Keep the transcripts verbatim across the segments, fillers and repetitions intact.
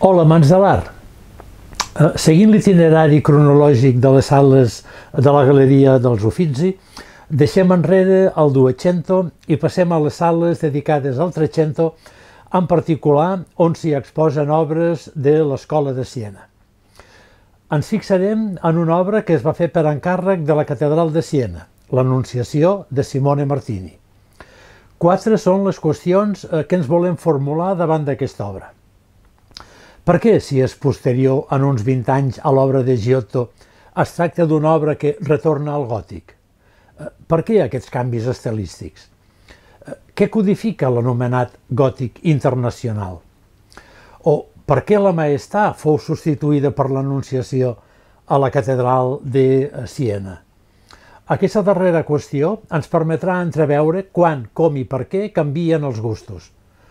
Hola, amants de l'art. Seguint l'itinerari cronològic de les sales de la Galeria dels Uffizi, deixem enrere el Duecento i passem a les sales dedicades al Trecento, en particular on s'hi exposen obres de l'Escola de Siena. Ens fixarem en una obra que es va fer per encàrrec de la Catedral de Siena, l'Anunciació de Simone Martini. Quatre són les qüestions que ens volem formular davant d'aquesta obra. Per què, si és posterior en uns vint anys a l'obra de Giotto, es tracta d'una obra que retorna al gòtic? Per què aquests canvis estilístics? Què codifica l'anomenat gòtic internacional? O per què la Maestà fou substituïda per l'Anunciació a la Catedral de Siena? Aquesta darrera qüestió ens permetrà entreveure quan, com i per què canvien els gustos.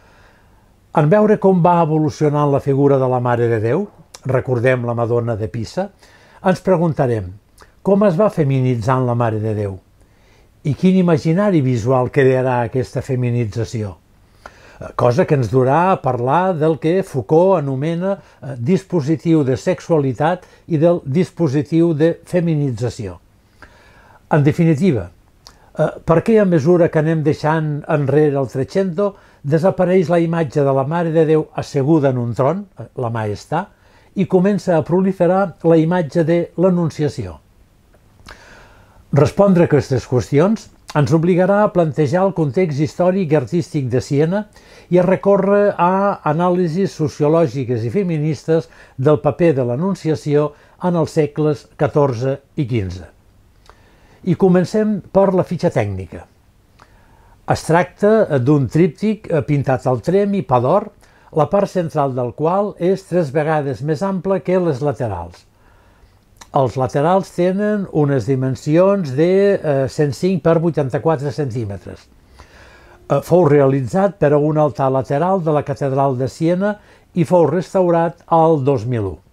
En veure com va evolucionant la figura de la Mare de Déu, recordem la Madonna de Pisa, ens preguntarem com es va feminitzant la Mare de Déu i quin imaginari visual crearà aquesta feminització, cosa que ens durà a parlar del que Foucault anomena dispositiu de sexualitat i del dispositiu de feminització. En definitiva, per què a mesura que anem deixant enrere el Trecento desapareix la imatge de la Mare de Déu asseguda en un tron, la Maestà, i comença a proliferar la imatge de l'Anunciació? Respondre a aquestes qüestions ens obligarà a plantejar el context històric i artístic de Siena i a recórrer a anàlisis sociològiques i feministes del paper de l'Anunciació en els segles catorze i quinze. I comencem per la fitxa tècnica. Es tracta d'un tríptic pintat al trem i pa d'or, la part central del qual és tres vegades més ampla que les laterals. Els laterals tenen unes dimensions de cent cinc per vuitanta-quatre centímetres. Fou realitzat per a un altar lateral de la Catedral de Siena i fou restaurat al dos mil u.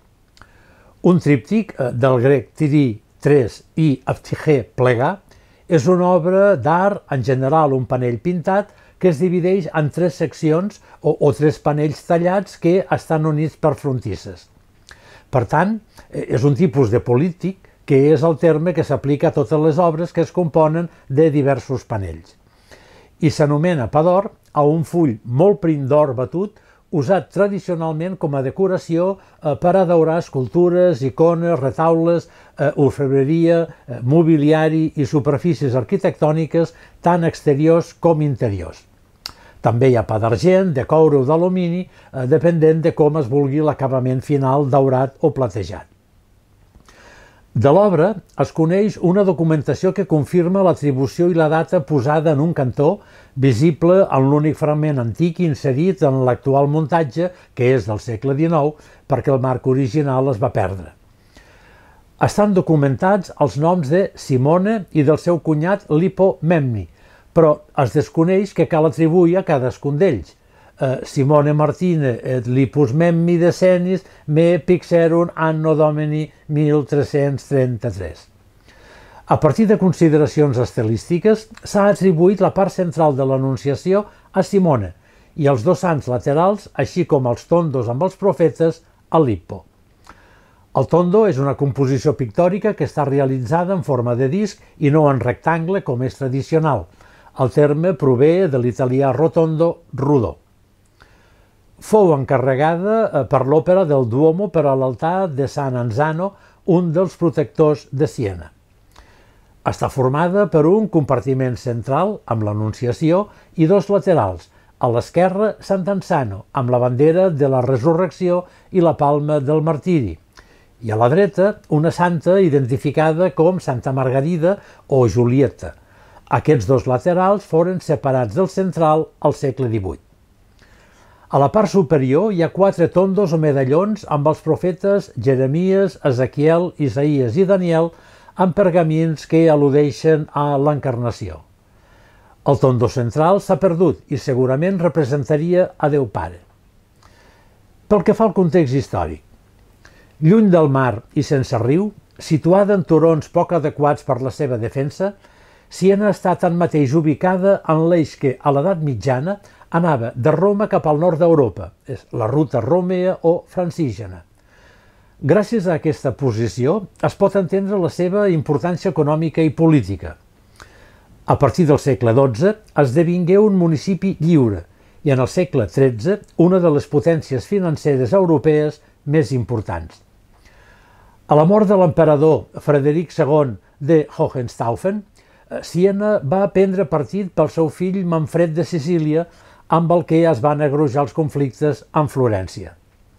Un tríptic, del grec tirí, tres i aptigé, plegar, és una obra d'art, en general un panell pintat, que es divideix en tres seccions o, o tres panells tallats que estan units per frontisses. Per tant, és un tipus de políptic, que és el terme que s'aplica a totes les obres que es componen de diversos panells. I s'anomena pa d'or a un full molt prim d'or batut, usat tradicionalment com a decoració per adaurar escultures, icones, retaules, orfebreria, mobiliari i superfícies arquitectòniques tant exteriors com interiors. També hi ha pa d'argent, de coure o d'alumini, depenent de com es vulgui l'acabament final daurat o platejat. De l'obra es coneix una documentació que confirma l'atribució i la data posada en un cantó, visible en l'únic fragment antic inserit en l'actual muntatge, que és del segle dinou, perquè el marc original es va perdre. Estan documentats els noms de Simone i del seu cunyat Lippo Memmi, però es desconeix què cal atribuir a cadascun d'ells. Simone Martine et Lippus Memmi Decenis me pixerunt anno domini mil tres-cents trenta-tres. A partir de consideracions estilístiques, s'ha atribuït la part central de l'Anunciació a Simone i els dos sants laterals, així com els tondos amb els profetes, a Lippo. El tondo és una composició pictòrica que està realitzada en forma de disc i no en rectangle com és tradicional. El terme prové de l'italià rotondo, rodó. Fou encarregada per l'òpera del Duomo per a l'altar de Sant Anzano, un dels protectors de Siena. Està formada per un compartiment central, amb l'Anunciació, i dos laterals, a l'esquerra Sant Anzano, amb la bandera de la Resurrecció i la palma del martiri, i a la dreta una santa identificada com Santa Margarida o Julieta. Aquests dos laterals foren separats del central al segle divuit. A la part superior hi ha quatre tondos o medallons amb els profetes Jeremies, Ezequiel, Isaïes i Daniel amb pergamins que al·ludeixen a l'encarnació. El tondo central s'ha perdut i segurament representaria a Déu Pare. Pel que fa al context històric, lluny del mar i sense riu, situada en turons poc adequats per la seva defensa, Siena està tanmateix ubicada en l'eix que, a l'edat mitjana, anava de Roma cap al nord d'Europa, és la ruta romea o francígena. Gràcies a aquesta posició es pot entendre la seva importància econòmica i política. A partir del segle dotze esdevingué un municipi lliure i en el segle tretze una de les potències financeres europees més importants. A la mort de l'emperador Frederic segon de Hohenstaufen, Siena va prendre partit pel seu fill Manfred de Sicília, amb el que es van agreujar els conflictes amb Florència.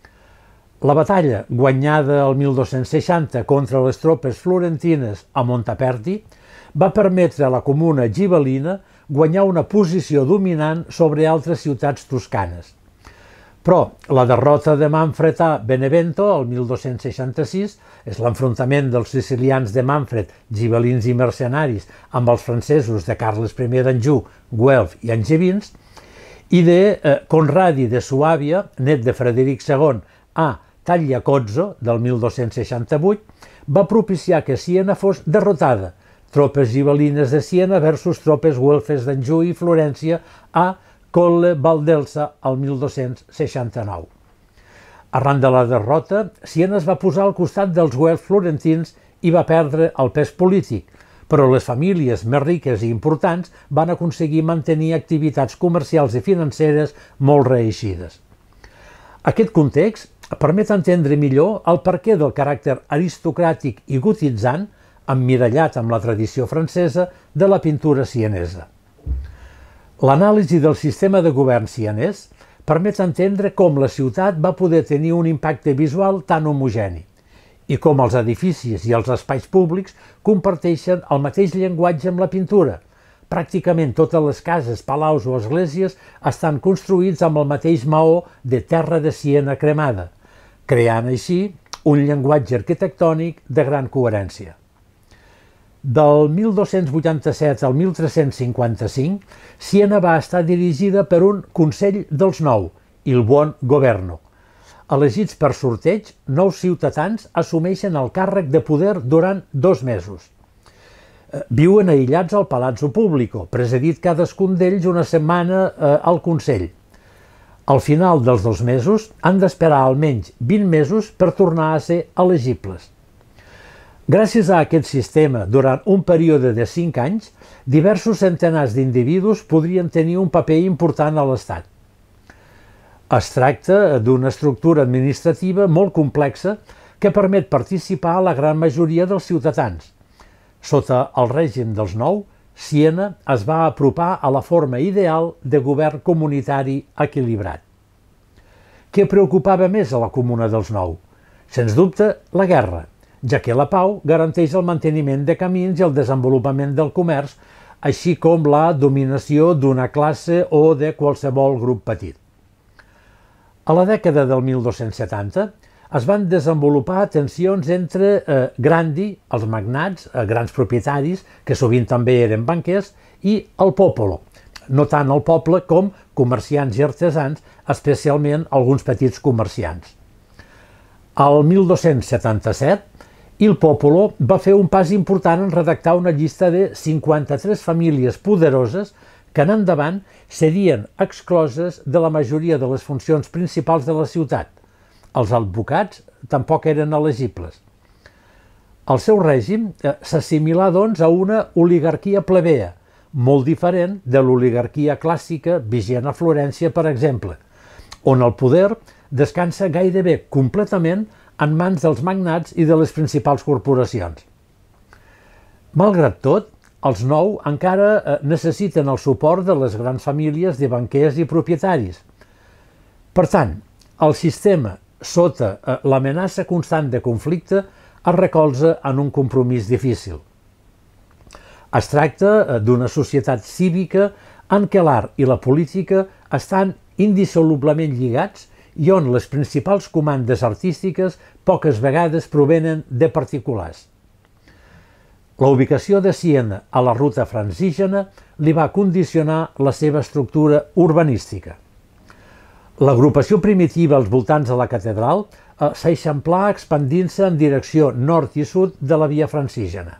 La batalla, guanyada el mil dos-cents seixanta contra les tropes florentines a Montaperti, va permetre a la comuna gibel·lina guanyar una posició dominant sobre altres ciutats toscanes. Però la derrota de Manfred a Benevento el mil dos-cents seixanta-sis és l'enfrontament dels sicilians de Manfred, gibel·lins i mercenaris, amb els francesos de Carles I d'Anjou, Güelf i angevins, i de eh, Conradi de Suàbia, net de Frederic segon, a Tagliacozzo, del mil dos-cents seixanta-vuit, va propiciar que Siena fos derrotada, tropes gibel·lines de Siena versus tropes güelfes d'Anjou i Florència a Colle Valdelsa el mil dos-cents seixanta-nou. Arran de la derrota, Siena es va posar al costat dels güelfs florentins i va perdre el pes polític, però les famílies més riques i importants van aconseguir mantenir activitats comercials i financeres molt reeixides. Aquest context permet entendre millor el perquè del caràcter aristocràtic i gotitzant, emmirallat amb la tradició francesa, de la pintura sienesa. L'anàlisi del sistema de govern sienès permet entendre com la ciutat va poder tenir un impacte visual tan homogeni i com els edificis i els espais públics comparteixen el mateix llenguatge amb la pintura. Pràcticament totes les cases, palaus o esglésies estan construïts amb el mateix maó de terra de Siena cremada, creant així un llenguatge arquitectònic de gran coherència. Del mil dos-cents vuitanta-set al mil tres-cents cinquanta-cinc, Siena va estar dirigida per un Consell dels Nou, il Buon Governo. Elegits per sorteig, nous ciutadans assumeixen el càrrec de poder durant dos mesos. Viuen aïllats al Palazzo Pubblico, presidit cadascun d'ells una setmana eh, al Consell. Al final dels dos mesos han d'esperar almenys vint mesos per tornar a ser elegibles. Gràcies a aquest sistema, durant un període de cinc anys, diversos centenars d'individus podrien tenir un paper important a l'Estat. Es tracta d'una estructura administrativa molt complexa que permet participar a la gran majoria dels ciutadans. Sota el règim dels Nou, Siena es va apropar a la forma ideal de govern comunitari equilibrat. Què preocupava més a la Comuna dels Nou? Sens dubte, la guerra, ja que la pau garanteix el manteniment de camins i el desenvolupament del comerç, així com la dominació d'una classe o de qualsevol grup petit. A la dècada del mil dos-cents setanta es van desenvolupar tensions entre eh, grandi, els magnats, eh, grans propietaris, que sovint també eren banquers, i el popolo, no tant el poble com comerciants i artesans, especialment alguns petits comerciants. Al mil dos-cents setanta-set, Il Popolo va fer un pas important en redactar una llista de cinquanta-tres famílies poderoses que en endavant serien excloses de la majoria de les funcions principals de la ciutat. Els advocats tampoc eren elegibles. El seu règim s'assimilà, doncs, a una oligarquia plebea, molt diferent de l'oligarquia clàssica vigent a Florència, per exemple, on el poder descansa gairebé completament en mans dels magnats i de les principals corporacions. Malgrat tot, els Nou encara necessiten el suport de les grans famílies de banquers i propietaris. Per tant, el sistema, sota l'amenaça constant de conflicte, es recolza en un compromís difícil. Es tracta d'una societat cívica en què l'art i la política estan indissolublement lligats i on les principals comandes artístiques poques vegades provenen de particulars. La ubicació de Siena a la ruta francígena li va condicionar la seva estructura urbanística. L'agrupació primitiva als voltants de la catedral eh, s'eixamplà expandint-se en direcció nord i sud de la via francígena.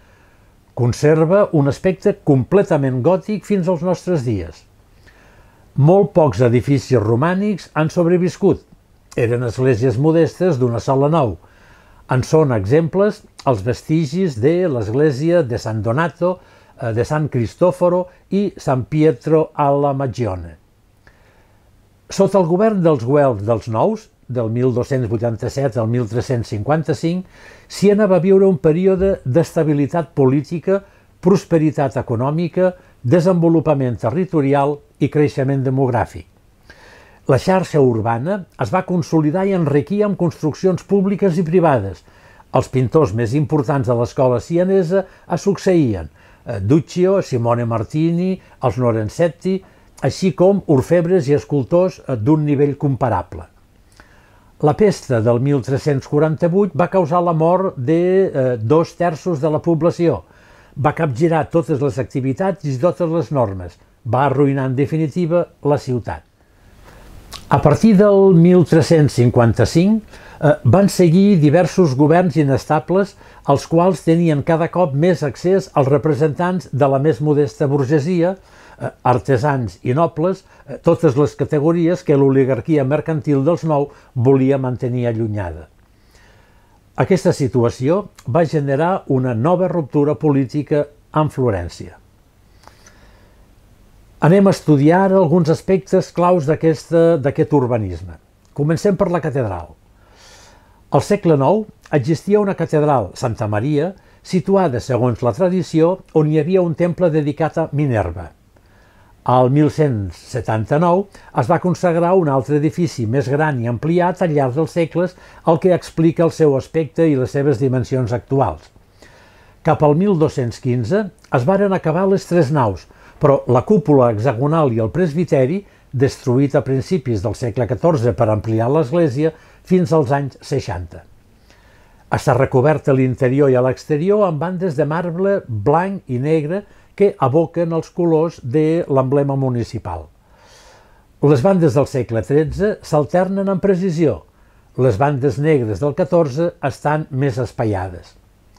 Conserva un aspecte completament gòtic fins als nostres dies. Molt pocs edificis romànics han sobreviscut. Eren esglésies modestes d'una sola nau. En són exemples els vestigis de l'església de San Donato, de San Cristoforo i San Pietro alla Magione. Sota el govern dels Güelfs dels Nous, del mil dos-cents vuitanta-set al mil tres-cents cinquanta-cinc, Siena va viure un període d'estabilitat política, prosperitat econòmica, desenvolupament territorial i creixement demogràfic. La xarxa urbana es va consolidar i enriquir amb construccions públiques i privades. Els pintors més importants de l'escola sienesa es succeïen: Duccio, Simone Martini, els Lorenzetti, així com orfebres i escultors d'un nivell comparable. La pesta del mil tres-cents quaranta-vuit va causar la mort de eh, dos terços de la població, va capgirar totes les activitats i totes les normes, va arruïnar en definitiva la ciutat. A partir del mil tres-cents cinquanta-cinc eh, van seguir diversos governs inestables, els quals tenien cada cop més accés als representants de la més modesta burgesia, eh, artesans i nobles, eh, totes les categories que l'oligarquia mercantil dels Nou volia mantenir allunyada. Aquesta situació va generar una nova ruptura política en Florència. Anem a estudiar alguns aspectes claus d'aquest urbanisme. Comencem per la catedral. Al segle nou existia una catedral, Santa Maria, situada, segons la tradició, on hi havia un temple dedicat a Minerva. Al mil cent setanta-nou es va consagrar un altre edifici més gran i ampliat al llarg dels segles, el que explica el seu aspecte i les seves dimensions actuals. Cap al mil dos-cents quinze es varen acabar les tres naus, però la cúpula hexagonal i el presbiteri, destruït a principis del segle catorze per ampliar l'església, fins als anys seixanta. Està recoberta a l'interior i a l'exterior amb bandes de marbre blanc i negre que evoquen els colors de l'emblema municipal. Les bandes del segle tretze s'alternen amb precisió. Les bandes negres del catorze estan més espaiades.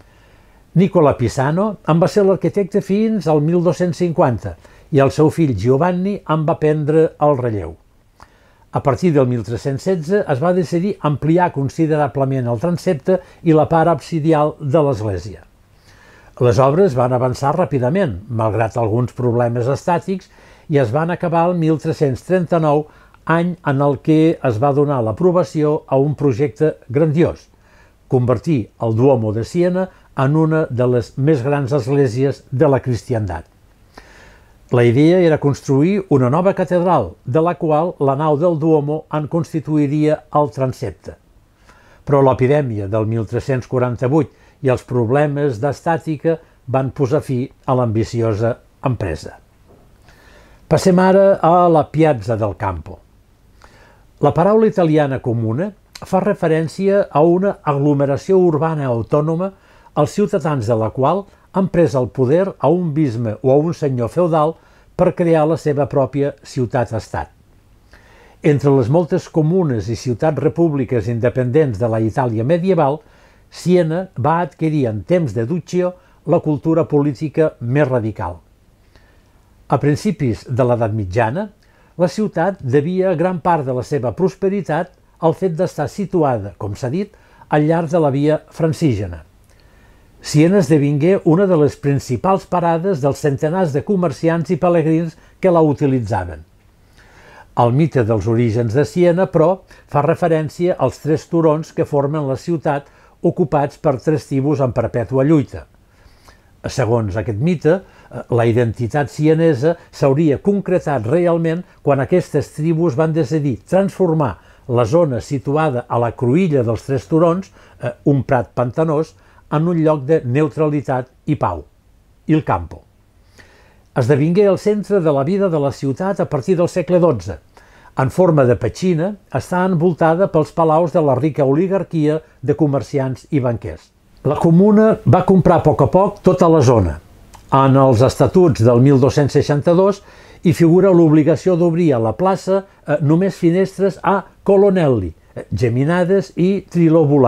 Nicola Pisano en va ser l'arquitecte fins al mil dos-cents cinquanta i el seu fill Giovanni en va prendre el relleu. A partir del mil tres-cents setze es va decidir ampliar considerablement el transsepte i la part absidial de l'església. Les obres van avançar ràpidament, malgrat alguns problemes estàtics, i es van acabar el mil tres-cents trenta-nou, any en el què es va donar l'aprovació a un projecte grandiós: convertir el Duomo de Siena en una de les més grans esglésies de la cristiandat. La idea era construir una nova catedral, de la qual la nau del Duomo en constituiria el transsepte. Però l'epidèmia del mil tres-cents quaranta-vuit i els problemes d'estàtica van posar fi a l'ambiciosa empresa. Passem ara a la Piazza del Campo. La paraula italiana comuna fa referència a una aglomeració urbana autònoma, els ciutadans de la qual han pres el poder a un bisbe o a un senyor feudal per crear la seva pròpia ciutat-estat. Entre les moltes comunes i ciutats-repúbliques independents de la Itàlia medieval, Siena va adquirir en temps de Duccio la cultura política més radical. A principis de l'edat mitjana, la ciutat devia gran part de la seva prosperitat al fet d'estar situada, com s'ha dit, al llarg de la via francígena. Siena esdevingué una de les principals parades dels centenars de comerciants i pelegrins que la utilitzaven. El mite dels orígens de Siena, però, fa referència als tres turons que formen la ciutat, ocupats per tres tribus en perpètua lluita. Segons aquest mite, la identitat sienesa s'hauria concretat realment quan aquestes tribus van decidir transformar la zona situada a la cruïlla dels tres turons, un prat pantanós, en un lloc de neutralitat i pau, il Campo. Esdevingué el centre de la vida de la ciutat a partir del segle dotze. En forma de petxina, està envoltada pels palaus de la rica oligarquia de comerciants i banquers. La comuna va comprar a poc a poc tota la zona. En els estatuts del mil dos-cents seixanta-dos hi figura l'obligació d'obrir a la plaça eh, només finestres a colonnelli, eh, geminades i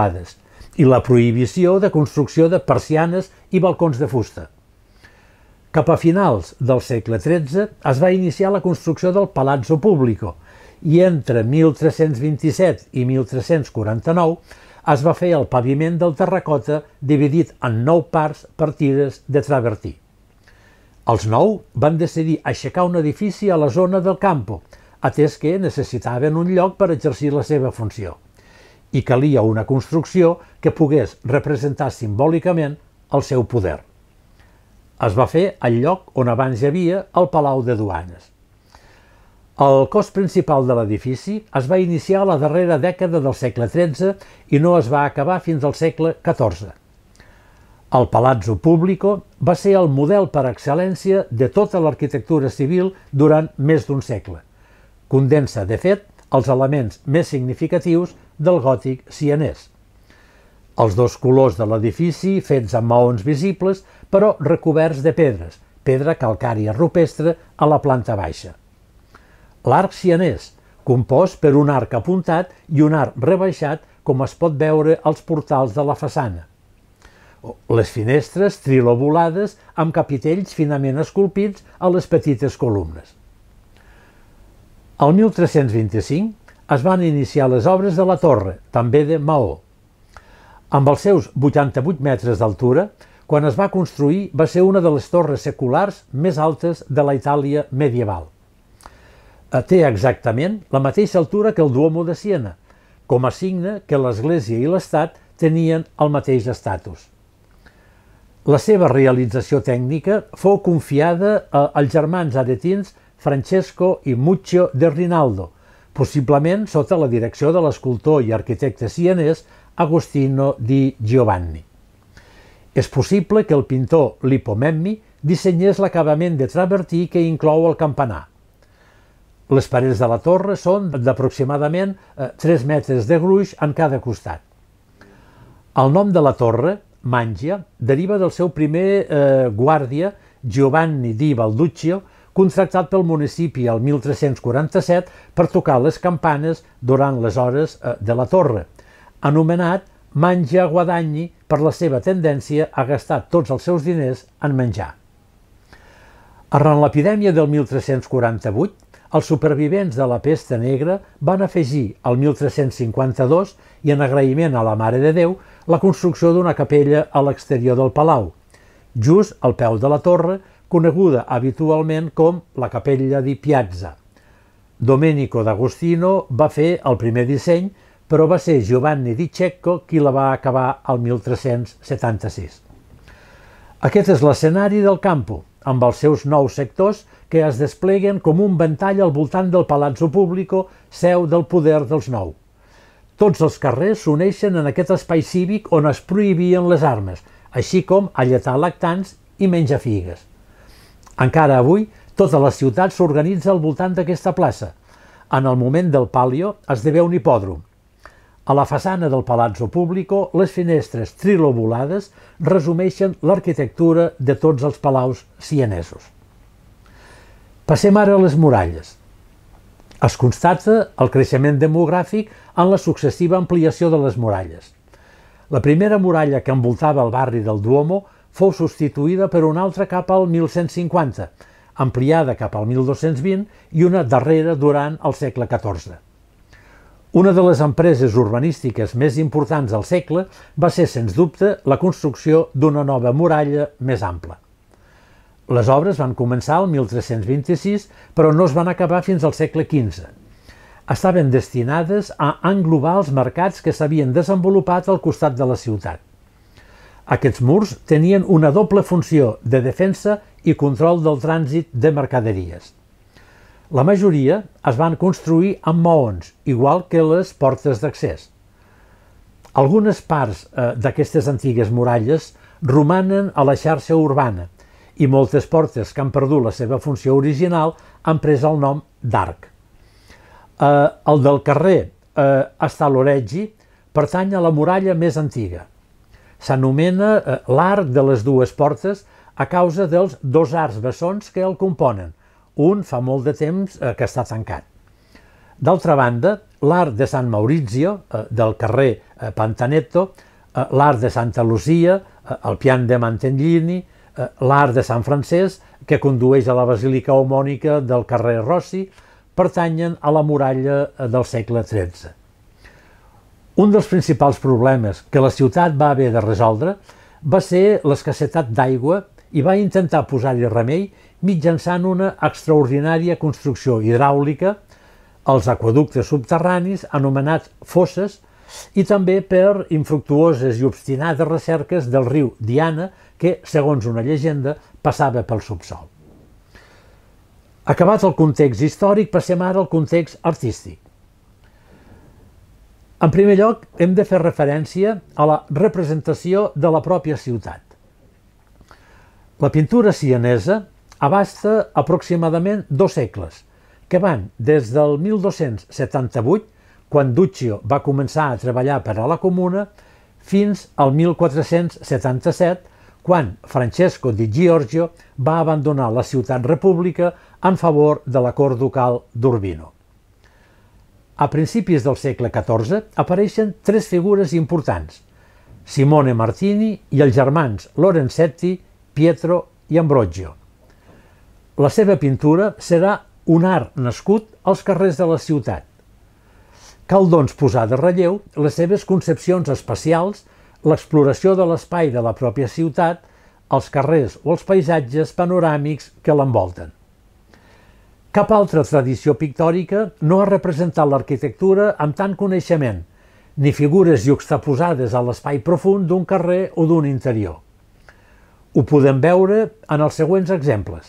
trilobulades, i la prohibició de construcció de persianes i balcons de fusta. Cap a finals del segle tretze es va iniciar la construcció del Palazzo Pubblico i entre mil tres-cents vint-i-set i mil tres-cents quaranta-nou es va fer el paviment del terracota dividit en nou parts per tires de travertí. Els nou van decidir aixecar un edifici a la zona del Campo, atès que necessitaven un lloc per exercir la seva funció, i calia una construcció que pogués representar simbòlicament el seu poder. Es va fer al lloc on abans hi havia el Palau de Duanes. El cos principal de l'edifici es va iniciar a la darrera dècada del segle tretze i no es va acabar fins al segle catorze. El Palazzo Pubblico va ser el model per excel·lència de tota l'arquitectura civil durant més d'un segle. Condensa, de fet, els elements més significatius del gòtic sienès. Els dos colors de l'edifici, fets amb maons visibles, però recoberts de pedres, pedra calcària rupestre a la planta baixa. L'arc sienès, compost per un arc apuntat i un arc rebaixat, com es pot veure als portals de la façana. Les finestres trilobulades amb capitells finament esculpits a les petites columnes. El mil tres-cents vint-i-cinc es van iniciar les obres de la torre, també de maó. Amb els seus vuitanta-vuit metres d'altura, quan es va construir va ser una de les torres seculars més altes de la Itàlia medieval. Té exactament la mateixa altura que el Duomo de Siena, com a signe que l'Església i l'Estat tenien el mateix estatus. La seva realització tècnica fou confiada als germans aretins Francesco i Muccio de Rinaldo, possiblement sota la direcció de l'escultor i arquitecte sienès Agostino di Giovanni. És possible que el pintor Lippo Memmi dissenyés l'acabament de travertí que inclou el campanar. Les parets de la torre són d'aproximadament tres metres de gruix en cada costat. El nom de la torre, Mangia, deriva del seu primer eh, guàrdia, Giovanni di Balduccio, contractat pel municipi el mil tres-cents quaranta-set per tocar les campanes durant les hores eh, de la torre, anomenat Mangia Guadagni per la seva tendència a gastar tots els seus diners en menjar. Arran l'epidèmia del mil tres-cents quaranta-vuit, els supervivents de la pesta negra van afegir el mil tres-cents cinquanta-dos i en agraïment a la Mare de Déu la construcció d'una capella a l'exterior del palau, just al peu de la torre, coneguda habitualment com la Capella di Piazza. Domenico d'Agostino va fer el primer disseny, però va ser Giovanni di Cecco qui la va acabar el mil tres-cents setanta-sis. Aquest és l'escenari del Campo, amb els seus nou sectors que es despleguen com un ventall al voltant del Palazzo Pubblico, seu del poder dels nou. Tots els carrers s'uneixen en aquest espai cívic on es prohibien les armes, així com alletar lactants i menjar figues. Encara avui, tota la ciutat s'organitza al voltant d'aquesta plaça. En el moment del Palio esdevé un hipòdrom. A la façana del Palazzo Pubblico, les finestres trilobulades resumeixen l'arquitectura de tots els palaus sienesos. Passem ara a les muralles. Es constata el creixement demogràfic en la successiva ampliació de les muralles. La primera muralla que envoltava el barri del Duomo fou substituïda per una altra cap al mil cent cinquanta, ampliada cap al mil dos-cents vint i una darrera durant el segle catorze. Una de les empreses urbanístiques més importants del segle va ser, sens dubte, la construcció d'una nova muralla més ampla. Les obres van començar el mil tres-cents vint-i-sis, però no es van acabar fins al segle quinze. Estaven destinades a englobar els mercats que s'havien desenvolupat al costat de la ciutat. Aquests murs tenien una doble funció de defensa i control del trànsit de mercaderies. La majoria es van construir amb maons, igual que les portes d'accés. Algunes parts eh, d'aquestes antigues muralles romanen a la xarxa urbana i moltes portes que han perdut la seva funció original han pres el nom d'arc. Eh, el del carrer eh, Staloreggi pertany a la muralla més antiga. S'anomena eh, l'arc de les dues portes a causa dels dos arcs bessons que el componen. Un fa molt de temps eh, que està tancat. D'altra banda, l'arc de San Maurizio, eh, del carrer eh, Pantanetto, eh, l'arc de Santa Lucia, eh, el Pian de Manteglini, L'Arc de Sant Francesc, que condueix a la basílica homònica del carrer Rossi, pertanyen a la muralla del segle tretze. Un dels principals problemes que la ciutat va haver de resoldre va ser l'escassetat d'aigua i va intentar posar-hi remei mitjançant una extraordinària construcció hidràulica, els aqüeductes subterranis anomenats fosses, i també per infructuoses i obstinades recerques del riu Diana que, segons una llegenda, passava pel subsol. Acabat el context històric, passem ara al context artístic. En primer lloc, hem de fer referència a la representació de la pròpia ciutat. La pintura sienesa abasta aproximadament dos segles, que van des del mil dos-cents setanta-vuit, quan Duccio va començar a treballar per a la Comuna, fins al mil quatre-cents setanta-set, quan Francesco di Giorgio va abandonar la ciutat república en favor de la cort ducal d'Urbino. A principis del segle catorze apareixen tres figures importants: Simone Martini i els germans Lorenzetti, Pietro i Ambrogio. La seva pintura serà un art nascut als carrers de la ciutat. Cal, doncs, posar de relleu les seves concepcions espacials, l'exploració de l'espai de la pròpia ciutat, els carrers o els paisatges panoràmics que l'envolten. Cap altra tradició pictòrica no ha representat l'arquitectura amb tant coneixement, ni figures juxtaposades a l'espai profund d'un carrer o d'un interior. Ho podem veure en els següents exemples.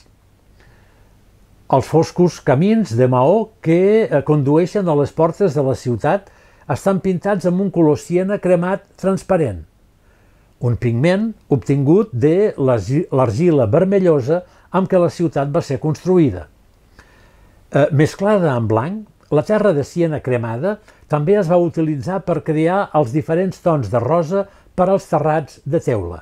Els foscos camins de maó que condueixen a les portes de la ciutat estan pintats amb un color siena cremat transparent, un pigment obtingut de l'argila vermellosa amb què la ciutat va ser construïda. Mesclada amb blanc, la terra de siena cremada també es va utilitzar per crear els diferents tons de rosa per als terrats de teula.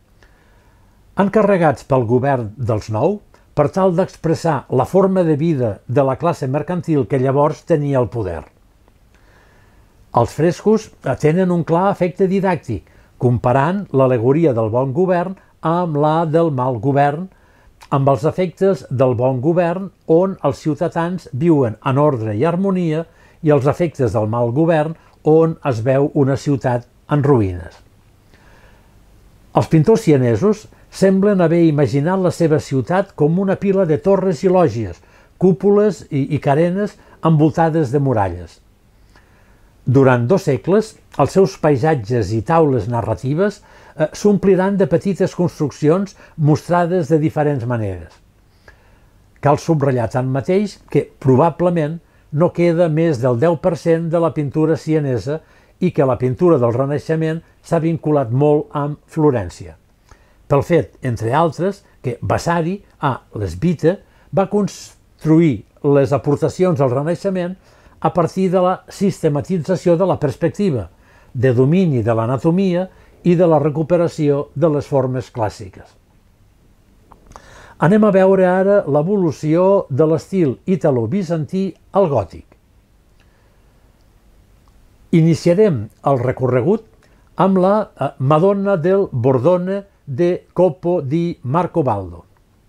Encarregats pel govern dels Nou, per tal d'expressar la forma de vida de la classe mercantil que llavors tenia el poder. Els frescos tenen un clar efecte didàctic, comparant l'al·legoria del bon govern amb la del mal govern, amb els efectes del bon govern on els ciutadans viuen en ordre i harmonia i els efectes del mal govern on es veu una ciutat en ruïnes. Els pintors sienesos semblen haver imaginat la seva ciutat com una pila de torres i lògies, cúpules i, i carenes envoltades de muralles. Durant dos segles, els seus paisatges i taules narratives eh, s'ompliran de petites construccions mostrades de diferents maneres. Cal subratllar tanmateix que, probablement, no queda més del deu per cent de la pintura sienesa i que la pintura del Renaixement s'ha vinculat molt amb Florència. Pel fet, entre altres, que Vasari, a l'Esvita, va construir les aportacions al Renaixement a partir de la sistematització de la perspectiva, de domini de l'anatomia i de la recuperació de les formes clàssiques. Anem a veure ara l'evolució de l'estil italo-bizantí al gòtic. Iniciarem el recorregut amb la Madonna del Bordone de Coppo di Marcobaldo.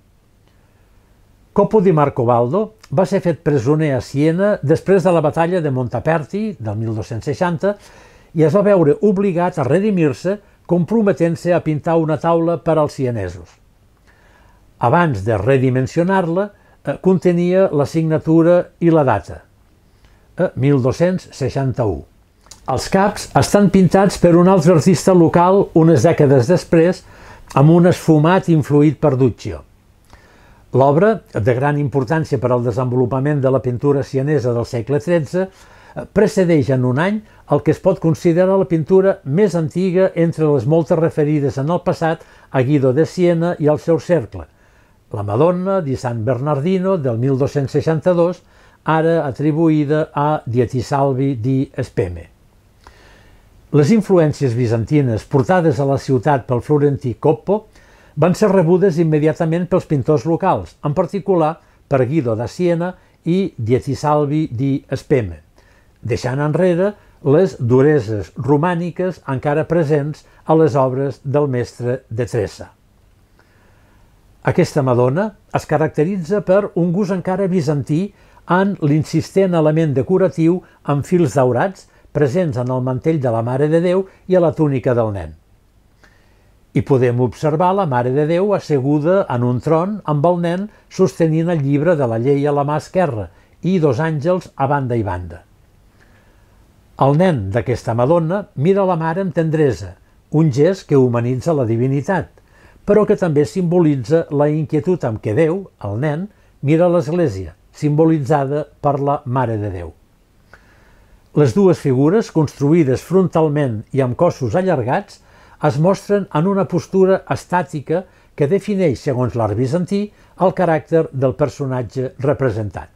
Coppo di Marcobaldo va ser fet presoner a Siena després de la batalla de Montaperti del mil dos-cents seixanta i es va veure obligat a redimir-se comprometent-se a pintar una taula per als sienesos. Abans de redimensionar-la, eh, contenia la signatura i la data, eh, mil dos-cents seixanta-u. Els caps estan pintats per un altre artista local unes dècades després amb un esfumat influït per Duccio. L'obra, de gran importància per al desenvolupament de la pintura sienesa del segle tretze, precedeix en un any el que es pot considerar la pintura més antiga entre les moltes referides en el passat a Guido de Siena i al seu cercle, la Madonna di San Bernardino del mil dos-cents seixanta-dos, ara atribuïda a Dietisalvi di Speme. Les influències bizantines portades a la ciutat pel florentí Coppo van ser rebudes immediatament pels pintors locals, en particular per Guido da Siena i Dietisalvi di Speme, deixant enrere les dureses romàniques encara presents a les obres del mestre de Tressa. Aquesta Madonna es caracteritza per un gust encara bizantí en l'insistent element decoratiu amb fils daurats presents en el mantell de la Mare de Déu i a la túnica del nen. Hi podem observar la Mare de Déu asseguda en un tron amb el nen sostenint el llibre de la llei a la mà esquerra i dos àngels a banda i banda. El nen d'aquesta Madonna mira la Mare amb tendresa, un gest que humanitza la divinitat, però que també simbolitza la inquietud amb què Déu, el nen, mira l'Església, simbolitzada per la Mare de Déu. Les dues figures, construïdes frontalment i amb cossos allargats, es mostren en una postura estàtica que defineix, segons l'art bizantí, el caràcter del personatge representat.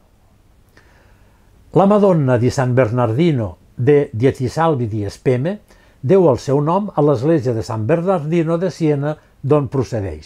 La Madonna di San Bernardino de Dietisalvi di Speme deu el seu nom a l'església de Sant Bernardino de Siena, d'on procedeix.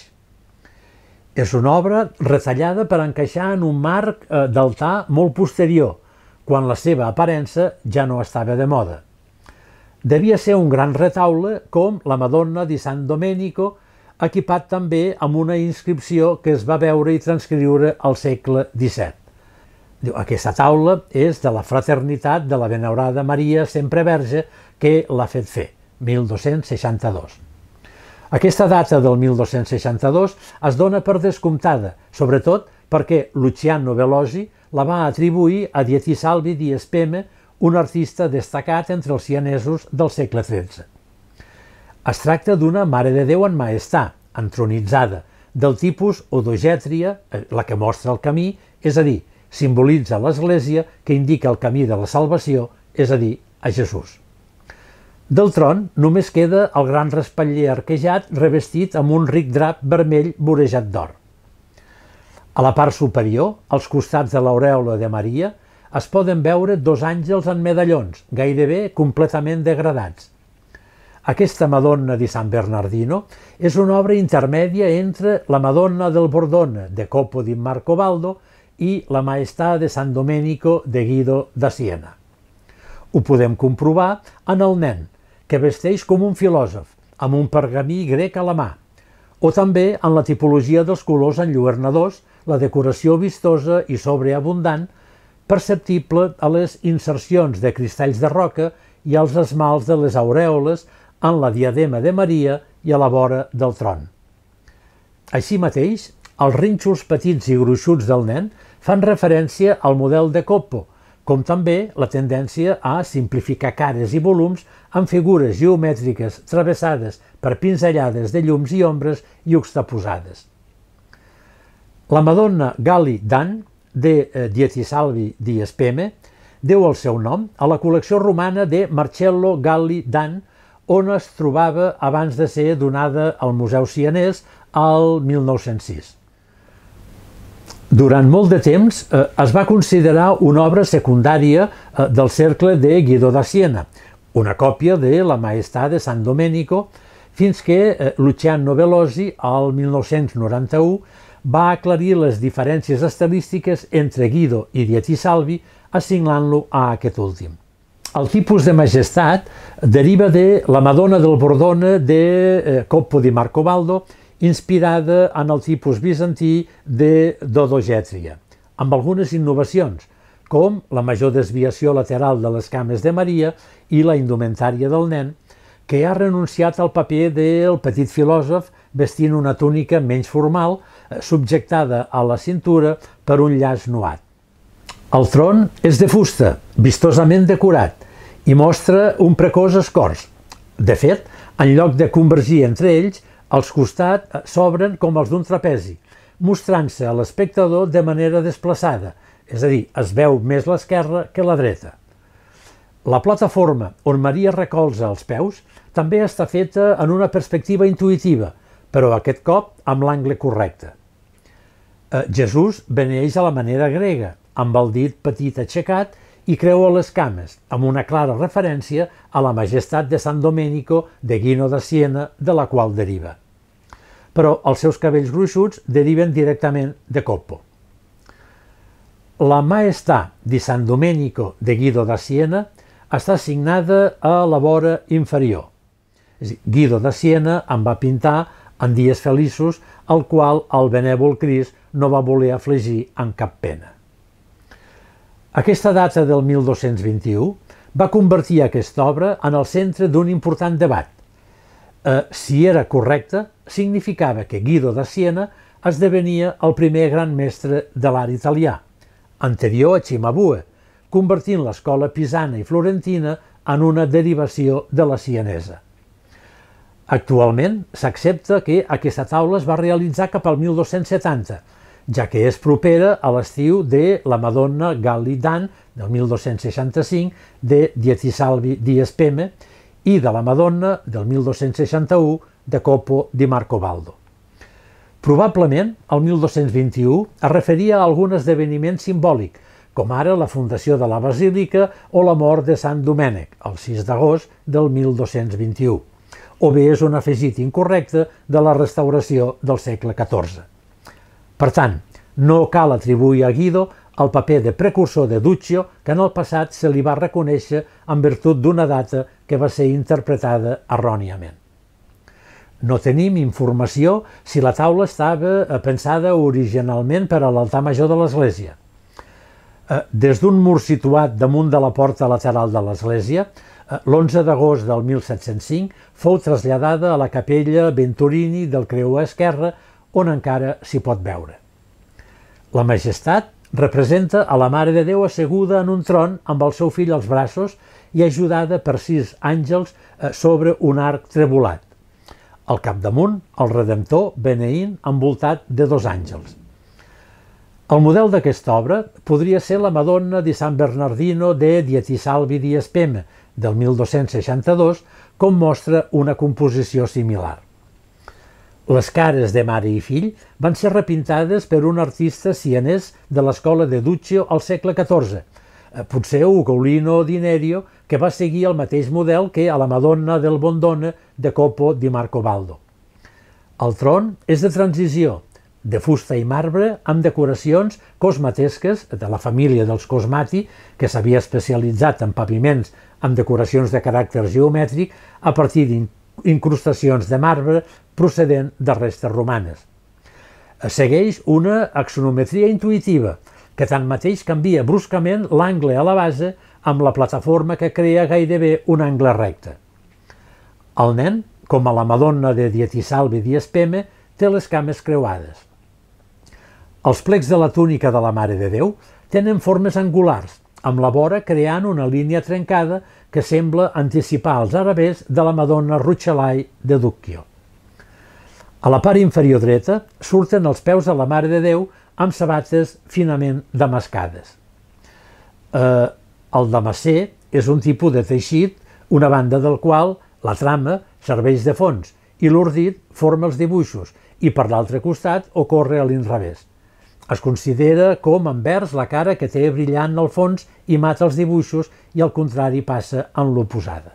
És una obra retallada per encaixar en un marc d'altar molt posterior, quan la seva aparença ja no estava de moda. Devia ser un gran retaule com la Madonna di San Domenico, equipat també amb una inscripció que es va veure i transcriure al segle disset. Aquesta taula és de la fraternitat de la Benaurada Maria Sempre Verge, que l'ha fet fer, mil dos-cents seixanta-dos. Aquesta data del mil dos-cents seixanta-dos es dona per descomptada, sobretot perquè Luciano Velosi la va atribuir a Dietisalvi di Speme, un artista destacat entre els sienesos del segle tretze. Es tracta d'una Mare de Déu en Maestà, entronitzada, del tipus Odogètria, la que mostra el camí, és a dir, simbolitza l'Església que indica el camí de la salvació, és a dir, a Jesús. Del tron només queda el gran respatller arquejat revestit amb un ric drap vermell vorejat d'or. A la part superior, als costats de l'aureola de Maria, es poden veure dos àngels en medallons, gairebé completament degradats. Aquesta Madonna di San Bernardino és una obra intermèdia entre la Madonna del Bordone de Coppo di Marcobaldo i la Maestà de San Domenico de Guido da Siena. Ho podem comprovar en el nen, que vesteix com un filòsof, amb un pergamí grec a la mà, o també en la tipologia dels colors enlluernadors, la decoració vistosa i sobreabundant, perceptible a les insercions de cristalls de roca i als esmalts de les aureoles en la diadema de Maria i a la vora del tron. Així mateix, els rínxols petits i gruixuts del nen fan referència al model de Coppo, com també la tendència a simplificar cares i volums amb figures geomètriques travessades per pinzellades de llums i ombres juxtaposades. La Madonna Galli Dan, de Dietisalvi di Speme, deu el seu nom a la col·lecció romana de Marcello Galli Dan, on es trobava abans de ser donada al Museu Sienès al mil nou-cents sis. Durant molt de temps eh, es va considerar una obra secundària eh, del cercle de Guido da Siena, una còpia de la Maestà de San Domenico, fins que eh, Luciano Velosi, al mil nou-cents noranta-u, va aclarir les diferències estilístiques entre Guido i Dietisalvi, assignant-lo a aquest últim. El tipus de majestat deriva de la Madonna del Bordone de Coppo di Marcobaldo, inspirada en el tipus bizantí de Dodogètria, amb algunes innovacions, com la major desviació lateral de les cames de Maria i la indumentària del nen, que ha renunciat al paper del petit filòsof vestint una túnica menys formal, subjectada a la cintura per un llaç nuat. El tron és de fusta, vistosament decorat, i mostra un precoç escorç. De fet, en lloc de convergir entre ells, els costats s'obren com els d'un trapezi, mostrant-se a l'espectador de manera desplaçada, és a dir, es veu més l'esquerra que la dreta. La plataforma on Maria recolza els peus també està feta en una perspectiva intuïtiva, però aquest cop amb l'angle correcte. Jesús beneeix a la manera grega, amb el dit petit aixecat i creua les cames, amb una clara referència a la majestat de San Domenico de Guido da Siena, de la qual deriva. Però els seus cabells gruixuts deriven directament de Coppo. La Maestà di San Domenico de Guido da Siena està assignada a la vora inferior. Guido da Siena en va pintar en dies feliços, el qual el benèvol Crist no va voler afligir amb cap pena. Aquesta data del mil dos-cents vint-i-u va convertir aquesta obra en el centre d'un important debat. Eh, si era correcte, significava que Guido da Siena esdevenia el primer gran mestre de l'art italià, anterior a Cimabue, convertint l'escola pisana i florentina en una derivació de la sienesa. Actualment s'accepta que aquesta taula es va realitzar cap al mil dos-cents setanta, ja que és propera a l'estiu de la Madonna Galli d'An del mil dos-cents seixanta-cinc de Dietisalvi di Speme i de la Madonna del mil dos-cents seixanta-u de Coppo di Marcobaldo. Probablement, el mil dos-cents vint-i-u es referia a algun esdeveniment simbòlic, com ara la fundació de la Basílica o la mort de Sant Domènec, el sis d'agost del mil dos-cents vint-i-u, o bé és un afegit incorrecte de la restauració del segle catorze. Per tant, no cal atribuir a Guido el paper de precursor de Duccio que en el passat se li va reconèixer en virtut d'una data que va ser interpretada erròniament. No tenim informació si la taula estava pensada originalment per a l'altar major de l'església. Des d'un mur situat damunt de la porta lateral de l'església, l'onze d'agost del mil set-cents cinc fou traslladada a la capella Venturini del creuer esquerre, on encara s'hi pot veure. La Majestat representa a la Mare de Déu asseguda en un tron amb el seu fill als braços i ajudada per sis àngels sobre un arc trevolat. Al capdamunt, el Redemptor beneint envoltat de dos àngels. El model d'aquesta obra podria ser la Madonna di San Bernardino de Dietisalvi di Speme, del mil dos-cents seixanta-dos, com mostra una composició similar. Les cares de mare i fill van ser repintades per un artista sienès de l'escola de Duccio al segle catorze, potser Ugolino di Nerio, que va seguir el mateix model que a la Madonna del Bondone de Coppo di Marcobaldo. El tron és de transició, de fusta i marbre, amb decoracions cosmatesques de la família dels Cosmati, que s'havia especialitzat en paviments amb decoracions de caràcter geomètric a partir d'incrustacions de marbre procedent de restes romanes. Segueix una axonometria intuïtiva, que tanmateix canvia bruscament l'angle a la base amb la plataforma que crea gairebé un angle recte. El nen, com a la Madonna de Dietisalvi di Speme, té les cames creuades. Els plecs de la túnica de la Mare de Déu tenen formes angulars, amb la vora creant una línia trencada que sembla anticipar els arabescs de la Madonna Rucellai de Duccio. A la part inferior dreta surten els peus de la Mare de Déu amb sabates finament damascades. Eh, el damascer és un tipus de teixit, una banda del qual la trama serveix de fons i l'ordit forma els dibuixos i per l'altre costat ocorre a l'inrevés. Es considera com envers la cara que té brillant al fons i mata els dibuixos i al contrari passa en l'oposada.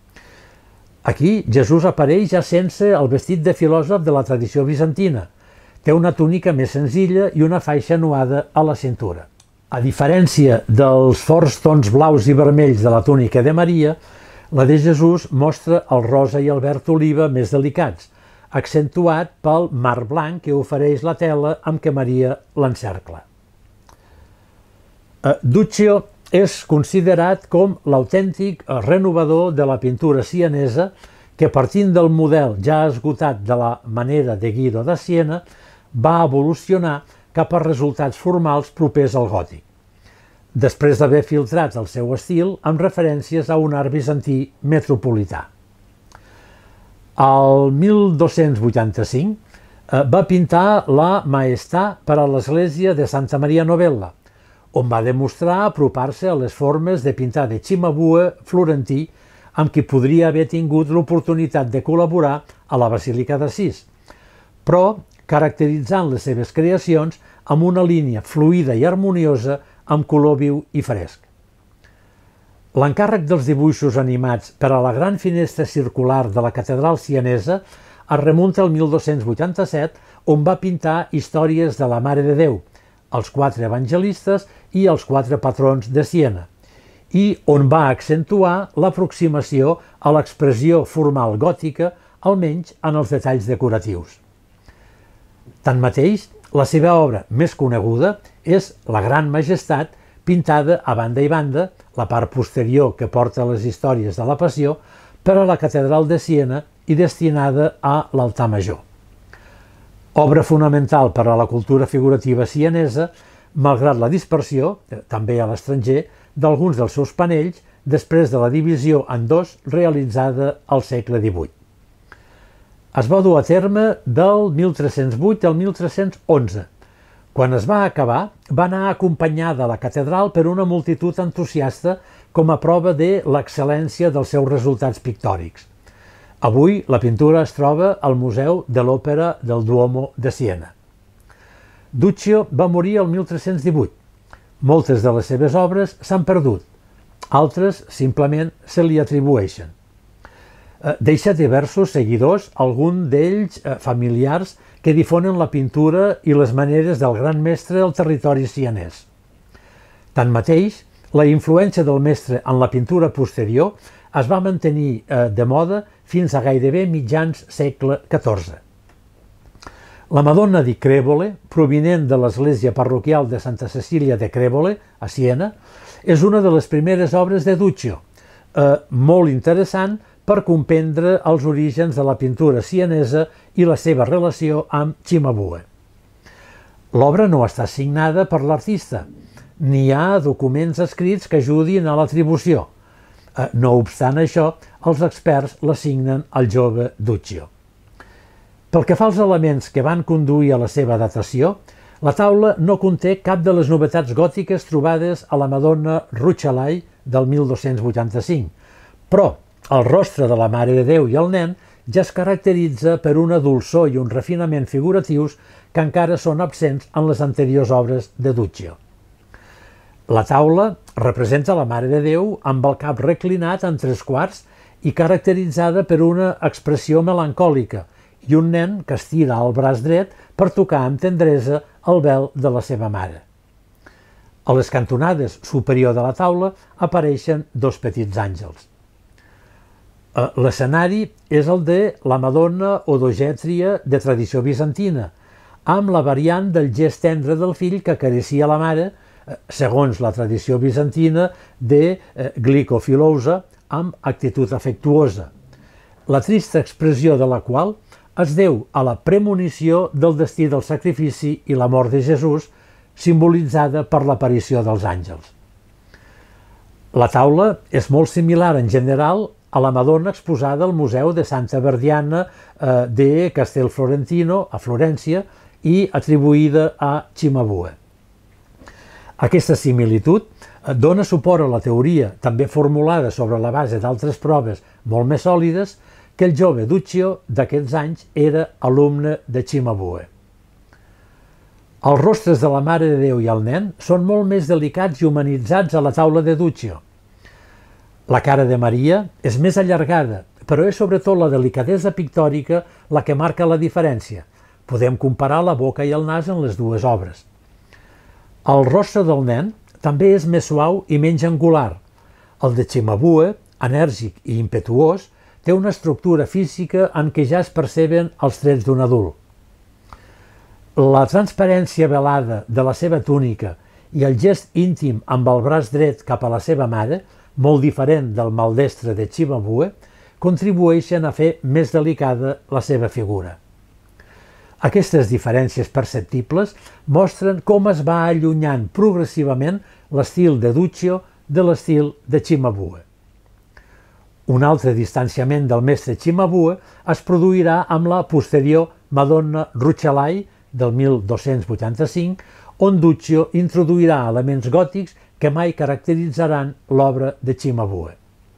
Aquí Jesús apareix ja sense el vestit de filòsof de la tradició bizantina. Té una túnica més senzilla i una faixa nuada a la cintura. A diferència dels forts tons blaus i vermells de la túnica de Maria, la de Jesús mostra el rosa i el verd oliva més delicats, accentuat pel mar blanc que ofereix la tela amb què Maria l'encercla. Duccio és considerat com l'autèntic renovador de la pintura sienesa que, partint del model ja esgotat de la manera de Guido da Siena, va evolucionar cap a resultats formals propers al gòtic, després d'haver filtrat el seu estil amb referències a un art bizantí metropolità. El mil dos-cents vuitanta-cinc va pintar la Maestà per a l'església de Santa Maria Novella, on va demostrar apropar-se a les formes de pintar de Cimabue florentí amb qui podria haver tingut l'oportunitat de col·laborar a la Basílica d'Assís, però caracteritzant les seves creacions amb una línia fluida i harmoniosa amb color viu i fresc. L'encàrrec dels dibuixos animats per a la gran finestra circular de la catedral sienesa es remunta al mil dos-cents vuitanta-set, on va pintar històries de la Mare de Déu, els quatre evangelistes i els quatre patrons de Siena, i on va accentuar l'aproximació a l'expressió formal gòtica almenys en els detalls decoratius. Tanmateix, la seva obra més coneguda és la Gran Majestat, pintada a banda i banda, la part posterior que porta les històries de la Passió, per a la Catedral de Siena i destinada a l'altar major. Obra fonamental per a la cultura figurativa sienesa, malgrat la dispersió, també a l'estranger, d'alguns dels seus panells després de la divisió en dos realitzada al segle divuit. Es va dur a terme del mil tres-cents vuit al mil tres-cents onze. Quan es va acabar, va anar acompanyada a la catedral per una multitud entusiasta com a prova de l'excel·lència dels seus resultats pictòrics. Avui la pintura es troba al Museu de l'Òpera del Duomo de Siena. Duccio va morir el mil tres-cents divuit. Moltes de les seves obres s'han perdut, altres simplement se li atribueixen. Deixa diversos seguidors, alguns d'ells familiars, que difonen la pintura i les maneres del gran mestre al territori sienès. Tanmateix, la influència del mestre en la pintura posterior es va mantenir de moda fins a gairebé mitjans segle catorze. La Madonna di Crevole, provinent de l'església parroquial de Santa Cecília de Crevole, a Siena, és una de les primeres obres de Duccio, eh, molt interessant per comprendre els orígens de la pintura sienesa i la seva relació amb Cimabue. L'obra no està signada per l'artista, ni hi ha documents escrits que ajudin a l'atribució. Eh, no obstant això, els experts l'assignen al jove Duccio. Pel que fa als elements que van conduir a la seva datació, la taula no conté cap de les novetats gòtiques trobades a la Madonna Rucellai del mil dos-cents vuitanta-cinc, però el rostre de la Mare de Déu i el nen ja es caracteritza per una dolçor i un refinament figuratius que encara són absents en les anteriors obres de Duccio. La taula representa la Mare de Déu amb el cap reclinat en tres quarts i caracteritzada per una expressió melancòlica, i un nen que estira el braç dret per tocar amb tendresa el vel de la seva mare. A les cantonades superior de la taula apareixen dos petits àngels. L'escenari és el de la Madonna Odogetria de tradició bizantina, amb la variant del gest tendre del fill que acaricia la mare, segons la tradició bizantina de glicofilosa, amb actitud afectuosa, la trista expressió de la qual es deu a la premonició del destí del sacrifici i la mort de Jesús, simbolitzada per l'aparició dels àngels. La taula és molt similar en general a la Madonna exposada al Museu de Santa Verdiana de Castelflorentino, a Florència, i atribuïda a Cimabue. Aquesta similitud dona suport a la teoria, també formulada sobre la base d'altres proves molt més sòlides, que el jove Duccio d'aquests anys era alumne de Cimabue. Els rostres de la Mare de Déu i el nen són molt més delicats i humanitzats a la taula de Duccio. La cara de Maria és més allargada, però és sobretot la delicadesa pictòrica la que marca la diferència. Podem comparar la boca i el nas en les dues obres. El rostre del nen també és més suau i menys angular. El de Cimabue, enèrgic i impetuós, té una estructura física en què ja es perceben els trets d'un adult. La transparència velada de la seva túnica i el gest íntim amb el braç dret cap a la seva mare, molt diferent del maldestre de Cimabue, contribueixen a fer més delicada la seva figura. Aquestes diferències perceptibles mostren com es va allunyant progressivament l'estil de Duccio de l'estil de Cimabue. Un altre distanciament del mestre Cimabue es produirà amb la posterior Madonna Rucellai del mil dos-cents vuitanta-cinc, on Duccio introduirà elements gòtics que mai caracteritzaran l'obra de Cimabue.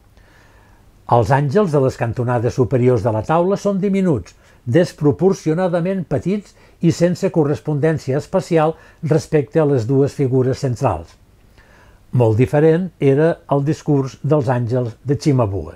Els àngels de les cantonades superiors de la taula són diminuts, desproporcionadament petits i sense correspondència espacial respecte a les dues figures centrals. Molt diferent era el discurs dels àngels de Cimabue.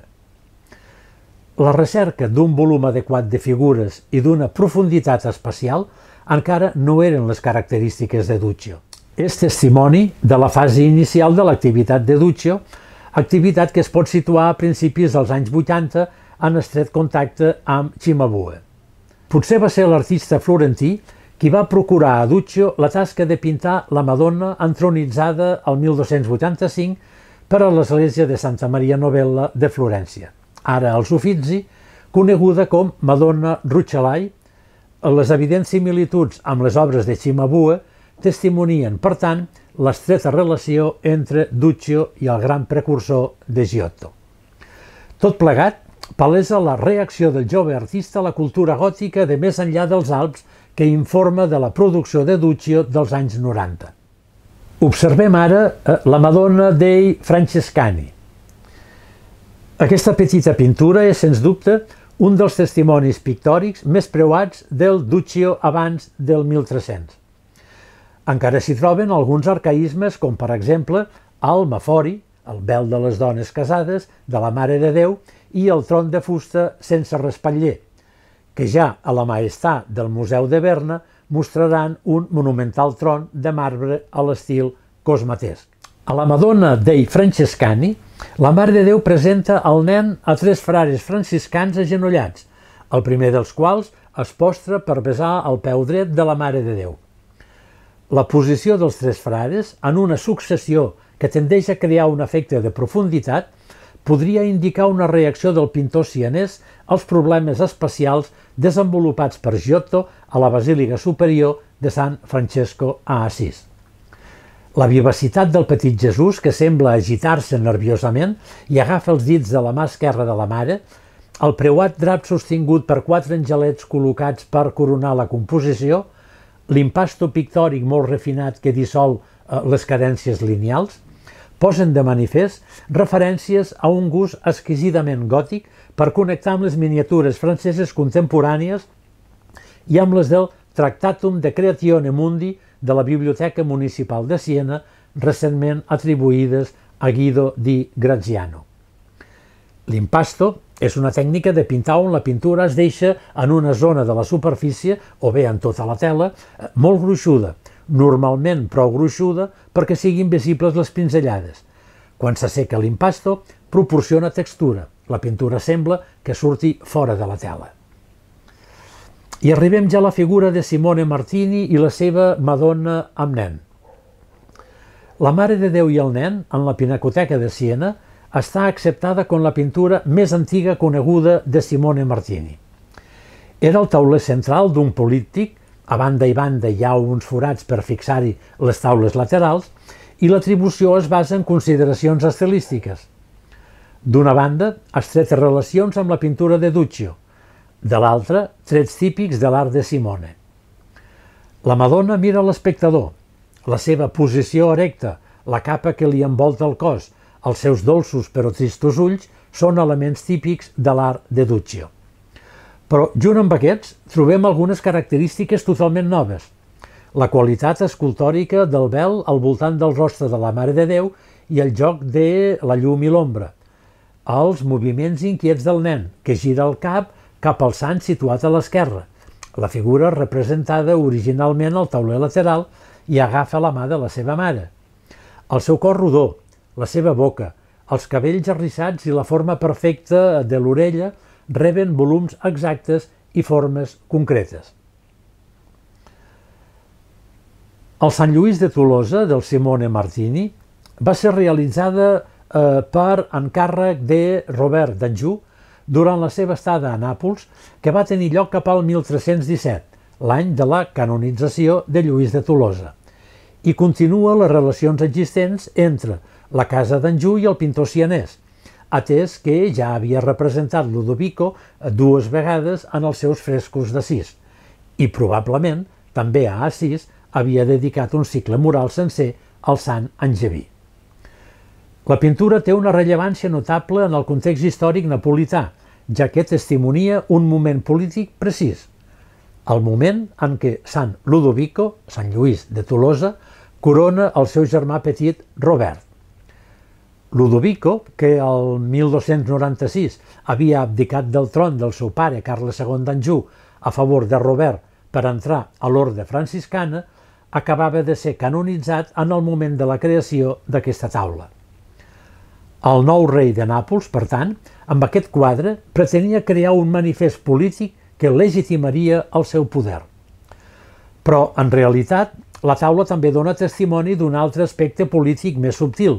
La recerca d'un volum adequat de figures i d'una profunditat espacial encara no eren les característiques de Duccio. És testimoni de la fase inicial de l'activitat de Duccio, activitat que es pot situar a principis dels anys vuitanta en estret contacte amb Cimabue. Potser va ser l'artista florentí qui va procurar a Duccio la tasca de pintar la Madonna entronitzada el mil dos-cents vuitanta-cinc per a l'església de Santa Maria Novella de Florència, ara als Uffizi, coneguda com Madonna Rucellai. Les evidents similituds amb les obres de Cimabue testimonien, per tant, l'estreta relació entre Duccio i el gran precursor de Giotto. Tot plegat palesa la reacció del jove artista a la cultura gòtica de més enllà dels Alps, que informa de la producció de Duccio dels anys noranta. Observem ara la Madonna dei Francescani. Aquesta petita pintura és, sens dubte, un dels testimonis pictòrics més preuats del Duccio abans del mil tres-cents. Encara s'hi troben alguns arcaïsmes, com per exemple el mafori, el vel de les dones casades, de la Mare de Déu, i el tron de fusta sense respatller, que ja a la Maestà del Museu de Berna mostraran un monumental tron de marbre a l'estil cosmatesc. A la Madonna dei Francescani, la Mare de Déu presenta el nen a tres frares franciscans agenollats, el primer dels quals es postra per besar el peu dret de la Mare de Déu. La posició dels tres frares, en una successió que tendeix a crear un efecte de profunditat, podria indicar una reacció del pintor sienès als problemes espacials desenvolupats per Giotto a la Basílica Superior de Sant Francesco a Assís. La vivacitat del petit Jesús, que sembla agitar-se nerviosament i agafa els dits de la mà esquerra de la Mare, el preuat drap sostingut per quatre angelets col·locats per coronar la composició, l'impasto pictòric molt refinat que dissol les cadències lineals, posen de manifest referències a un gust exquisidament gòtic per connectar amb les miniatures franceses contemporànies i amb les del Tractatum de Creatione Mundi de la Biblioteca Municipal de Siena, recentment atribuïdes a Guido di Graziano. L'impasto és una tècnica de pintar on la pintura es deixa en una zona de la superfície, o bé en tota la tela, molt gruixuda, normalment prou gruixuda perquè siguin visibles les pinzellades. Quan s'asseca l'impasto, proporciona textura. La pintura sembla que surti fora de la tela. I arribem ja a la figura de Simone Martini i la seva Madonna amb nen. La Mare de Déu i el nen, en la Pinacoteca de Siena, està acceptada com la pintura més antiga coneguda de Simone Martini. Era el tauler central d'un políptic, a banda i banda hi ha uns forats per fixar-hi les taules laterals, i l'atribució es basa en consideracions estilístiques. D'una banda, estretes relacions amb la pintura de Duccio, de l'altra, trets típics de l'art de Simone. La Madonna mira l'espectador. La seva posició erecta, la capa que li envolta el cos, els seus dolços però tristos ulls són elements típics de l'art de Duccio. Però, junt amb aquests, trobem algunes característiques totalment noves. La qualitat escultòrica del vel al voltant del rostre de la Mare de Déu i el joc de la llum i l'ombra. Els moviments inquiets del nen, que gira el cap cap al sant situat a l'esquerra. La figura representada originalment al tauler lateral i agafa la mà de la seva mare. El seu cos rodó, la seva boca, els cabells arrissats i la forma perfecta de l'orella reben volums exactes i formes concretes. El Sant Lluís de Tolosa, del Simone Martini, va ser realitzada eh, per encàrrec de Robert d'Anjou durant la seva estada a Nàpols, que va tenir lloc cap al mil tres-cents disset, l'any de la canonització de Lluís de Tolosa, i continua les relacions existents entre la casa d'Anjou i el pintor sienès, atès que ja havia representat Ludovico dues vegades en els seus frescos d'Assís, i probablement també a Assís havia dedicat un cicle mural sencer al sant Angeví. La pintura té una rellevància notable en el context històric napolità, ja que testimonia un moment polític precís, el moment en què Sant Ludovico, Sant Lluís de Tolosa, corona el seu germà petit Robert. Ludovico, que el mil dos-cents noranta-sis havia abdicat del tron del seu pare Carles segon d'Anjou a favor de Robert per entrar a l'orde franciscana, acabava de ser canonitzat en el moment de la creació d'aquesta taula. El nou rei de Nàpols, per tant, amb aquest quadre pretenia crear un manifest polític que legitimaria el seu poder. Però, en realitat, la taula també dona testimoni d'un altre aspecte polític més subtil.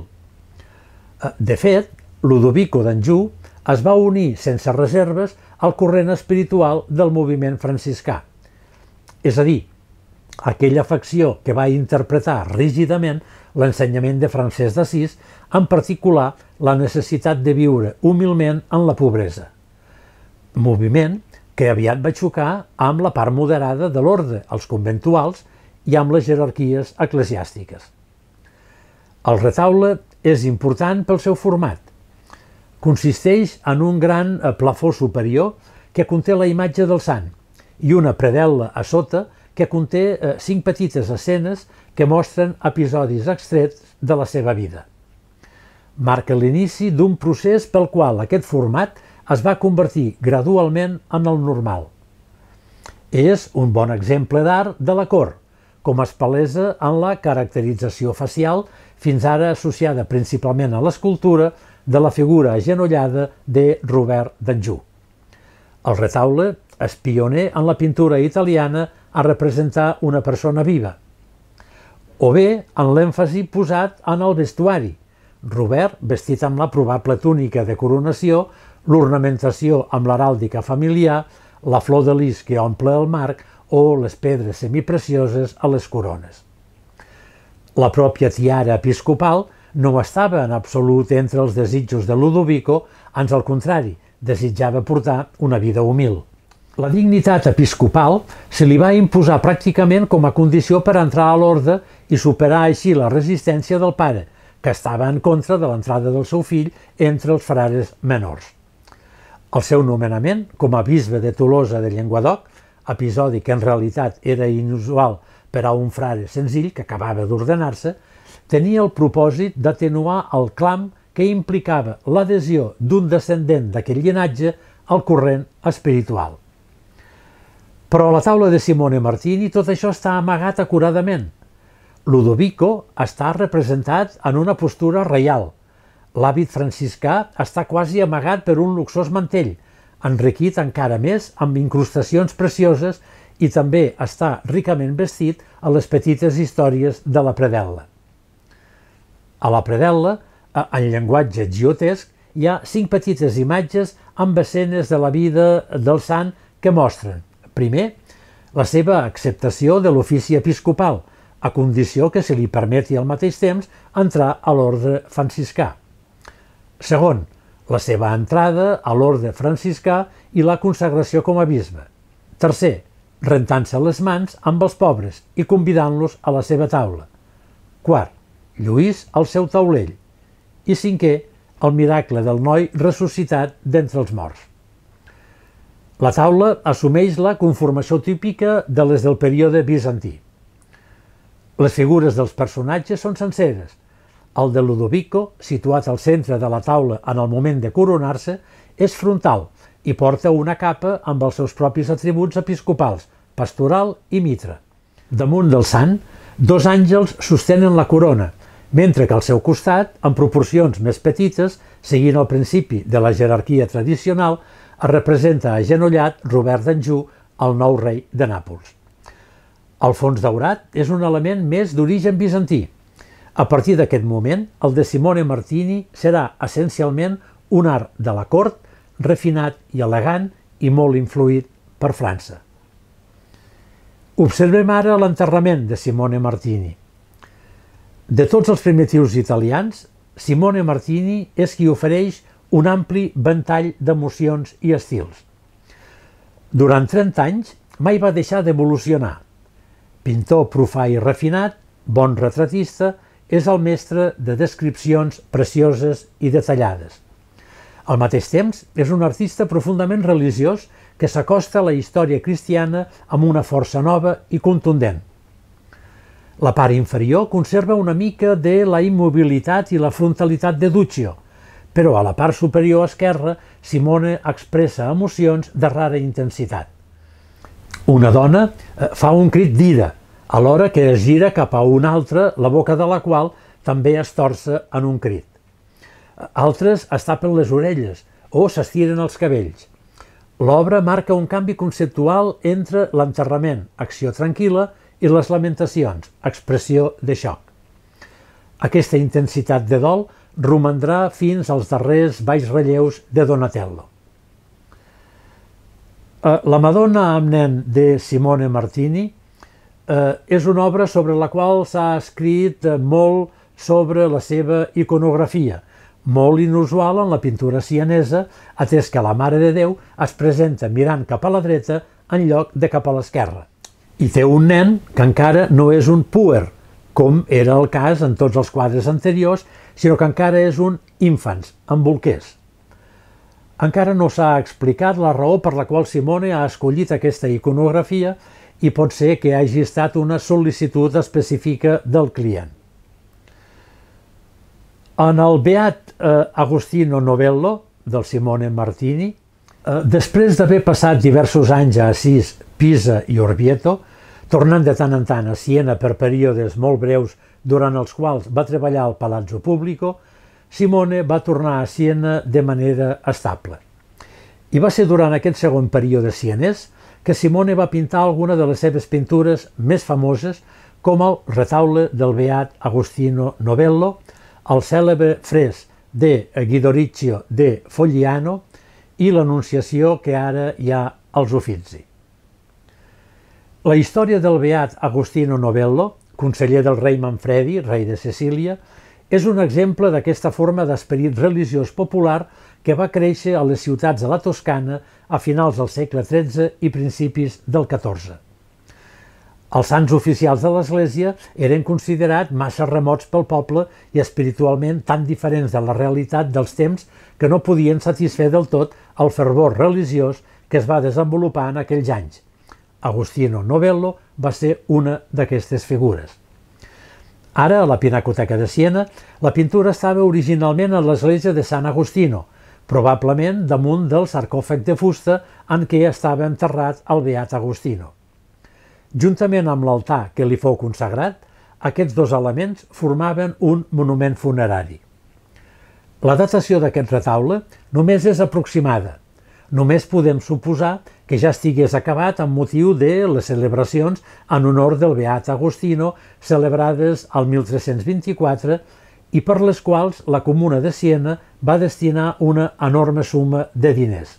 De fet, Ludovico d'Anjou es va unir sense reserves al corrent espiritual del moviment franciscà. És a dir, aquella facció que va interpretar rígidament l'ensenyament de Francesc d'Assís, en particular la necessitat de viure humilment en la pobresa. Moviment que aviat va xocar amb la part moderada de l'orde, els conventuals, i amb les jerarquies eclesiàstiques. El retaule és important pel seu format. Consisteix en un gran plafó superior que conté la imatge del sant i una predel·la a sota que conté cinc petites escenes que mostren episodis extrets de la seva vida. Marca l'inici d'un procés pel qual aquest format es va convertir gradualment en el normal. És un bon exemple d'art de la cort, com es palesa en la caracterització facial, fins ara associada principalment a l'escultura de la figura agenollada de Robert d'Anjou. El retaule és pioner en la pintura italiana a representar una persona viva, o bé en l'èmfasi posat en el vestuari, Robert vestit amb la probable túnica de coronació, l'ornamentació amb l'heràldica familiar, la flor de lis que omple el marc o les pedres semiprecioses a les corones. La pròpia tiara episcopal no estava en absolut entre els desitjos de Ludovico, ans al contrari, desitjava portar una vida humil. La dignitat episcopal se li va imposar pràcticament com a condició per entrar a l'orde i superar així la resistència del pare, que estava en contra de l'entrada del seu fill entre els frares menors. El seu nomenament com a bisbe de Tolosa de Llenguadoc, episodi que en realitat era inusual per a un frare senzill que acabava d'ordenar-se, tenia el propòsit d'atenuar el clam que implicava l'adhesió d'un descendent d'aquest llinatge al corrent espiritual. Però a la taula de Simone Martini tot això està amagat acuradament. Ludovico està representat en una postura reial. L'hàbit franciscà està quasi amagat per un luxós mantell, enriquit encara més amb incrustacions precioses i també està ricament vestit a les petites històries de la predel·la. A la predel·la, en llenguatge giotesc, hi ha cinc petites imatges amb escenes de la vida del sant que mostren, primer, la seva acceptació de l'ofici episcopal, a condició que se li permeti al mateix temps entrar a l'orde franciscà. Segon, la seva entrada a l'orde franciscà i la consagració com a bisbe. Tercer, rentant-se les mans amb els pobres i convidant-los a la seva taula. Quart, lluís al seu taulell. I cinquè, el miracle del noi ressuscitat d'entre els morts. La taula assumeix la conformació típica de les del període bizantí. Les figures dels personatges són senceres. El de Ludovico, situat al centre de la taula en el moment de coronar-se, és frontal i porta una capa amb els seus propis atributs episcopals, pastoral i mitra. Damunt del sant, dos àngels sostenen la corona, mentre que al seu costat, en proporcions més petites, seguint el principi de la jerarquia tradicional, es representa agenollat Robert d'Anjou, el nou rei de Nàpols. El fons daurat és un element més d'origen bizantí. A partir d'aquest moment, el de Simone Martini serà essencialment un art de la cort, refinat i elegant i molt influït per França. Observem ara l'enterrament de Simone Martini. De tots els primitius italians, Simone Martini és qui ofereix un ampli ventall d'emocions i estils. Durant trenta anys mai va deixar d'evolucionar. Pintor profà i refinat, bon retratista, és el mestre de descripcions precioses i detallades. Al mateix temps, és un artista profundament religiós que s'acosta a la història cristiana amb una força nova i contundent. La part inferior conserva una mica de la immobilitat i la frontalitat de Duccio, però a la part superior esquerra Simone expressa emocions de rara intensitat. Una dona fa un crit d'ira, alhora que es gira cap a una altra, la boca de la qual també es torça en un crit. Altres es tapen les orelles o s'estiren els cabells. L'obra marca un canvi conceptual entre l'enterrament, acció tranquil·la, i les lamentacions, expressió de xoc. Aquesta intensitat de dol romandrà fins als darrers baixrelleus de Donatello. La Madonna amb nen de Simone Martini és una obra sobre la qual s'ha escrit molt sobre la seva iconografia, molt inusual en la pintura sienesa, atès que la Mare de Déu es presenta mirant cap a la dreta en lloc de cap a l'esquerra. I té un nen que encara no és un puer, com era el cas en tots els quadres anteriors, sinó que encara és un infants, amb bolquers. Encara no s'ha explicat la raó per la qual Simone ha escollit aquesta iconografia i pot ser que hagi estat una sol·licitud específica del client. En el beat Agostino Novello, del Simone Martini, després d'haver passat diversos anys a Assís, Pisa i Orvieto, tornant de tant en tant a Siena per períodes molt breus durant els quals va treballar al Palazzo Pubblico, Simone va tornar a Siena de manera estable. I va ser durant aquest segon període sienès que Simone va pintar alguna de les seves pintures més famoses, com el retaule del beat Agostino Novello, el cèlebre fresc de Guido Riccio de Fogliano i l'Anunciació que ara hi ha als Uffizi. La història del beat Agostino Novello, conseller del rei Manfredi, rei de Sicília, és un exemple d'aquesta forma d'esperit religiós popular que va créixer a les ciutats de la Toscana a finals del segle tretze i principis del catorze. Els sants oficials de l'Església eren considerats massa remots pel poble i espiritualment tan diferents de la realitat dels temps que no podien satisfer del tot el fervor religiós que es va desenvolupar en aquells anys. Agostino Novello va ser una d'aquestes figures. Ara, a la Pinacoteca de Siena, la pintura estava originalment a l'església de Sant Agostino, probablement damunt del sarcòfag de fusta en què estava enterrat el beat Agostino. Juntament amb l'altar que li fou consagrat, aquests dos elements formaven un monument funerari. La datació d'aquest retaule només és aproximada. Només podem suposar que ja estigués acabat amb motiu de les celebracions en honor del beat Agostino celebrades al mil tres-cents vint-i-quatre i per les quals la Comuna de Siena va destinar una enorme suma de diners.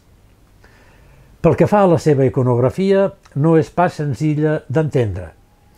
Pel que fa a la seva iconografia, no és pas senzilla d'entendre.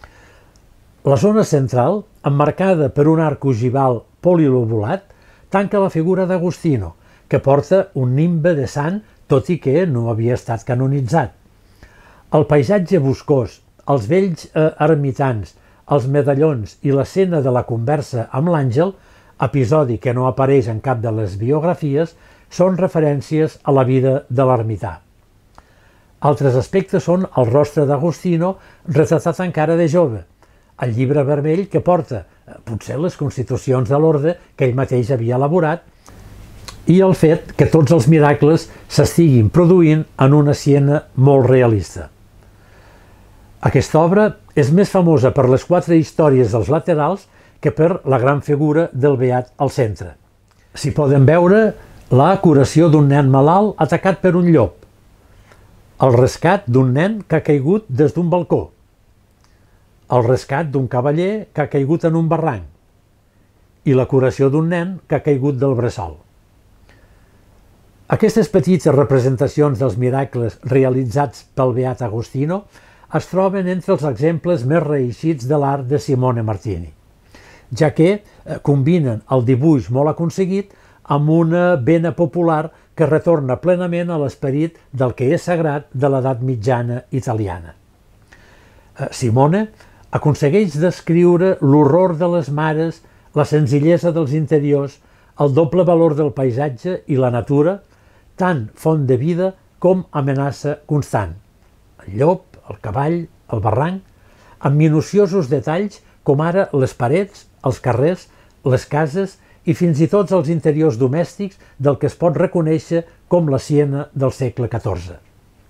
La zona central, emmarcada per un arc ogival polilobulat, tanca la figura d'Agostino, que porta un nimbe de sant, tot i que no havia estat canonitzat. El paisatge boscós, els vells ermitans, els medallons i l'escena de la conversa amb l'àngel, episodi que no apareix en cap de les biografies, són referències a la vida de l'ermità. Altres aspectes són el rostre d'Agostino retratat encara de jove, el llibre vermell que porta, potser les constitucions de l'orde que ell mateix havia elaborat, i el fet que tots els miracles s'estiguin produint en una Siena molt realista. Aquesta obra és més famosa per les quatre històries dels laterals que per la gran figura del beat al centre. S'hi poden veure la curació d'un nen malalt atacat per un llop, el rescat d'un nen que ha caigut des d'un balcó, el rescat d'un cavaller que ha caigut en un barranc i la curació d'un nen que ha caigut del bressol. Aquestes petites representacions dels miracles realitzats pel beat Agostino es troben entre els exemples més reeixits de l'art de Simone Martini, ja que combinen el dibuix molt aconseguit amb una vena popular que retorna plenament a l'esperit del que és sagrat de l'edat mitjana italiana. Simone aconsegueix descriure l'horror de les mares, la senzillesa dels interiors, el doble valor del paisatge i la natura, tant font de vida com amenaça constant. El llop, el cavall, el barranc, amb minuciosos detalls com ara les parets, els carrers, les cases i fins i tot els interiors domèstics del que es pot reconèixer com la Siena del segle catorze.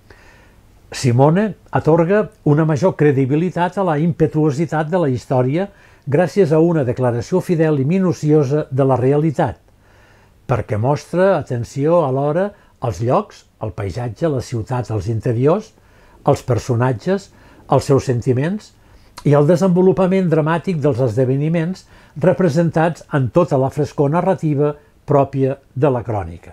Simone atorga una major credibilitat a la impetuositat de la història gràcies a una declaració fidel i minuciosa de la realitat, perquè mostra atenció alhora als llocs, al paisatge, la ciutat, els interiors, els personatges, els seus sentiments i el desenvolupament dramàtic dels esdeveniments representats en tota la frescor narrativa pròpia de la crònica.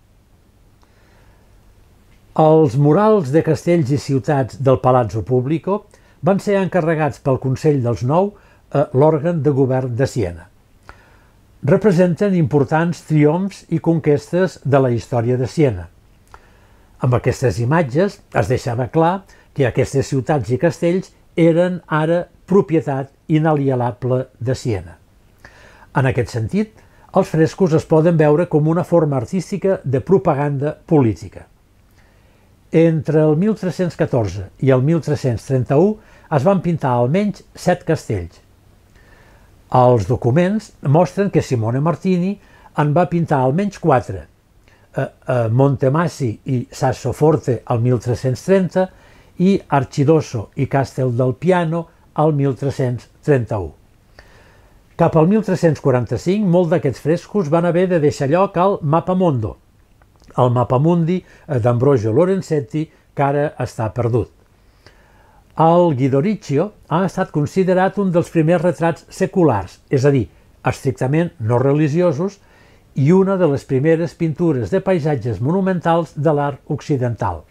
Els murals de castells i ciutats del Palazzo Pubblico van ser encarregats pel Consell dels Nou, l'òrgan de govern de Siena. Representen importants triomfs i conquestes de la història de Siena. Amb aquestes imatges es deixava clar que aquestes ciutats i castells eren ara propietat inalienable de Siena. En aquest sentit, els frescos es poden veure com una forma artística de propaganda política. Entre el mil tres-cents catorze i el mil tres-cents trenta-u es van pintar almenys set castells. Els documents mostren que Simone Martini en va pintar almenys quatre, Montemassi i Sassoforte al mil tres-cents trenta i Arcidosso i Castel del Piano al mil tres-cents trenta-u. Cap al mil tres-cents quaranta-cinc, molts d'aquests frescos van haver de deixar lloc al Mappamondo, el Mappamundi d'Ambrogio Lorenzetti, que ara està perdut. El Guido Riccio ha estat considerat un dels primers retrats seculars, és a dir, estrictament no religiosos, i una de les primeres pintures de paisatges monumentals de l'art occidental.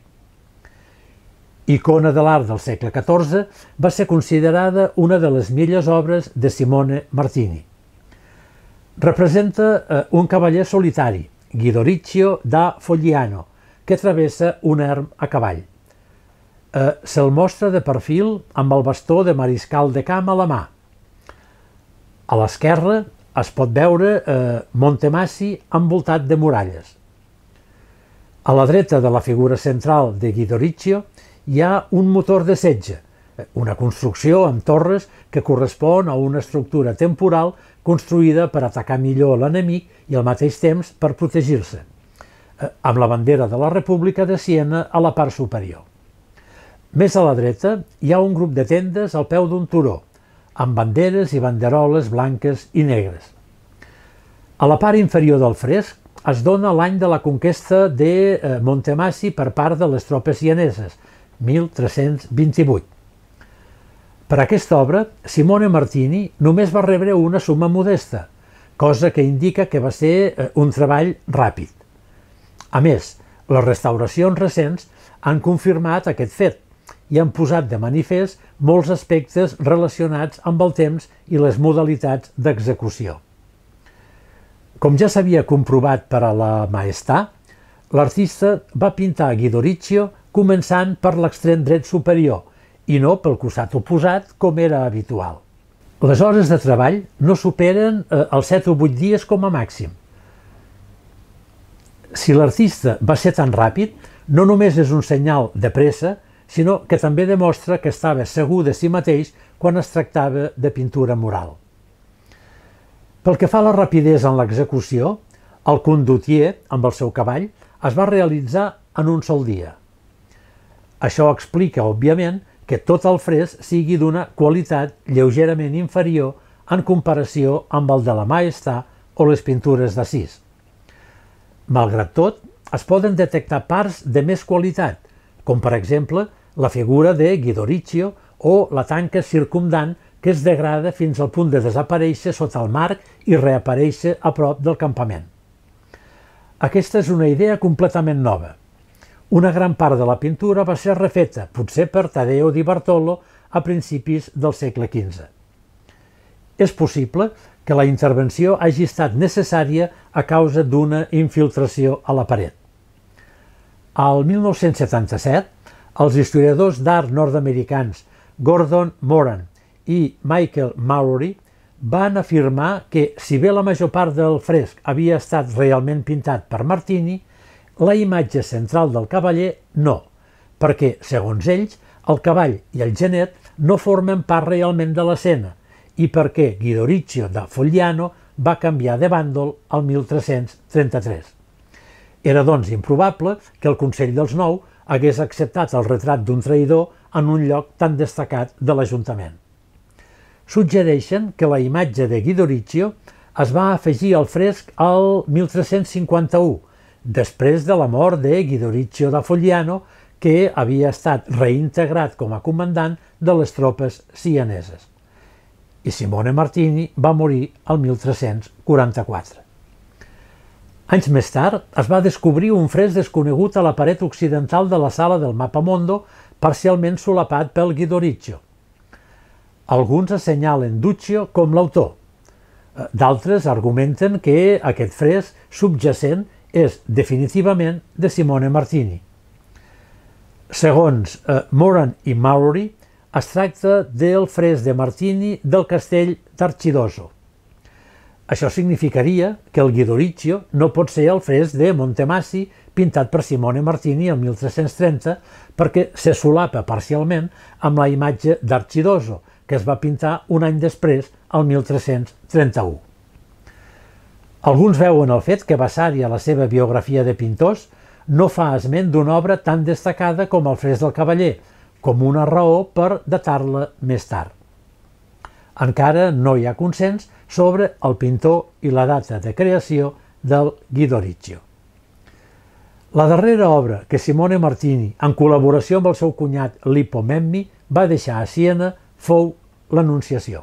Icona de l'art del segle catorze, va ser considerada una de les millors obres de Simone Martini. Representa eh, un cavaller solitari, Guido Riccio da Fogliano, que travessa un erm a cavall. Eh, Se'l mostra de perfil amb el bastó de mariscal de camp a la mà. A l'esquerra es pot veure eh, Montemassi envoltat de muralles. A la dreta de la figura central de Guido Riccio hi ha un motor de setge, una construcció amb torres que correspon a una estructura temporal construïda per atacar millor l'enemic i al mateix temps per protegir-se, amb la bandera de la República de Siena a la part superior. Més a la dreta hi ha un grup de tendes al peu d'un turó, amb banderes i banderoles blanques i negres. A la part inferior del fresc es dona l'any de la conquesta de Montemassi per part de les tropes sieneses, mil tres-cents vint-i-vuit. Per aquesta obra, Simone Martini només va rebre una suma modesta, cosa que indica que va ser un treball ràpid. A més, les restauracions recents han confirmat aquest fet i han posat de manifest molts aspectes relacionats amb el temps i les modalitats d'execució. Com ja s'havia comprovat per a la Maestà, l'artista va pintar Guido Riccio començant per l'extrem dret superior i no pel costat oposat, com era habitual. Les hores de treball no superen eh, els set o vuit dies com a màxim. Si l'artista va ser tan ràpid, no només és un senyal de pressa, sinó que també demostra que estava segur de si mateix quan es tractava de pintura mural. Pel que fa a la rapidesa en l'execució, el condottier, amb el seu cavall, es va realitzar en un sol dia. Això explica, òbviament, que tot el fresc sigui d'una qualitat lleugerament inferior en comparació amb el de la Maestà o les pintures d'Assís. Malgrat tot, es poden detectar parts de més qualitat, com per exemple la figura de Guido Riccio o la tanca circumdant que es degrada fins al punt de desaparèixer sota el marc i reaparèixer a prop del campament. Aquesta és una idea completament nova. Una gran part de la pintura va ser refeta, potser per Taddeo di Bartolo, a principis del segle quinze. És possible que la intervenció hagi estat necessària a causa d'una infiltració a la paret. Al mil nou-cents setanta-set, els historiadors d'art nord-americans Gordon Moran i Michael Mallory van afirmar que, si bé la major part del fresc havia estat realment pintat per Martini, la imatge central del cavaller no, perquè, segons ells, el cavall i el genet no formen part realment de l'escena i perquè Guido Riccio da Fogliano va canviar de bàndol al mil tres-cents trenta-tres. Era, doncs, improbable que el Consell dels Nou hagués acceptat el retrat d'un traïdor en un lloc tan destacat de l'Ajuntament. Suggereixen que la imatge de Guido Riccio es va afegir al fresc al mil tres-cents cinquanta-u, després de la mort de Guidoriccio da Fogliano, que havia estat reintegrat com a comandant de les tropes sieneses. I Simone Martini va morir el mil tres-cents quaranta-quatre. Anys més tard es va descobrir un fresc desconegut a la paret occidental de la sala del Mappamondo, parcialment solapat pel Guidoriccio. Alguns assenyalen Duccio com l'autor. D'altres argumenten que aquest fresc subjacent és definitivament de Simone Martini. Segons eh, Moran i Maury, es tracta del fresc de Martini del castell d'Arcidoso. Això significaria que el Guidoriccio no pot ser el fresc de Montemassi pintat per Simone Martini el mil tres-cents trenta perquè se solapa parcialment amb la imatge d'Arcidoso, que es va pintar un any després, el mil tres-cents trenta-u. Alguns veuen el fet que Vasari, a la seva biografia de pintors, no fa esment d'una obra tan destacada com el fresc del Cavaller, com una raó per datar-la més tard. Encara no hi ha consens sobre el pintor i la data de creació del Guidoriccio. La darrera obra que Simone Martini, en col·laboració amb el seu cunyat Lippo Memmi, va deixar a Siena fou l'Anunciació.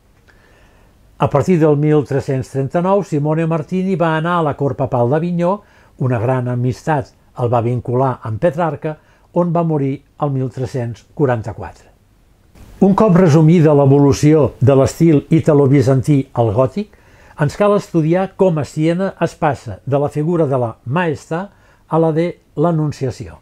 A partir del mil tres-cents trenta-nou, Simone Martini va anar a la cort papal d'Avinyó, una gran amistat el va vincular amb Petrarca, on va morir el mil tres-cents quaranta-quatre. Un cop resumida l'evolució de l'estil italo-bizantí al gòtic, ens cal estudiar com a Siena es passa de la figura de la Maestà a la de l'Anunciació.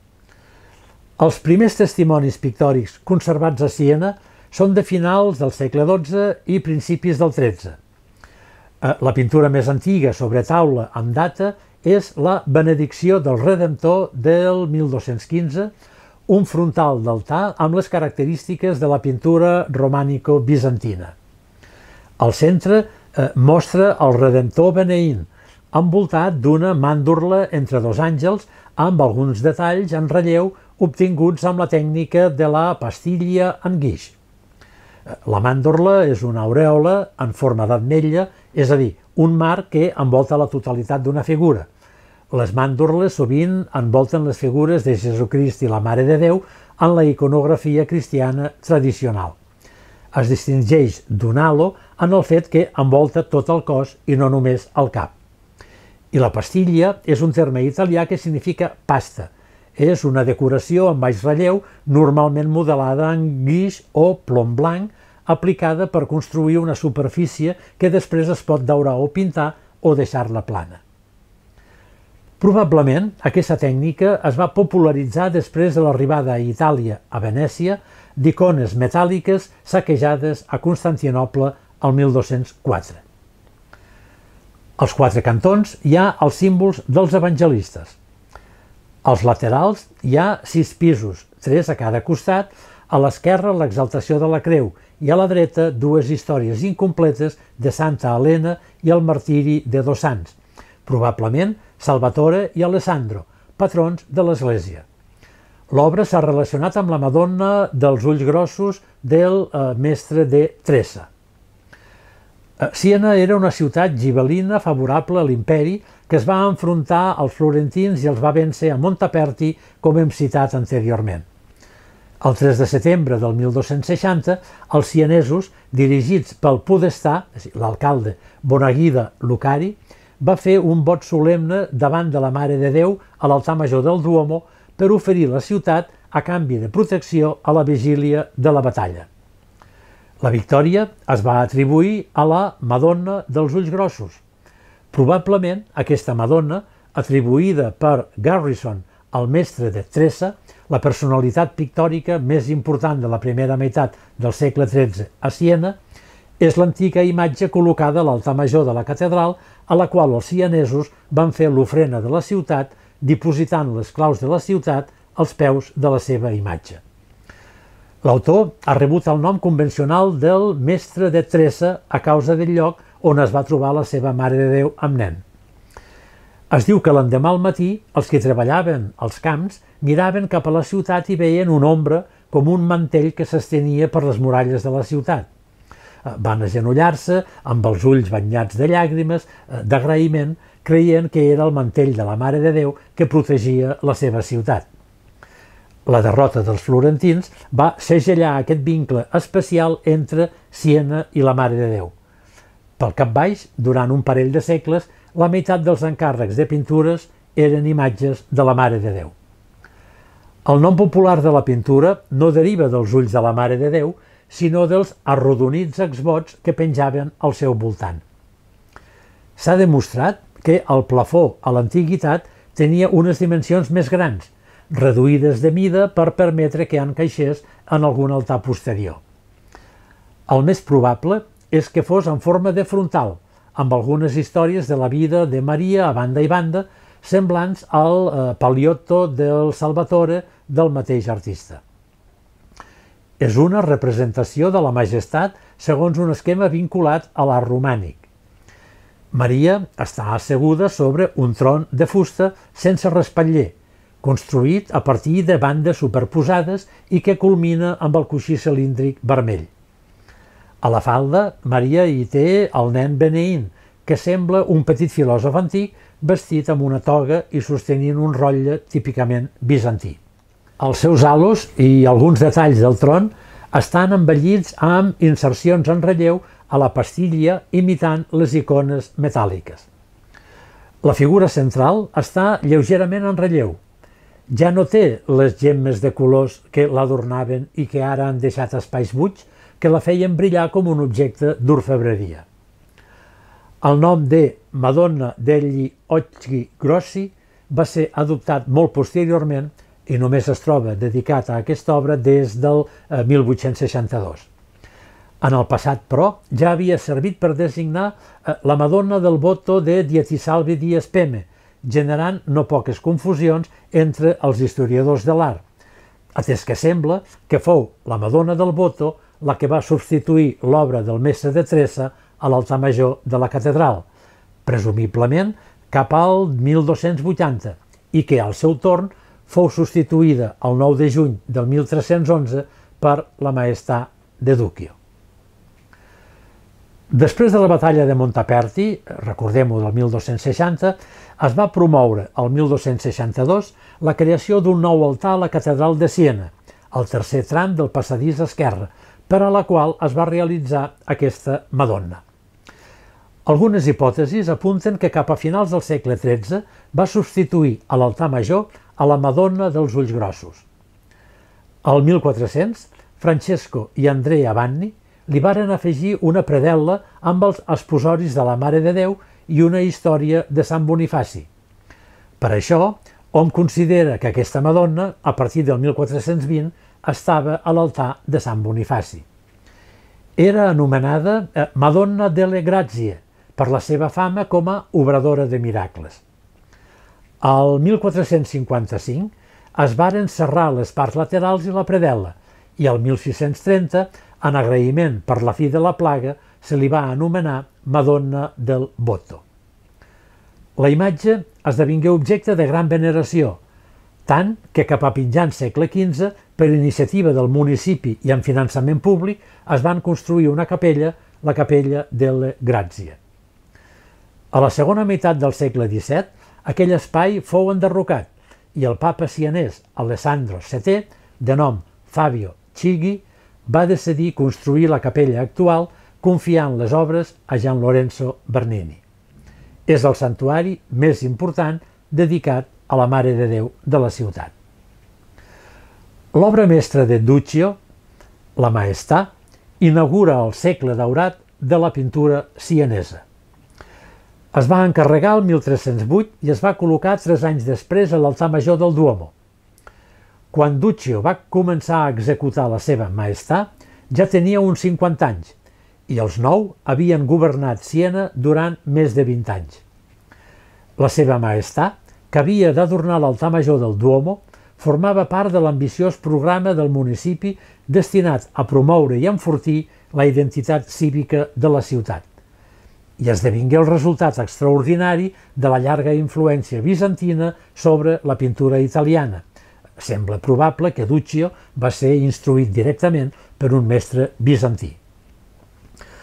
Els primers testimonis pictòrics conservats a Siena són de finals del segle dotze i principis del tretze. La pintura més antiga sobre taula amb data és la Benedicció del Redemptor del mil dos-cents quinze, un frontal d'altar amb les característiques de la pintura romànico-bizantina. Al centre eh, mostra el Redemptor beneint, envoltat d'una màndorla entre dos àngels amb alguns detalls en relleu obtinguts amb la tècnica de la pastilla en guix. La màndorla és una aurèola en forma d'ametlla, és a dir, un marc que envolta la totalitat d'una figura. Les màndorles sovint envolten les figures de Jesucrist i la Mare de Déu en la iconografia cristiana tradicional. Es distingeix d'un halo en el fet que envolta tot el cos i no només el cap. I la pastilla és un terme italià que significa pasta. És una decoració en baix relleu, normalment modelada en guix o plom blanc, aplicada per construir una superfície que després es pot daurar o pintar o deixar-la plana. Probablement, aquesta tècnica es va popularitzar després de l'arribada a Itàlia, a Venècia, d'icones metàl·liques saquejades a Constantinoble el mil dos-cents quatre. Als quatre cantons hi ha els símbols dels evangelistes. Als laterals hi ha sis pisos, tres a cada costat, a l'esquerra l'exaltació de la creu i a la dreta dues històries incompletes de Santa Helena i el martiri de dos sants, probablement Salvatore i Alessandro, patrons de l'Església. L'obra s'ha relacionat amb la Madonna dels ulls grossos del eh, mestre de Tressa. Siena era una ciutat gibel·lina favorable a l'imperi que es va enfrontar als florentins i els va vèncer a Montaperti, com hem citat anteriorment. El tres de setembre del mil dos-cents seixanta, els sienesos, dirigits pel podestà, l'alcalde Bonaguida Lucari, va fer un vot solemne davant de la Mare de Déu a l'altar major del Duomo per oferir la ciutat a canvi de protecció a la vigília de la batalla. La victòria es va atribuir a la Madonna dels ulls grossos. Probablement aquesta Madonna, atribuïda per Garrison al mestre de Tressa, la personalitat pictòrica més important de la primera meitat del segle tretze a Siena, és l'antiga imatge col·locada a l'altar major de la catedral, a la qual els sienesos van fer l'ofrena de la ciutat, dipositant les claus de la ciutat als peus de la seva imatge. L'autor ha rebut el nom convencional del mestre de Tressa a causa del lloc on es va trobar la seva Mare de Déu amb nen. Es diu que l'endemà al matí els que treballaven als camps miraven cap a la ciutat i veien una ombra com un mantell que s'estenia per les muralles de la ciutat. van agenollar-se amb els ulls banyats de llàgrimes d'agraïment, creient que era el mantell de la Mare de Déu que protegia la seva ciutat. La derrota dels florentins va segellar aquest vincle especial entre Siena i la Mare de Déu. Pel cap baix, durant un parell de segles, la meitat dels encàrrecs de pintures eren imatges de la Mare de Déu. El nom popular de la pintura no deriva dels ulls de la Mare de Déu, sinó dels arrodonits exvots que penjaven al seu voltant. S'ha demostrat que el plafó a l'antiguitat tenia unes dimensions més grans, reduïdes de mida per permetre que encaixés en algun altar posterior. El més probable és que fos en forma de frontal, amb algunes històries de la vida de Maria a banda i banda, semblants al eh, Paliotto del Salvatore del mateix artista. És una representació de la majestat segons un esquema vinculat a l'art romànic. Maria està asseguda sobre un tron de fusta sense respatller, construït a partir de bandes superposades i que culmina amb el coixí cilíndric vermell. A la falda, Maria hi té el nen beneint, que sembla un petit filòsof antic vestit amb una toga i sostenint un rotlle típicament bizantí. Els seus halos i alguns detalls del tron estan embellits amb insercions en relleu a la pastilla imitant les icones metàl·liques. La figura central està lleugerament en relleu. Ja no té les gemmes de colors que l'adornaven i que ara han deixat espais buits que la feien brillar com un objecte d'orfebreria. El nom de Madonna degli Occhi Grossi va ser adoptat molt posteriorment i només es troba dedicat a aquesta obra des del mil vuit-cents seixanta-dos. En el passat, però, ja havia servit per designar la Madonna del Botto de Dietisalvi di Speme, generant no poques confusions entre els historiadors de l'art, atès que sembla que fou la Madonna del Botto la que va substituir l'obra del mestre de Tressa a l'altar major de la catedral, presumiblement cap al mil dos-cents vuitanta, i que al seu torn fou substituïda el nou de juny del mil tres-cents onze per la Maestà de Duccio. Després de la batalla de Montaperti, recordem-ho del mil dos-cents seixanta, es va promoure el mil dos-cents seixanta-dos la creació d'un nou altar a la catedral de Siena, al tercer tram del passadís esquerre, per a la qual es va realitzar aquesta Madonna. Algunes hipòtesis apunten que cap a finals del segle tretze va substituir a l'altar major a la Madonna dels ulls grossos. Al mil quatre-cents, Francesco i Andrea Vanni li varen afegir una predel·la amb els esposoris de la Mare de Déu i una història de Sant Bonifaci. Per això, hom considera que aquesta Madonna, a partir del mil quatre-cents vint, estava a l'altar de Sant Bonifaci. Era anomenada Madonna delle Grazie per la seva fama com a obradora de miracles. Al mil quatre-cents cinquanta-cinc es varen serrar les parts laterals i la predel·la i al mil sis-cents trenta, en agraïment per la fi de la plaga, se li va anomenar Madonna del Botto. La imatge esdevingué objecte de gran veneració, tant que cap a mitjans segle quinze, per iniciativa del municipi i amb finançament públic, es van construir una capella, la Capella delle Grazie. A la segona meitat del segle disset, aquell espai fou enderrocat i el papa sienès Alessandro setè, de nom Fabio Chigi, va decidir construir la capella actual confiant les obres a Gian Lorenzo Bernini. És el santuari més important dedicat a la Mare de Déu de la ciutat. L'obra mestra de Duccio, la Maestà, inaugura el segle daurat de la pintura sienesa. Es va encarregar el mil tres-cents vuit i es va col·locar tres anys després a l'altar major del Duomo. Quan Duccio va començar a executar la seva Maestà, ja tenia uns cinquanta anys i els nou havien governat Siena durant més de vint anys. La seva Maestà, que havia d'adornar l'altar major del Duomo, formava part de l'ambiciós programa del municipi destinat a promoure i enfortir la identitat cívica de la ciutat. I esdevingué el resultat extraordinari de la llarga influència bizantina sobre la pintura italiana. Sembla probable que Duccio va ser instruït directament per un mestre bizantí.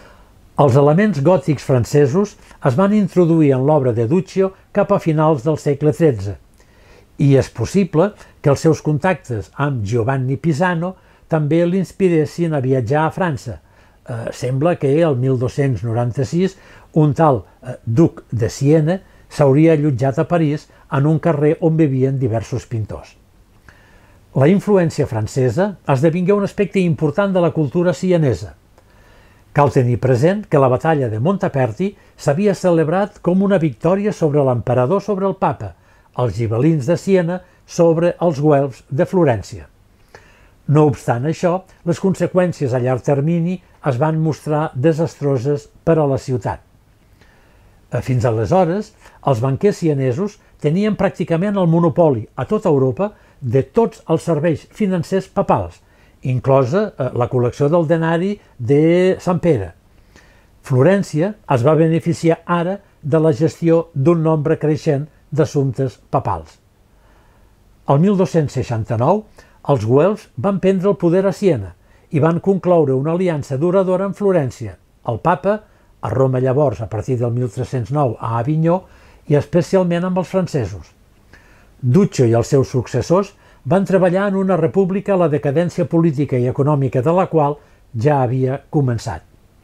Els elements gòtics francesos es van introduir en l'obra de Duccio cap a finals del segle tretze, i és possible que els seus contactes amb Giovanni Pisano també l'inspiressin a viatjar a França. Eh, sembla que el mil dos-cents noranta-sis un tal eh, duc de Siena s'hauria allotjat a París en un carrer on vivien diversos pintors. La influència francesa esdevingué un aspecte important de la cultura sienesa. Cal tenir present que la batalla de Montaperti s'havia celebrat com una victòria sobre l'emperador sobre el papa, els gibel·lins de Siena sobre els güelfs de Florència. No obstant això, les conseqüències a llarg termini es van mostrar desastroses per a la ciutat. Fins aleshores, els banquers sienesos tenien pràcticament el monopoli a tota Europa de tots els serveis financers papals, inclosa la col·lecció del denari de Sant Pere. Florència es va beneficiar ara de la gestió d'un nombre creixent d'assumptes papals. El mil dos-cents seixanta-nou, els güelfs van prendre el poder a Siena i van concloure una aliança duradora amb Florència, el papa, a Roma llavors a partir del mil tres-cents nou a Avinyó i especialment amb els francesos. Duccio i els seus successors van treballar en una república a la decadència política i econòmica de la qual ja havia començat.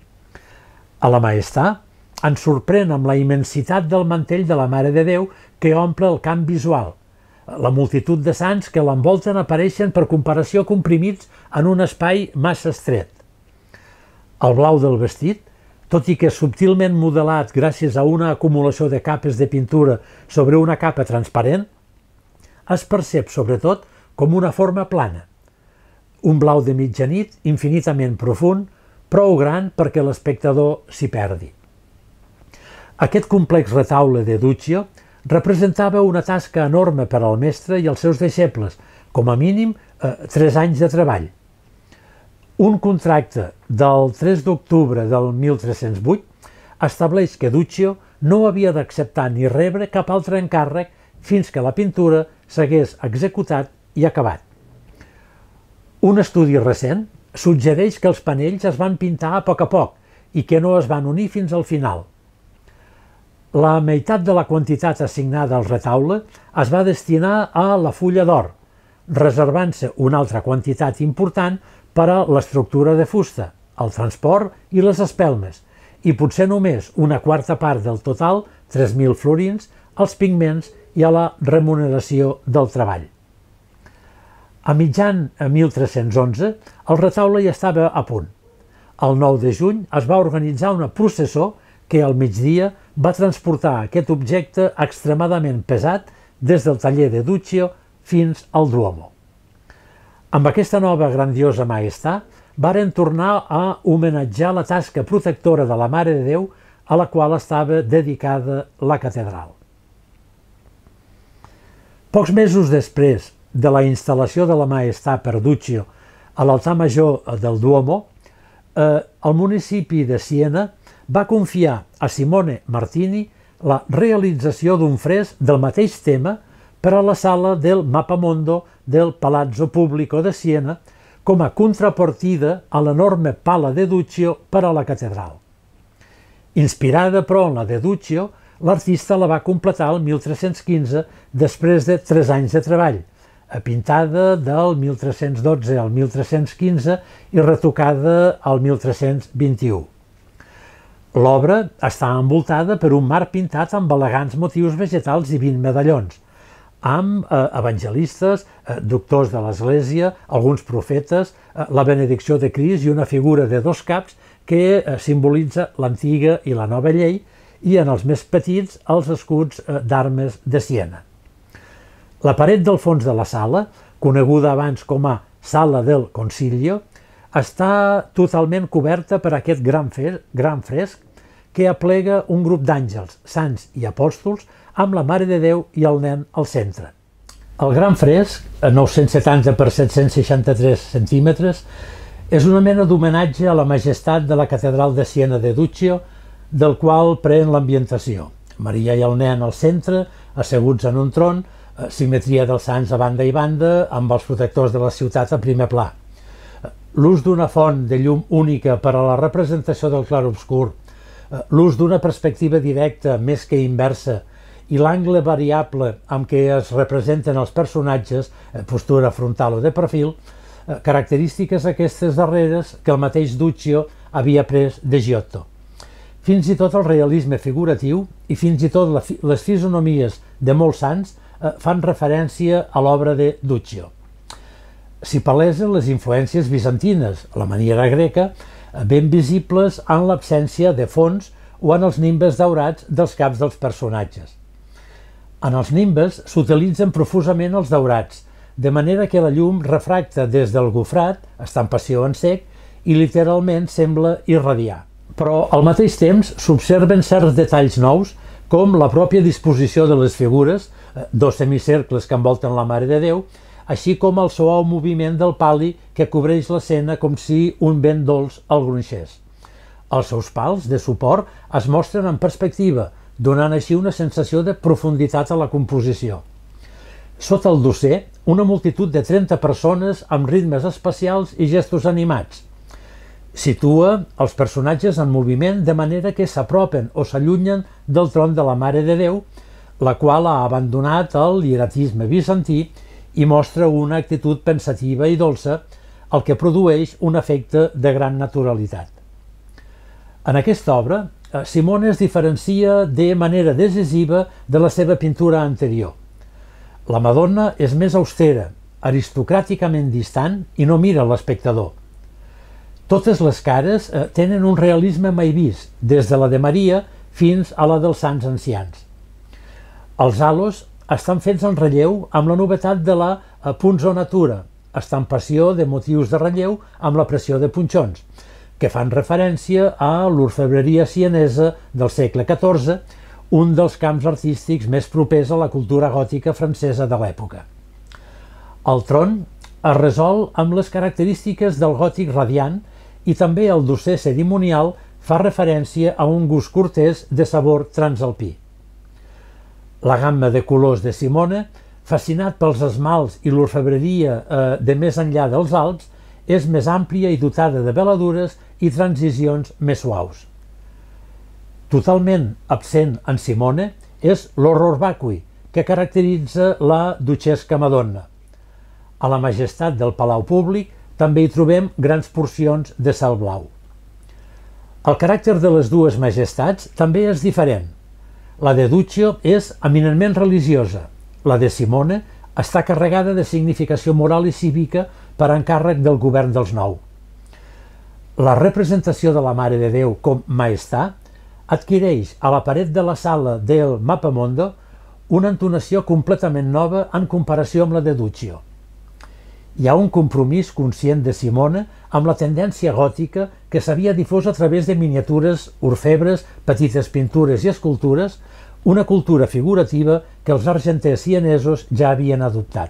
A la Maestà ens sorprèn amb la immensitat del mantell de la Mare de Déu que omple el camp visual. La multitud de sants que l'envolten apareixen per comparació comprimits en un espai massa estret. El blau del vestit, tot i que és subtilment modelat gràcies a una acumulació de capes de pintura sobre una capa transparent, es percep sobretot com una forma plana. Un blau de mitjanit infinitament profund, prou gran perquè l'espectador s'hi perdi. Aquest complex retaule de Duccio representava una tasca enorme per al mestre i els seus deixebles, com a mínim eh, tres anys de treball. Un contracte del tres d'octubre del mil tres-cents vuit estableix que Duccio no havia d'acceptar ni rebre cap altre encàrrec fins que la pintura s'hagués executat i acabat. Un estudi recent suggereix que els panells es van pintar a poc a poc i que no es van unir fins al final. La meitat de la quantitat assignada al retaule es va destinar a la fulla d'or, reservant-se una altra quantitat important per a l'estructura de fusta, el transport i les espelmes, i potser només una quarta part del total, tres mil florins, als pigments i a la remuneració del treball. A mitjan mil tres-cents onze, el retaule ja estava a punt. El nou de juny es va organitzar una processó que al migdia va transportar aquest objecte extremadament pesat des del taller de Duccio fins al Duomo. Amb aquesta nova grandiosa Maestà varen tornar a homenatjar la tasca protectora de la Mare de Déu a la qual estava dedicada la catedral. Pocs mesos després de la instal·lació de la Maestà per Duccio a l'altar major del Duomo, eh, el municipi de Siena va confiar a Simone Martini la realització d'un fresc del mateix tema per a la sala del Mappamondo del Palazzo Pubblico de Siena com a contrapartida a l'enorme pala de Duccio per a la catedral. Inspirada però en la de Duccio, l'artista la va completar el mil tres-cents quinze després de tres anys de treball, pintada del mil tres-cents dotze al mil tres-cents quinze i retocada al mil tres-cents vint-i-u. L'obra està envoltada per un marc pintat amb elegants motius vegetals i vint medallons, amb eh, evangelistes, eh, doctors de l'Església, alguns profetes, eh, la benedicció de Crist i una figura de dos caps que eh, simbolitza l'antiga i la nova llei, i en els més petits els escuts eh, d'armes de Siena. La paret del fons de la sala, coneguda abans com a Sala del Concilio, està totalment coberta per aquest gran, gran fresc que aplega un grup d'àngels, sants i apòstols amb la Mare de Déu i el nen al centre. El gran fresc, a nou-cents setanta per set-cents seixanta-tres centímetres, és una mena d'homenatge a la majestat de la catedral de Siena de Duccio, del qual pren l'ambientació. Maria i el nen al centre, asseguts en un tron, simetria dels sants a banda i banda, amb els protectors de la ciutat a primer pla. L'ús d'una font de llum única per a la representació del clarobscur l'ús d'una perspectiva directa més que inversa i l'angle variable amb què es representen els personatges, postura frontal o de perfil, característiques aquestes darreres que el mateix Duccio havia pres de Giotto. Fins i tot el realisme figuratiu i fins i tot les fisonomies de molts sants fan referència a l'obra de Duccio. S'hi palesen les influències bizantines, la maniera greca, ben visibles en l'absència de fons o en els nimbes daurats dels caps dels personatges. En els nimbes s'utilitzen profusament els daurats, de manera que la llum refracta des del gofrat, estampació en sec, i literalment sembla irradiar. Però al mateix temps s'observen certs detalls nous, com la pròpia disposició de les figures, dos semicercles que envolten la Mare de Déu, així com el suau moviment del pal·li que cobreix l'escena com si un vent dolç el gronxés. Els seus pals de suport es mostren en perspectiva, donant així una sensació de profunditat a la composició. Sota el dosser, una multitud de trenta persones amb ritmes especials i gestos animats. Situa els personatges en moviment de manera que s'apropen o s'allunyen del tron de la Mare de Déu, la qual ha abandonat el hieratisme bizantí i mostra una actitud pensativa i dolça, el que produeix un efecte de gran naturalitat. En aquesta obra, Simone es diferencia de manera decisiva de la seva pintura anterior. La Madonna és més austera, aristocràticament distant i no mira l'espectador. Totes les cares tenen un realisme mai vist, des de la de Maria fins a la dels sants ancians. Els halos estan fets en relleu amb la novetat de la punzonatura, estampació de motius de relleu amb la pressió de punxons, que fan referència a l'orfebreria sienesa del segle catorze, un dels camps artístics més propers a la cultura gòtica francesa de l'època. El tron es resol amb les característiques del gòtic radiant i també el dosser cerimonial fa referència a un gust cortès de sabor transalpí. La gamma de colors de Simone, fascinat pels esmalts i l'orfebreria de més enllà dels Alps, és més àmplia i dotada de veladures i transicions més suaus. Totalment absent en Simone és l'horror vacui, que caracteritza la duchesca Madonna. A la majestat del palau públic també hi trobem grans porcions de cel blau. El caràcter de les dues majestats també és diferent. La de Duccio és eminentment religiosa, la de Simone està carregada de significació moral i cívica per encàrrec del govern dels nou. La representació de la Mare de Déu com Maestà adquireix a la paret de la sala del Mappamondo una entonació completament nova en comparació amb la de Duccio. Hi ha un compromís conscient de Simone amb la tendència gòtica que s'havia difós a través de miniatures, orfebres, petites pintures i escultures, una cultura figurativa que els argenters sienesos ja havien adoptat.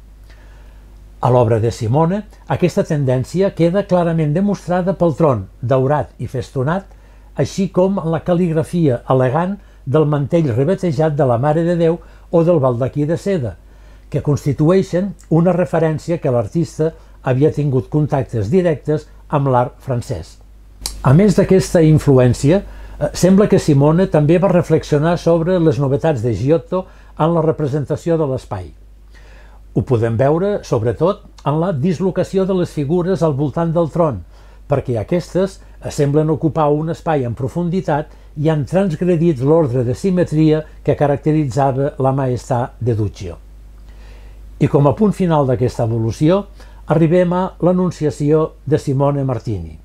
A l'obra de Simone, aquesta tendència queda clarament demostrada pel tron daurat i festonat, així com en la cal·ligrafia elegant del mantell revetejat de la Mare de Déu o del baldaquí de seda, que constitueixen una referència que l'artista havia tingut contactes directes amb l'art francès. A més d'aquesta influència, sembla que Simone també va reflexionar sobre les novetats de Giotto en la representació de l'espai. Ho podem veure, sobretot, en la dislocació de les figures al voltant del tron, perquè aquestes semblen ocupar un espai en profunditat i han transgredit l'ordre de simetria que caracteritzava la Maestà de Duccio. I com a punt final d'aquesta evolució, arribem a l'Anunciació de Simone Martini.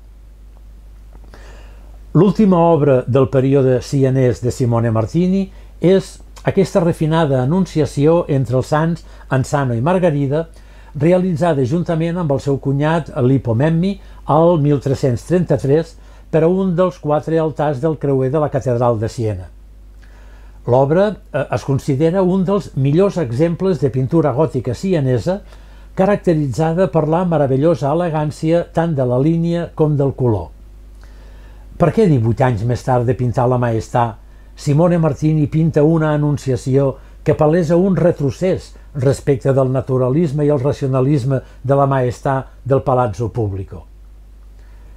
L'última obra del període sienès de Simone Martini és aquesta refinada anunciació entre els sants Ansano i Margarida, realitzada juntament amb el seu cunyat Lippo Memmi al mil tres-cents trenta-tres per a un dels quatre altars del creuer de la catedral de Siena. L'obra es considera un dels millors exemples de pintura gòtica sienesa, caracteritzada per la meravellosa elegància tant de la línia com del color. Per què divuit anys més tard de pintar la Maestà, Simone Martini pinta una anunciació que palesa un retrocés respecte del naturalisme i el racionalisme de la Maestà del Palazzo Pubblico?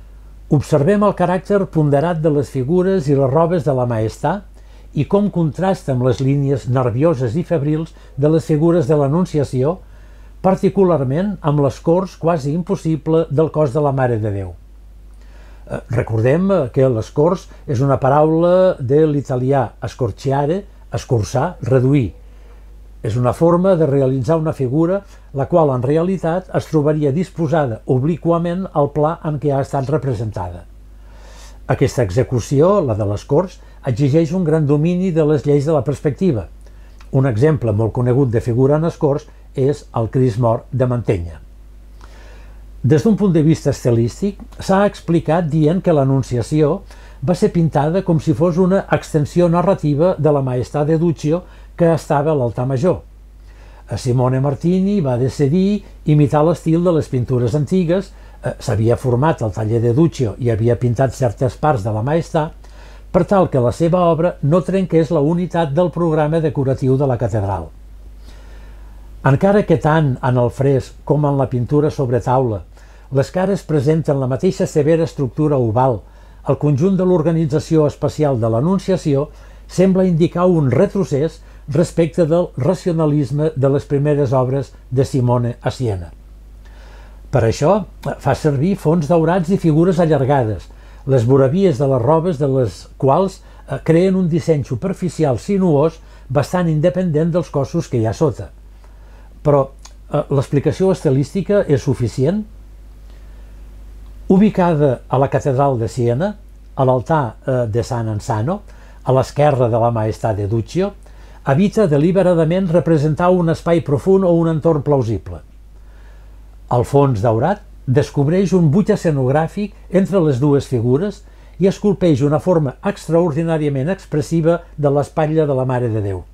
Observem el caràcter ponderat de les figures i les robes de la Maestà i com contrasta amb les línies nervioses i febrils de les figures de l'Anunciació, particularment amb l'escorç quasi impossible del cos de la Mare de Déu. Recordem que l'escorç és una paraula de l'italià scorciare, escorçar, reduir. És una forma de realitzar una figura la qual en realitat es trobaria disposada obliquament al pla en què ha estat representada. Aquesta execució, la de l'escorç, exigeix un gran domini de les lleis de la perspectiva. Un exemple molt conegut de figura en escorç és el Crist mort de Mantegna. Des d'un punt de vista estilístic, s'ha explicat dient que l'Anunciació va ser pintada com si fos una extensió narrativa de la Maestà de Duccio que estava a l'altar major. Simone Martini va decidir imitar l'estil de les pintures antigues, s'havia format al taller de Duccio i havia pintat certes parts de la Maestà, per tal que la seva obra no trenqués la unitat del programa decoratiu de la catedral. Encara que tant en el fresc com en la pintura sobre taula, les cares presenten la mateixa severa estructura oval, el conjunt de l'organització espacial de l'Anunciació sembla indicar un retrocés respecte del racionalisme de les primeres obres de Simone a Siena. Per això fa servir fons daurats i figures allargades, les voravies de les robes de les quals creen un disseny superficial sinuós bastant independent dels cossos que hi ha sota. Però l'explicació estilística és suficient? Ubicada a la catedral de Siena, a l'altar de Sant Ansano, a l'esquerra de la Maestà de Duccio, evita deliberadament representar un espai profund o un entorn plausible. El fons daurat descobreix un buit escenogràfic entre les dues figures i esculpeix una forma extraordinàriament expressiva de l'espatlla de la Mare de Déu.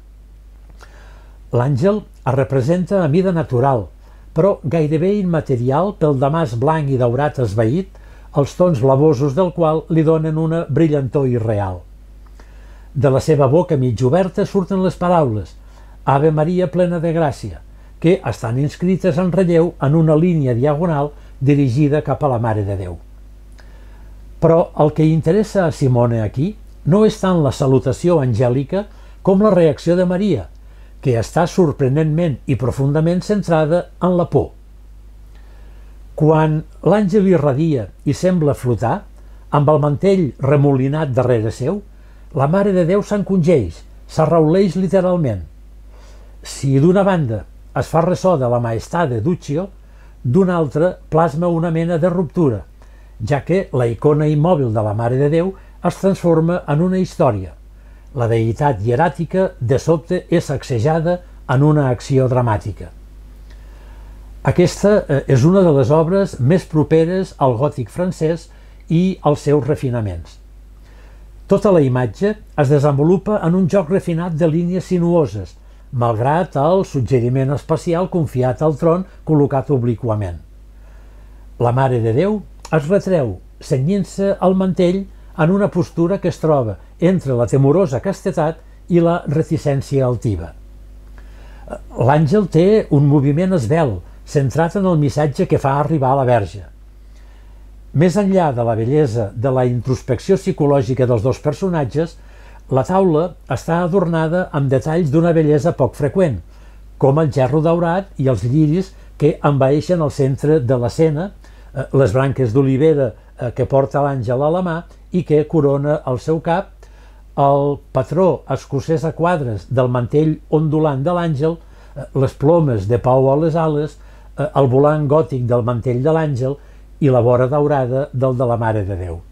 L'àngel es representa a mida natural, però gairebé immaterial pel damàs blanc i daurat esvaït, els tons blavosos del qual li donen una brillantor irreal. De la seva boca mig oberta surten les paraules «Ave Maria plena de gràcia», que estan inscrites en relleu en una línia diagonal dirigida cap a la Mare de Déu. Però el que interessa a Simone aquí no és tant la salutació angèlica com la reacció de Maria, que està sorprenentment i profundament centrada en la por. Quan l'àngel irradia i sembla flotar, amb el mantell remolinat darrere seu, la Mare de Déu s'encongeix, s'arrauleix literalment. Si d'una banda es fa ressò de la Maestà de Duccio, d'una altra plasma una mena de ruptura, ja que la icona immòbil de la Mare de Déu es transforma en una història. La deïtat hieràtica de sobte és sacsejada en una acció dramàtica. Aquesta és una de les obres més properes al gòtic francès i als seus refinaments. Tota la imatge es desenvolupa en un joc refinat de línies sinuoses, malgrat el suggeriment espacial confiat al tron col·locat obliquament. La Mare de Déu es retreu, cenyint-se al mantell en una postura que es troba entre la temorosa castetat i la reticència altiva. L'àngel té un moviment esvelt, centrat en el missatge que fa arribar a la Verge. Més enllà de la bellesa de la introspecció psicològica dels dos personatges, la taula està adornada amb detalls d'una bellesa poc freqüent, com el gerro daurat i els lliris que envaeixen el centre de l'escena, les branques d'olivera que porta l'àngel a la mà i que corona el seu cap, el patró escocès a quadres del mantell ondulant de l'àngel, les plomes de pau a les ales, el volant gòtic del mantell de l'àngel i la vora daurada del de la Mare de Déu.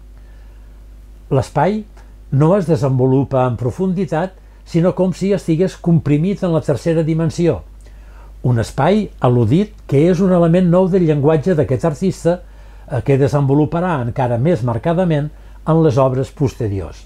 L'espai no es desenvolupa en profunditat, sinó com si estigués comprimit en la tercera dimensió. Un espai al·ludit que és un element nou del llenguatge d'aquest artista que desenvoluparà encara més marcadament en les obres posteriors.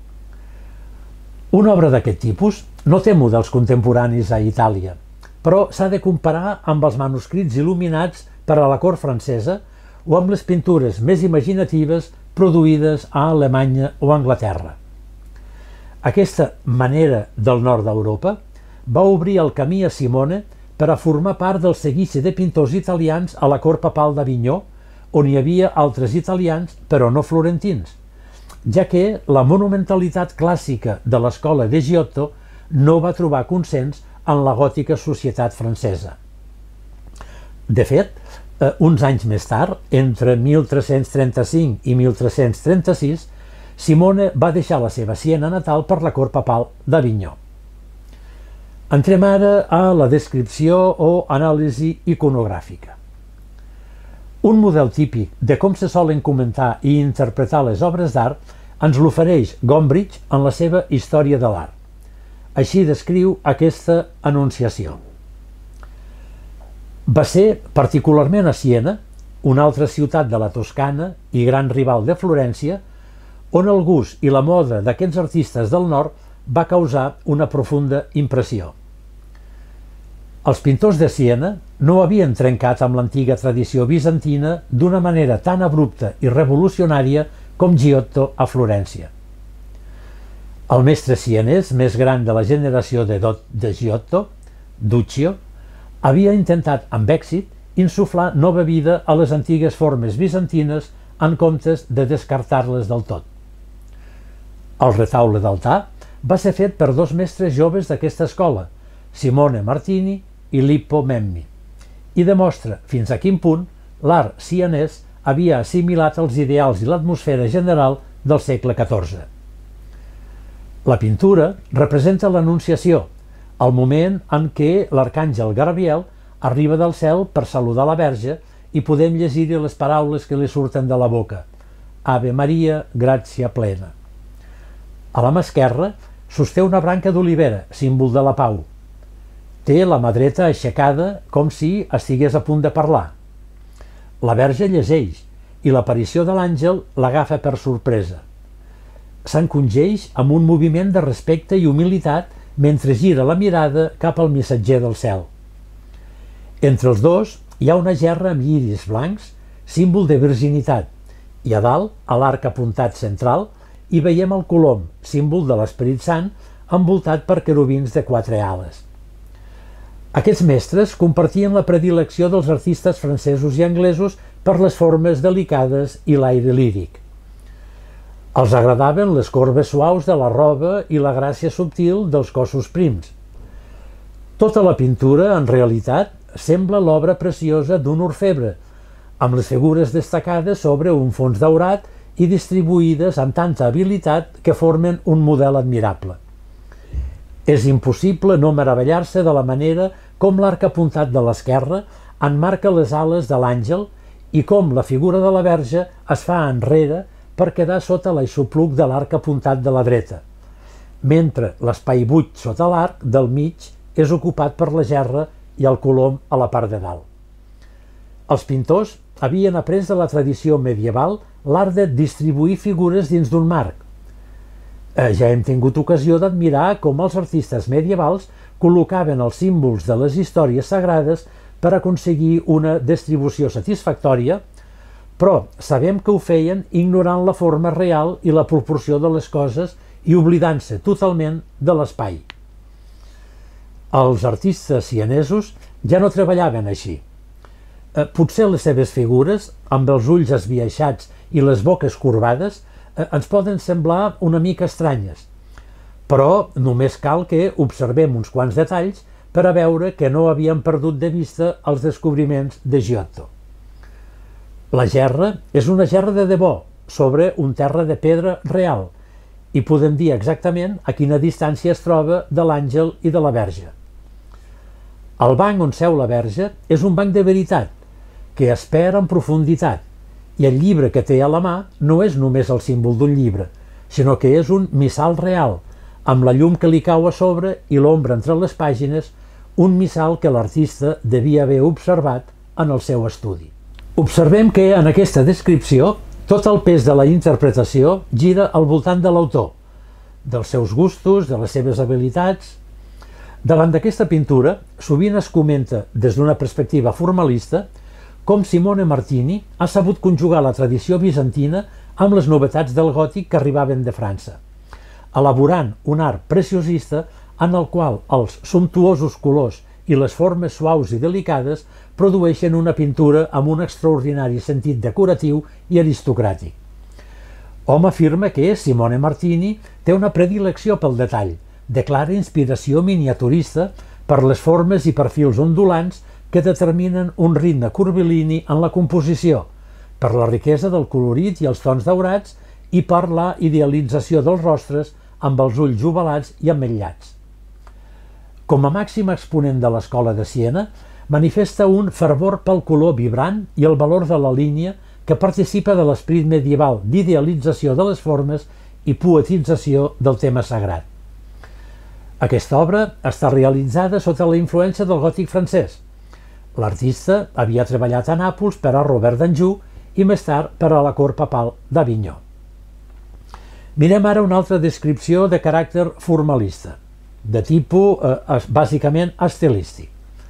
Una obra d'aquest tipus no té models contemporanis a Itàlia, però s'ha de comparar amb els manuscrits il·luminats per a la cort francesa o amb les pintures més imaginatives produïdes a Alemanya o Anglaterra. Aquesta manera del nord d'Europa va obrir el camí a Simone per a formar part del seguici de pintors italians a la cort papal d'Avinyó, on hi havia altres italians, però no florentins, ja que la monumentalitat clàssica de l'escola de Giotto no va trobar consens en la gòtica societat francesa. De fet, uns anys més tard, entre mil tres-cents trenta-cinc i mil tres-cents trenta-sis, Simone va deixar la seva Siena natal per la cort papal d'Avinyó. Entrem ara a la descripció o anàlisi iconogràfica. Un model típic de com se solen comentar i interpretar les obres d'art ens l'ofereix Gombrich en la seva Història de l'art. Així descriu aquesta anunciació. Va ser particularment a Siena, una altra ciutat de la Toscana i gran rival de Florència, on el gust i la moda d'aquests artistes del nord va causar una profunda impressió. Els pintors de Siena no havien trencat amb l'antiga tradició bizantina d'una manera tan abrupta i revolucionària com Giotto a Florència. El mestre sienès més gran de la generació de, de Giotto, Duccio, havia intentat amb èxit insuflar nova vida a les antigues formes bizantines en comptes de descartar-les del tot. El retaule d'altar va ser fet per dos mestres joves d'aquesta escola, Simone Martini i Lippo Memmi, i demostra fins a quin punt l'art sienès havia assimilat els ideals i l'atmosfera general del segle catorze. La pintura representa l'Anunciació, el moment en què l'arcàngel Gabriel arriba del cel per saludar la Verge i podem llegir-hi les paraules que li surten de la boca: Ave Maria, gràcia plena. A la mà esquerra sosté una branca d'olivera, símbol de la pau. Té la mà dreta aixecada com si estigués a punt de parlar. La Verge llegeix i l'aparició de l'àngel l'agafa per sorpresa. S'encongeix amb un moviment de respecte i humilitat mentre gira la mirada cap al missatger del cel. Entre els dos hi ha una gerra amb lliris blancs, símbol de virginitat, i a dalt, a l'arc apuntat central, hi veiem el colom, símbol de l'Esperit Sant, envoltat per querubins de quatre ales. Aquests mestres compartien la predilecció dels artistes francesos i anglesos per les formes delicades i l'aire líric. Els agradaven les corbes suaus de la roba i la gràcia subtil dels cossos prims. Tota la pintura, en realitat, sembla l'obra preciosa d'un orfebre, amb les figures destacades sobre un fons daurat i distribuïdes amb tanta habilitat que formen un model admirable. És impossible no meravellar-se de la manera com l'arc apuntat de l'esquerra enmarca les ales de l'àngel i com la figura de la Verge es fa enrere per quedar sota l'aixopluc de l'arc apuntat de la dreta, mentre l'espai buit sota l'arc del mig és ocupat per la gerra i el colom a la part de dalt. Els pintors havien après de la tradició medieval l'art de distribuir figures dins d'un marc. Ja hem tingut ocasió d'admirar com els artistes medievals col·locaven els símbols de les històries sagrades per aconseguir una distribució satisfactòria, però sabem que ho feien ignorant la forma real i la proporció de les coses i oblidant-se totalment de l'espai. Els artistes sienesos ja no treballaven així. Potser les seves figures, amb els ulls esbiaixats i les boques corbades, ens poden semblar una mica estranyes, però només cal que observem uns quants detalls per a veure que no havien perdut de vista els descobriments de Giotto. La gerra és una gerra de debò sobre un terra de pedra real i podem dir exactament a quina distància es troba de l'àngel i de la Verge. El banc on seu la Verge és un banc de veritat, que espera en profunditat, i el llibre que té a la mà no és només el símbol d'un llibre, sinó que és un missal real, amb la llum que li cau a sobre i l'ombra entre les pàgines, un missal que l'artista devia haver observat en el seu estudi. Observem que en aquesta descripció tot el pes de la interpretació gira al voltant de l'autor, dels seus gustos, de les seves habilitats. Davant d'aquesta pintura, sovint es comenta des d'una perspectiva formalista com Simone Martini ha sabut conjugar la tradició bizantina amb les novetats del gòtic que arribaven de França, elaborant un art preciosista en el qual els sumptuosos colors i les formes suaus i delicades produeixen una pintura amb un extraordinari sentit decoratiu i aristocràtic. Hom afirma que Simone Martini té una predilecció pel detall, declara inspiració miniaturista per les formes i perfils ondulants que determinen un ritme curvilini en la composició, per la riquesa del colorit i els tons daurats i per la idealització dels rostres amb els ulls ovalats i ametllats. Com a màxim exponent de l'escola de Siena, manifesta un fervor pel color vibrant i el valor de la línia que participa de l'esperit medieval d'idealització de les formes i poetització del tema sagrat. Aquesta obra està realitzada sota la influència del gòtic francès. L'artista havia treballat a Nàpols per a Robert d'Anjou i més tard per a la cort papal d'Avinyó. Mirem ara una altra descripció de caràcter formalista, de tipus eh, bàsicament estilístic.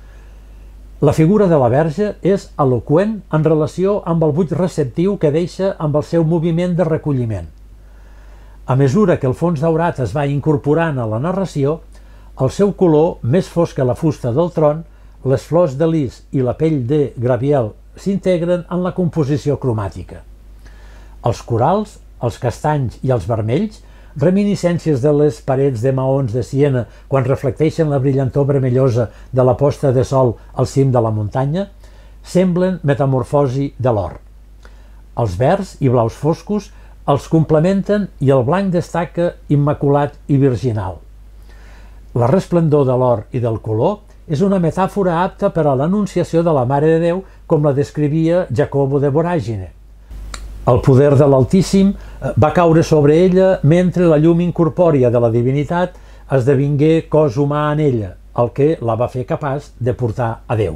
La figura de la Verge és eloqüent en relació amb el buit receptiu que deixa amb el seu moviment de recolliment. A mesura que el fons daurat es va incorporant a la narració, el seu color, més fosc que la fusta del tron, les flors de lis i la pell de Graviel s'integren en la composició cromàtica. Els corals, els castanys i els vermells, reminiscències de les parets de maons de Siena quan reflecteixen la brillantor vermellosa de la posta de sol al cim de la muntanya, semblen metamorfosi de l'or. Els verds i blaus foscos els complementen i el blanc destaca immaculat i virginal. La resplendor de l'or i del color és una metàfora apta per a l'anunciació de la Mare de Déu, com la descrivia Jacobo de Voragine. El poder de l'Altíssim va caure sobre ella mentre la llum incorpòria de la divinitat esdevingué cos humà en ella, el que la va fer capaç de portar a Déu.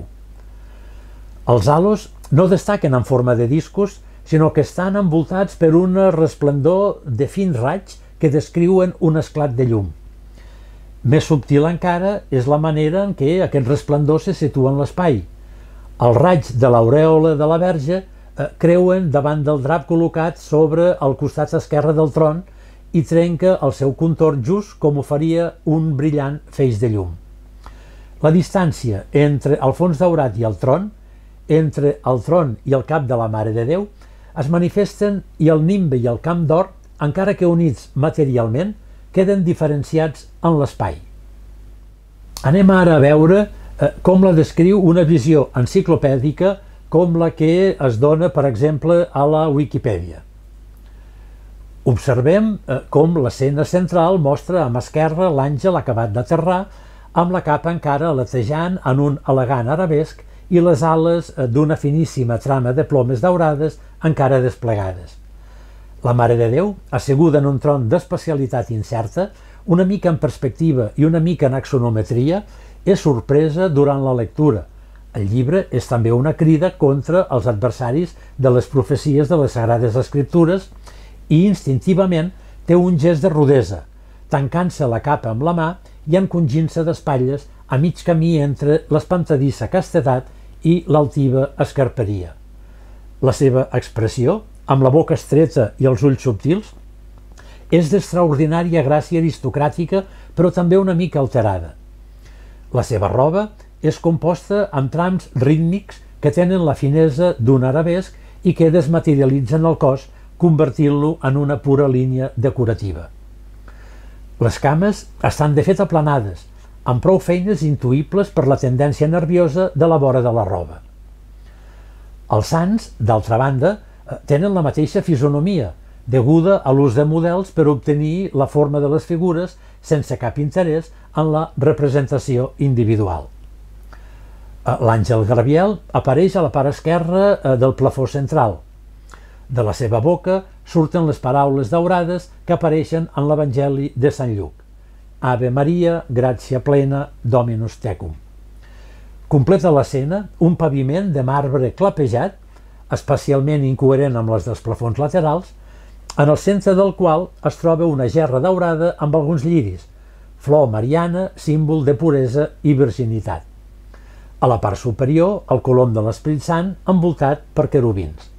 Els halos no destaquen en forma de discos, sinó que estan envoltats per una resplendor de fins raigs que descriuen un esclat de llum. Més subtil encara és la manera en què aquest resplendor se situa en l'espai. Els raigs de l'aurèola de la Verge creuen davant del drap col·locat sobre el costat esquerre del tron i trenca el seu contorn just com ho faria un brillant feix de llum. La distància entre el fons daurat i el tron, entre el tron i el cap de la Mare de Déu, es manifesten i el nimbe i el camp d'or, encara que units materialment, queden diferenciats en l'espai. Anem ara a veure eh, com la descriu una visió enciclopèdica com la que es dona, per exemple, a la Wikipedia. Observem eh, com l'escena central mostra a mà esquerra l'àngel acabat d'aterrar, amb la capa encara aletejant en un elegant arabesc i les ales eh, d'una finíssima trama de plomes daurades encara desplegades. La Mare de Déu, asseguda en un tron d'especialitat incerta, una mica en perspectiva i una mica en axonometria, és sorpresa durant la lectura. El llibre és també una crida contra els adversaris de les profecies de les Sagrades Escriptures i instintivament té un gest de rudesa, tancant-se la capa amb la mà i encongint-se d'espatlles a mig camí entre l'espantadissa castedat i l'altiva escarperia. La seva expressió, amb la boca estreta i els ulls subtils, és d'extraordinària gràcia aristocràtica, però també una mica alterada. La seva roba és composta amb trams rítmics que tenen la finesa d'un arabesc i que desmaterialitzen el cos, convertint-lo en una pura línia decorativa. Les cames estan de fet aplanades, amb prou feines intuïbles per la tendència nerviosa de la vora de la roba. Els sants, d'altra banda, tenen la mateixa fisonomia, deguda a l'ús de models per obtenir la forma de les figures sense cap interès en la representació individual. L'àngel Graviel apareix a la part esquerra del plafó central. De la seva boca surten les paraules daurades que apareixen en l'Evangeli de Sant Lluc. Ave Maria, gràcia plena, Dominus tecum. Completa l'escena un paviment de marbre clapejat, especialment incoherent amb les dels plafons laterals, en el centre del qual es troba una gerra daurada amb alguns lliris, flor mariana, símbol de puresa i virginitat. A la part superior, el colom de l'Esperit Sant envoltat per querubins.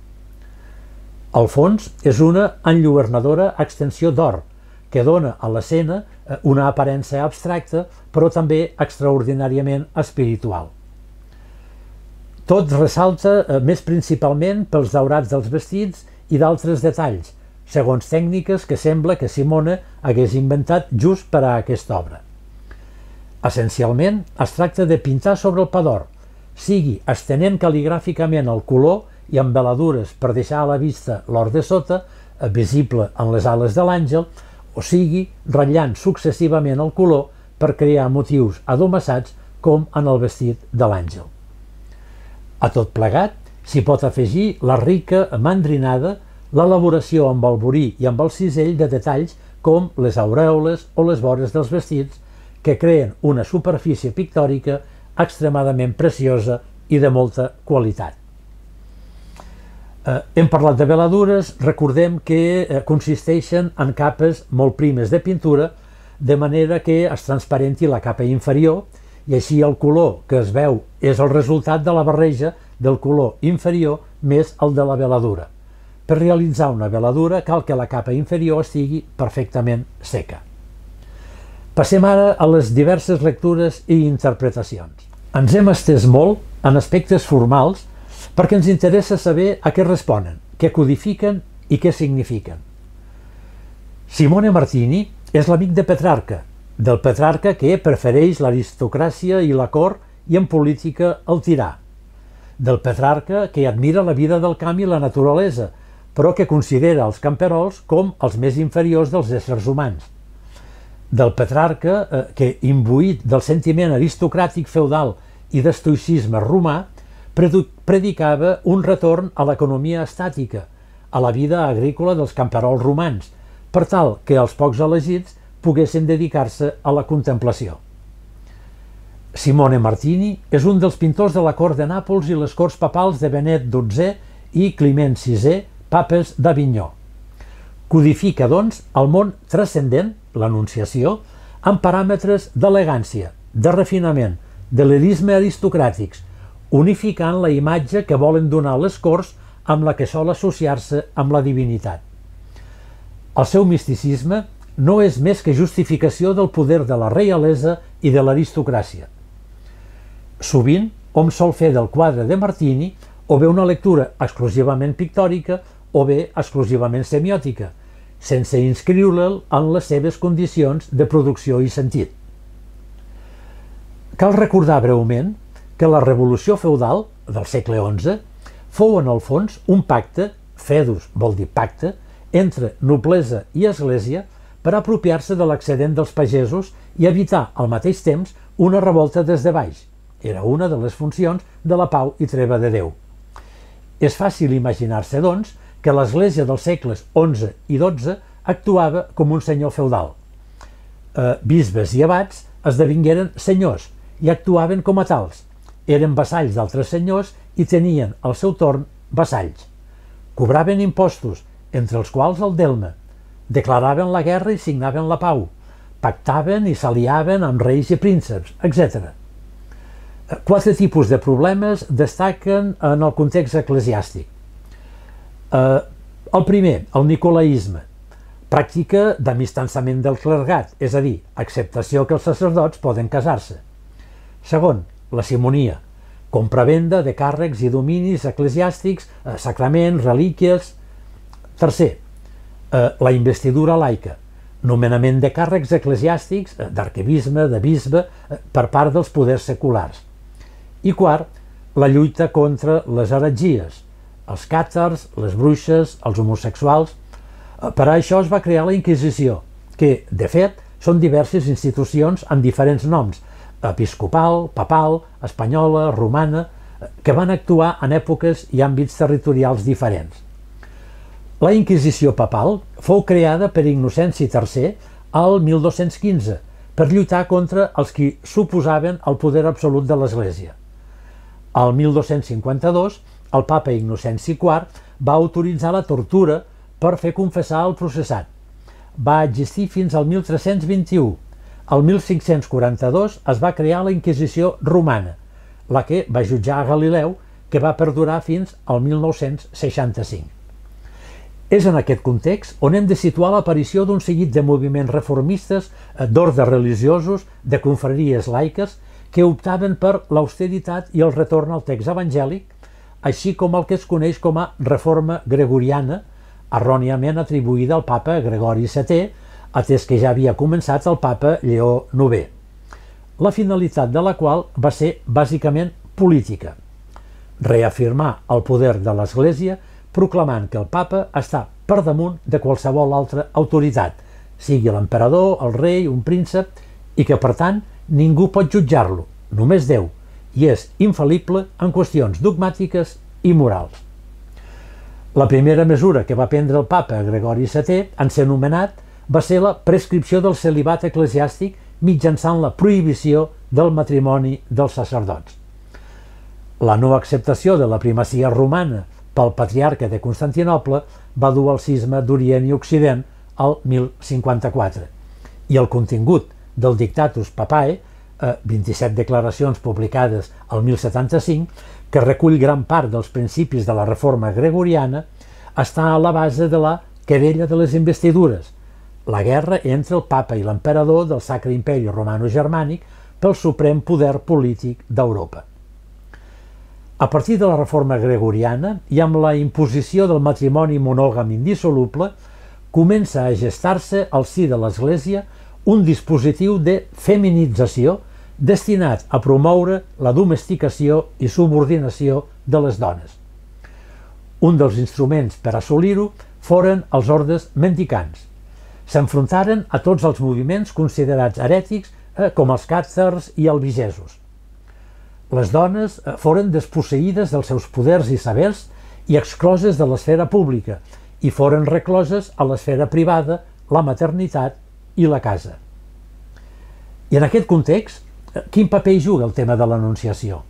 El fons és una enlluernadora extensió d'or, que dona a l'escena una aparença abstracta, però també extraordinàriament espiritual. Tot ressalta eh, més principalment pels daurats dels vestits i d'altres detalls, segons tècniques que sembla que Simone hagués inventat just per a aquesta obra. Essencialment, es tracta de pintar sobre el pa d'or, sigui estenent cal·ligràficament el color i amb veladures per deixar a la vista l'or de sota, eh, visible en les ales de l'àngel, o sigui ratllant successivament el color per crear motius adomassats com en el vestit de l'àngel. A tot plegat, s'hi pot afegir la rica mandrinada, l'elaboració amb el borí i amb el cisell de detalls com les aureoles o les vores dels vestits, que creen una superfície pictòrica extremadament preciosa i de molta qualitat. Eh, hem parlat de veladures, recordem que eh, consisteixen en capes molt primes de pintura, de manera que es transparenti la capa inferior i així el color que es veu és el resultat de la barreja del color inferior més el de la veladura. Per realitzar una veladura cal que la capa inferior estigui perfectament seca. Passem ara a les diverses lectures i interpretacions. Ens hem estès molt en aspectes formals perquè ens interessa saber a què responen, què codifiquen i què signifiquen. Simone Martini és l'amic de Petrarca, del Petrarca que prefereix l'aristocràcia i la cort i en política el tirà, del Petrarca que admira la vida del camp i la naturalesa, però que considera els camperols com els més inferiors dels éssers humans, del Petrarca eh, que, imbuït del sentiment aristocràtic feudal i d'estoïcisme romà, predicava un retorn a l'economia estàtica, a la vida agrícola dels camperols romans, per tal que els pocs elegits poguessin dedicar-se a la contemplació. Simone Martini és un dels pintors de la cort de Nàpols i les corts papals de Benet dotzè i Climent sisè, papes d'Avinyó. Codifica, doncs, el món transcendent, l'Anunciació, amb paràmetres d'elegància, de refinament, de lirisme aristocràtics, unificant la imatge que volen donar les corts amb la que sol associar-se amb la divinitat. El seu misticisme no és més que justificació del poder de la reialesa i de l'aristocràcia. Sovint hom sol fer del quadre de Martini o bé una lectura exclusivament pictòrica o bé exclusivament semiòtica, sense inscriure'l en les seves condicions de producció i sentit. Cal recordar breument que la revolució feudal del segle onze fou en el fons un pacte, fedus vol dir pacte, entre noblesa i església per apropiar-se de l'excedent dels pagesos i evitar al mateix temps una revolta des de baix. Era una de les funcions de la pau i treva de Déu. És fàcil imaginar-se, doncs, que l'església dels segles onze i dotze actuava com un senyor feudal. Eh, bisbes i abats esdevingueren senyors i actuaven com a tals. Eren vassalls d'altres senyors i tenien, al seu torn, vassalls. Cobraven impostos, entre els quals el delme. Declaraven la guerra i signaven la pau. Pactaven i s'aliaven amb reis i prínceps, etcètera. Quatre tipus de problemes destaquen en el context eclesiàstic. Eh, el primer, el nicolaïsme, pràctica d'amistançament del clergat, és a dir, acceptació que els sacerdots poden casar-se. Segon, la simonia, compravenda de càrrecs i dominis eclesiàstics, eh, sacraments, relíquies. Tercer, eh, la investidura laica, nomenament de càrrecs eclesiàstics, eh, d'arquebisbe, de bisbe, eh, per part dels poders seculars. I quart, la lluita contra les heretgies, els càtars, les bruixes, els homosexuals. Per a això es va crear la Inquisició, que, de fet, són diverses institucions amb diferents noms, episcopal, papal, espanyola, romana, que van actuar en èpoques i àmbits territorials diferents. La Inquisició papal fou creada per Innocenci tercer al mil dos-cents quinze per lluitar contra els qui s'oposaven al poder absolut de l'Església. Al mil dos-cents cinquanta-dos, el papa Innocenci quart va autoritzar la tortura per fer confessar el processat. Va existir fins al mil tres-cents vint-i-u. Al mil cinc-cents quaranta-dos es va crear la Inquisició romana, la que va jutjar a Galileu, que va perdurar fins al mil nou-cents seixanta-cinc. És en aquest context on hem de situar l'aparició d'un seguit de moviments reformistes d'ordres religiosos, de confraries laiques, que optaven per l'austeritat i el retorn al text evangèlic, així com el que es coneix com a reforma gregoriana, erròniament atribuïda al papa Gregori setè, atès que ja havia començat el papa Lleó novè, la finalitat de la qual va ser bàsicament política: reafirmar el poder de l'Església proclamant que el papa està per damunt de qualsevol altra autoritat, sigui l'emperador, el rei, un príncep, i que per tant ningú pot jutjar-lo, només Déu, i és infal·lible en qüestions dogmàtiques i morals. La primera mesura que va prendre el papa Gregori setè, en ser nomenat, va ser la prescripció del celibat eclesiàstic mitjançant la prohibició del matrimoni dels sacerdots. La no acceptació de la primacia romana pel patriarca de Constantinoble va dur al cisma d'Orient i Occident al mil cinquanta-quatre, i el contingut del Dictatus Papae, vint-i-set declaracions publicades al mil setanta-cinc, que recull gran part dels principis de la reforma gregoriana, està a la base de la querella de les investidures, la guerra entre el papa i l'emperador del Sacre Imperi Romano-Germànic pel suprem poder polític d'Europa. A partir de la reforma gregoriana i amb la imposició del matrimoni monògam indissoluble, comença a gestar-se al si de l'Església un dispositiu de feminització destinat a promoure la domesticació i subordinació de les dones. Un dels instruments per assolir-ho foren els ordes mendicants. S'enfrontaren a tots els moviments considerats herètics, eh, com els càtars i albigesos. Les dones eh, foren desposseïdes dels seus poders i sabers i excloses de l'esfera pública, i foren recloses a l'esfera privada, la maternitat i la casa. I en aquest context, quin paper hi juga el tema de l'Anunciació?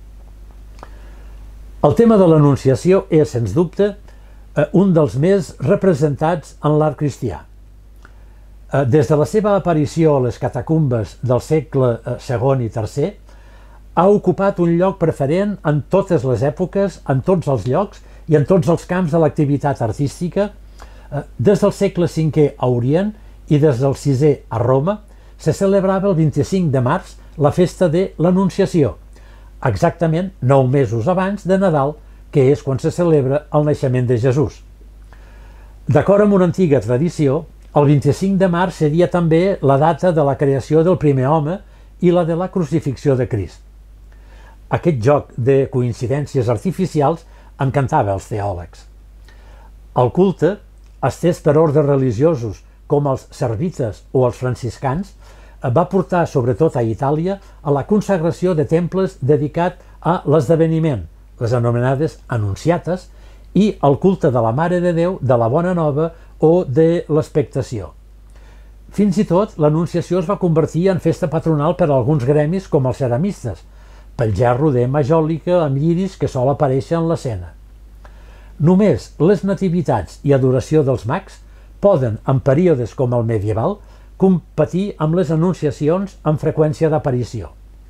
El tema de l'Anunciació és, sens dubte, un dels més representats en l'art cristià. Des de la seva aparició a les catacumbes del segle segon i tercer, ha ocupat un lloc preferent en totes les èpoques, en tots els llocs i en tots els camps de l'activitat artística. Des del segle cinquè a Orient i des del sisè a Roma, se celebrava el vint-i-cinc de març la festa de l'Anunciació, exactament nou mesos abans de Nadal, que és quan se celebra el naixement de Jesús. D'acord amb una antiga tradició, el vint-i-cinc de març seria també la data de la creació del primer home i la de la crucifixió de Crist. Aquest joc de coincidències artificials encantava els teòlegs. El culte, estès per ordres religiosos com els servites o els franciscans, va portar, sobretot a Itàlia, a la consagració de temples dedicat a l'esdeveniment, les anomenades Annunciates, i al culte de la Mare de Déu, de la Bona Nova o de l'expectació. Fins i tot, l'Anunciació es va convertir en festa patronal per a alguns gremis com els ceramistes, pel gerro de majòlica amb lliris que sol aparèixer en l'escena. Només les nativitats i adoració dels mags poden, en períodes com el medieval, competir amb les anunciacions amb freqüència d'aparició.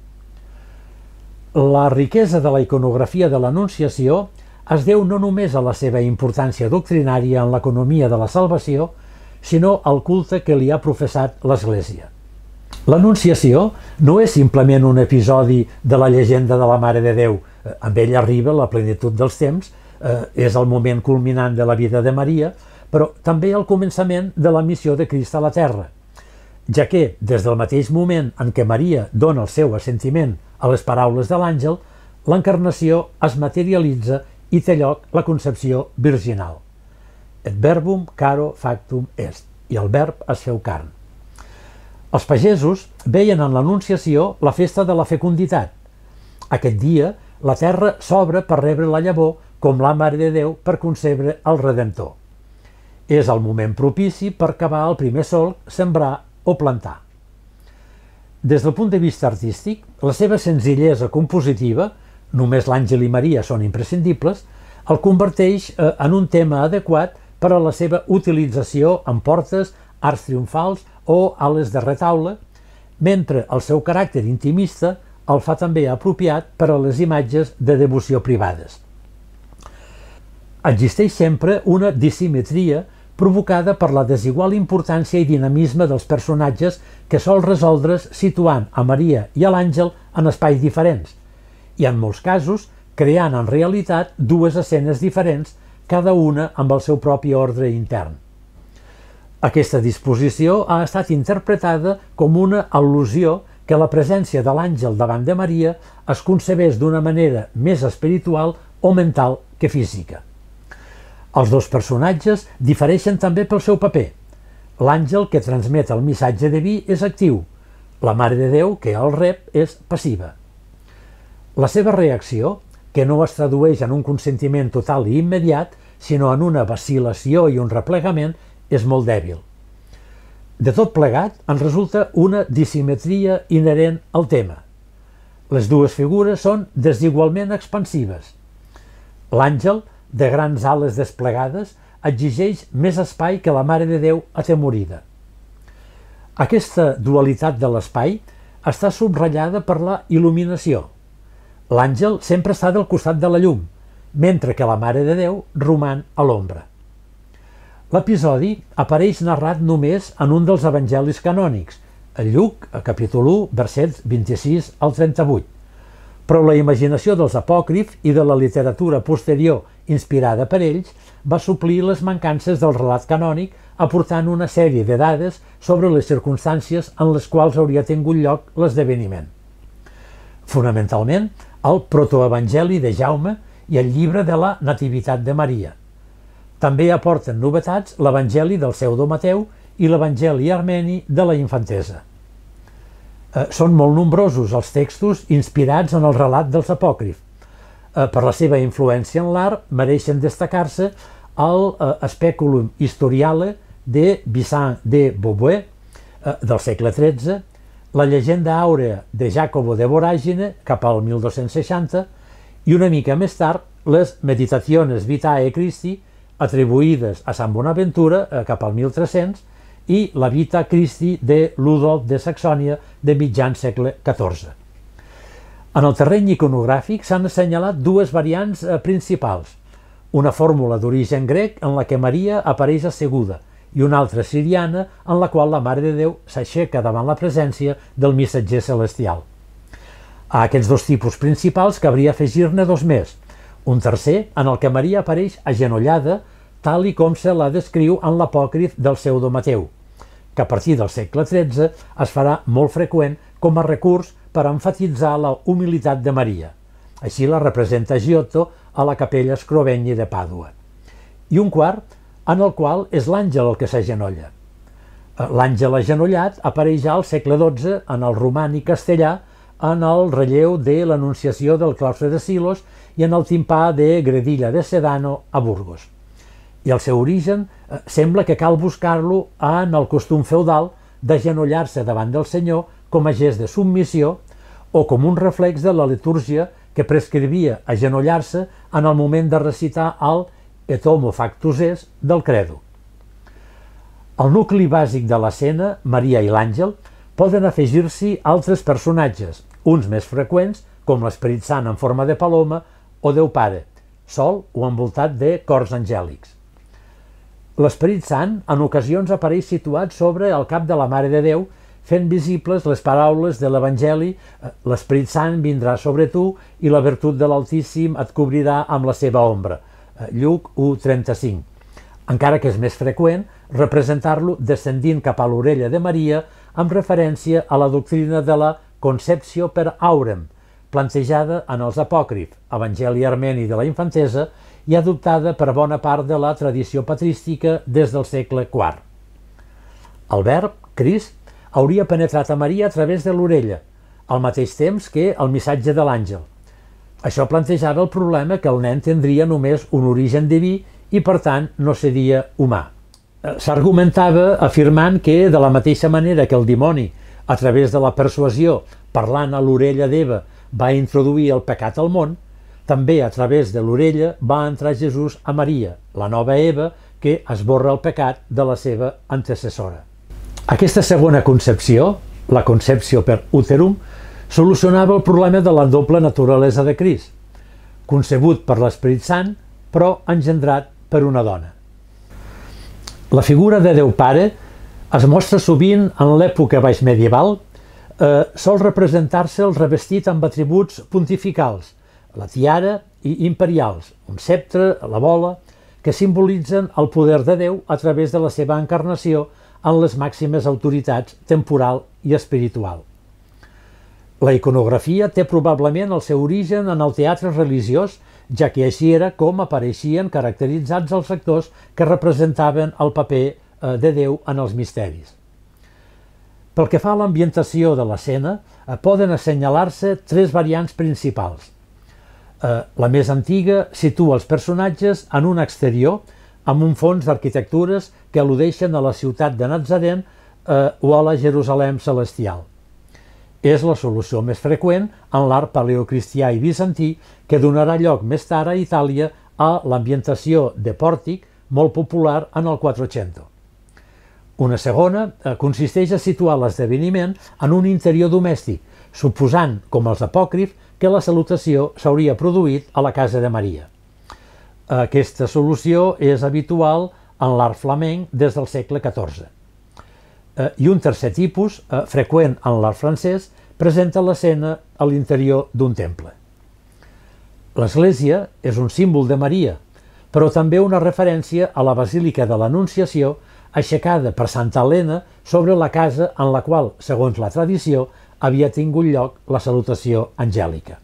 La riquesa de la iconografia de l'Anunciació es deu no només a la seva importància doctrinària en l'economia de la salvació, sinó al culte que li ha professat l'Església. L'Anunciació no és simplement un episodi de la llegenda de la Mare de Déu. Amb ell arriba la plenitud dels temps, és el moment culminant de la vida de Maria, però també el començament de la missió de Crist a la Terra, ja que, des del mateix moment en què Maria dona el seu assentiment a les paraules de l'àngel, l'encarnació es materialitza i té lloc la concepció virginal. Et verbum caro factum est, i el verb es feu carn. Els pagesos veien en l'Anunciació la festa de la fecunditat. Aquest dia, la terra s'obre per rebre la llavor, com la Mare de Déu per concebre el Redemptor. És el moment propici per cavar el primer solc, sembrar o plantar. Des del punt de vista artístic, la seva senzillesa compositiva, només l'àngel i Maria són imprescindibles, el converteix en un tema adequat per a la seva utilització en portes, arcs triomfals o ales de retaule, mentre el seu caràcter intimista el fa també apropiat per a les imatges de devoció privades. Existeix sempre una dissimetria provocada per la desigual importància i dinamisme dels personatges que sol resoldre's situant a Maria i a l'àngel en espais diferents, i en molts casos creant en realitat dues escenes diferents, cada una amb el seu propi ordre intern. Aquesta disposició ha estat interpretada com una al·lusió que la presència de l'àngel davant de Maria es concebés d'una manera més espiritual o mental que física. Els dos personatges difereixen també pel seu paper. L'àngel que transmet el missatge diví és actiu, la Mare de Déu que el rep és passiva. La seva reacció, que no es tradueix en un consentiment total i immediat, sinó en una vacil·lació i un replegament, és molt dèbil. De tot plegat, en resulta una dissimetria inherent al tema. Les dues figures són desigualment expansives. L'àngel, de grans ales desplegades, exigeix més espai que la Mare de Déu atemorida. Aquesta dualitat de l'espai està subratllada per la il·luminació. L'àngel sempre està del costat de la llum, mentre que la Mare de Déu roman a l'ombra. L'episodi apareix narrat només en un dels evangelis canònics, a Lluc, a capítol u, versets vint-i-sis al trenta-vuit, però la imaginació dels apòcrifs i de la literatura posterior inspirada per ells va suplir les mancances del relat canònic aportant una sèrie de dades sobre les circumstàncies en les quals hauria tingut lloc l'esdeveniment. Fonamentalment, el protoevangeli de Jaume i el llibre de la Nativitat de Maria. També aporten novetats l'Evangeli del Pseudo Mateu i l'Evangeli armeni de la infantesa. Eh, són molt nombrosos els textos inspirats en el relat dels apòcrifs. Eh, per la seva influència en l'art mereixen destacar-se el eh, Speculum Historiale de Vincent de Beauvois eh, del segle tretze, la llegenda àurea de Jacobo de Voragine cap al mil dos-cents seixanta i una mica més tard les Meditationes Vitae Christi atribuïdes a Sant Bonaventura eh, cap al mil tres-cents i la Vita Christi de Ludolf de Saxònia de mitjan segle catorze. En el terreny iconogràfic s'han assenyalat dues variants eh, principals, una fórmula d'origen grec en la que Maria apareix asseguda i una altra siriana en la qual la Mare de Déu s'aixeca davant la presència del missatger celestial. A aquests dos tipus principals cabria afegir-ne dos més, un tercer en el que Maria apareix agenollada tal i com se la descriu en l'apòcrif del Pseudo Mateu, que a partir del segle tretze es farà molt freqüent com a recurs per emfatitzar la humilitat de Maria. Així la representa Giotto a la capella Scrovegni de Pàdua. I un quart, en el qual és l'àngel el que s'agenolla. L'àngel agenollat apareix ja al segle dotze en el romànic castellà en el relleu de l'Anunciació del claustre de Silos i en el timpà de Gredilla de Sedano a Burgos. I el seu origen eh, sembla que cal buscar-lo en el costum feudal d'agenollar-se davant del Senyor com a gest de submissió o com un reflex de la litúrgia que prescrivia agenollar-se en el moment de recitar el Et homo factus est del credo. Al nucli bàsic de l'escena, Maria i l'àngel, poden afegir-s'hi altres personatges, uns més freqüents, com l'Esperit Sant en forma de paloma o Déu Pare, sol o envoltat de cors angèlics. L'Esperit Sant en ocasions apareix situat sobre el cap de la Mare de Déu, fent visibles les paraules de l'Evangeli «L'Esperit Sant vindrà sobre tu i la virtut de l'Altíssim et cobrirà amb la seva ombra», Lluc u trenta-cinc, encara que és més freqüent representar-lo descendint cap a l'orella de Maria amb referència a la doctrina de la concepció per aurem, plantejada en els apòcrifs, Evangeli armeni de la infantesa i adoptada per bona part de la tradició patrística des del segle quart. El verb, Crist, hauria penetrat a Maria a través de l'orella, al mateix temps que el missatge de l'àngel. Això plantejava el problema que el nen tindria només un origen diví i, per tant, no seria humà. S'argumentava afirmant que, de la mateixa manera que el dimoni, a través de la persuasió, parlant a l'orella d'Eva, va introduir el pecat al món, també a través de l'orella va entrar Jesús a Maria, la nova Eva, que esborra el pecat de la seva antecessora. Aquesta segona concepció, la concepció per uterum, solucionava el problema de la doble naturalesa de Crist, concebut per l'Esperit Sant, però engendrat per una dona. La figura de Déu Pare es mostra sovint en l'època baixmedieval, eh, sol representar-se el revestit amb atributs pontificals, la tiara i imperials, un sceptre, la bola, que simbolitzen el poder de Déu a través de la seva encarnació en les màximes autoritats temporal i espiritual. La iconografia té probablement el seu origen en el teatre religiós, ja que així era com apareixien caracteritzats els actors que representaven el paper de Déu en els misteris. Pel que fa a l'ambientació de l'escena, poden assenyalar-se tres variants principals. La més antiga situa els personatges en un exterior amb un fons d'arquitectures que al·ludeixen a la ciutat de Natzaret o a la Jerusalem celestial. És la solució més freqüent en l'art paleocristià i bizantí que donarà lloc més tard a Itàlia a l'ambientació de pòrtic molt popular en el Quattrocento. Una segona consisteix a situar l'esdeveniment en un interior domèstic, suposant, com els apòcrifs, que la salutació s'hauria produït a la casa de Maria. Aquesta solució és habitual en l'art flamenc des del segle catorze. I un tercer tipus, freqüent en l'art francès, presenta l'escena a l'interior d'un temple. L'església és un símbol de Maria, però també una referència a la Basílica de l'Anunciació, aixecada per Santa Helena sobre la casa en la qual, segons la tradició, havia tingut lloc la salutació angèlica.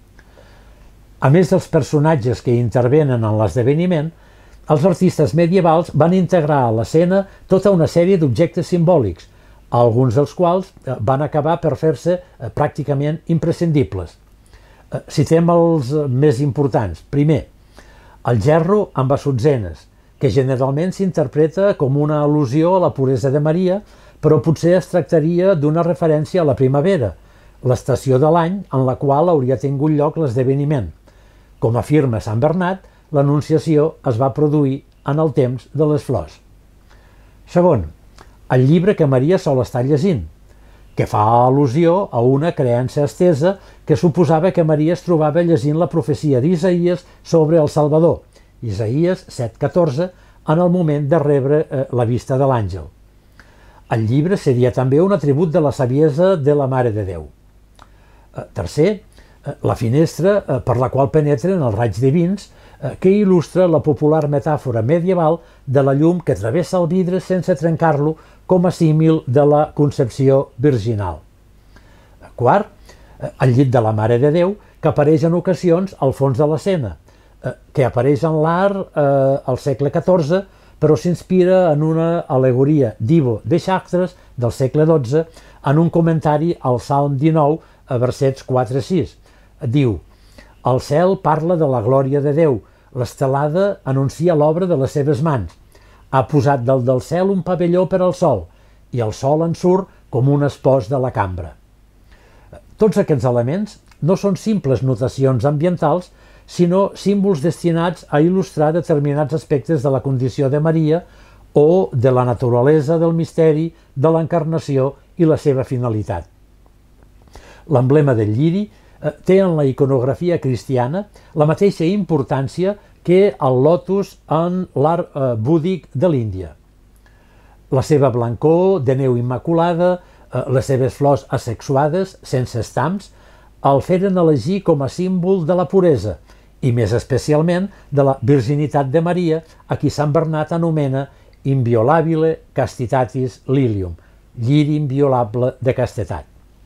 A més dels personatges que intervenen en l'esdeveniment, els artistes medievals van integrar a l'escena tota una sèrie d'objectes simbòlics, alguns dels quals van acabar per fer-se pràcticament imprescindibles. Citem els més importants. Primer, el gerro amb assutzenes, que generalment s'interpreta com una al·lusió a la puresa de Maria, però potser es tractaria d'una referència a la primavera, l'estació de l'any en la qual hauria tingut lloc l'esdeveniment. Com afirma Sant Bernat, l'Anunciació es va produir en el temps de les flors. Segon, el llibre que Maria sol estar llegint, que fa al·lusió a una creença estesa que suposava que Maria es trobava llegint la profecia d'Isaïes sobre el Salvador, Isaïes set catorze, en el moment de rebre la vista de l'àngel. El llibre seria també un atribut de la saviesa de la Mare de Déu. Tercer, la finestra per la qual penetren els raigs divins, que il·lustra la popular metàfora medieval de la llum que travessa el vidre sense trencar-lo com a símil de la concepció virginal. Quart, el llit de la Mare de Déu, que apareix en ocasions al fons de l'escena, que apareix en l'art al segle catorze, però s'inspira en una al·legoria d'Ivo de Chartres del segle dotze en un comentari al Salm dinou, versets quatre a sis. Diu: «El cel parla de la glòria de Déu, l'estelada anuncia l'obra de les seves mans. Ha posat dalt del cel un pavelló per al sol, i el sol en surt com un espòs de la cambra». Tots aquests elements no són simples notacions ambientals, sinó símbols destinats a il·lustrar determinats aspectes de la condició de Maria o de la naturalesa del misteri, de l'encarnació i la seva finalitat. L'emblema del lliri té en la iconografia cristiana la mateixa importància que el lotus en l'art búdic de l'Índia. La seva blancor de neu immaculada, les seves flors asexuades, sense estams, el feren elegir com a símbol de la puresa i més especialment de la virginitat de Maria, a qui Sant Bernat anomena inviolabile castitatis lilium, lliri inviolable de castetat.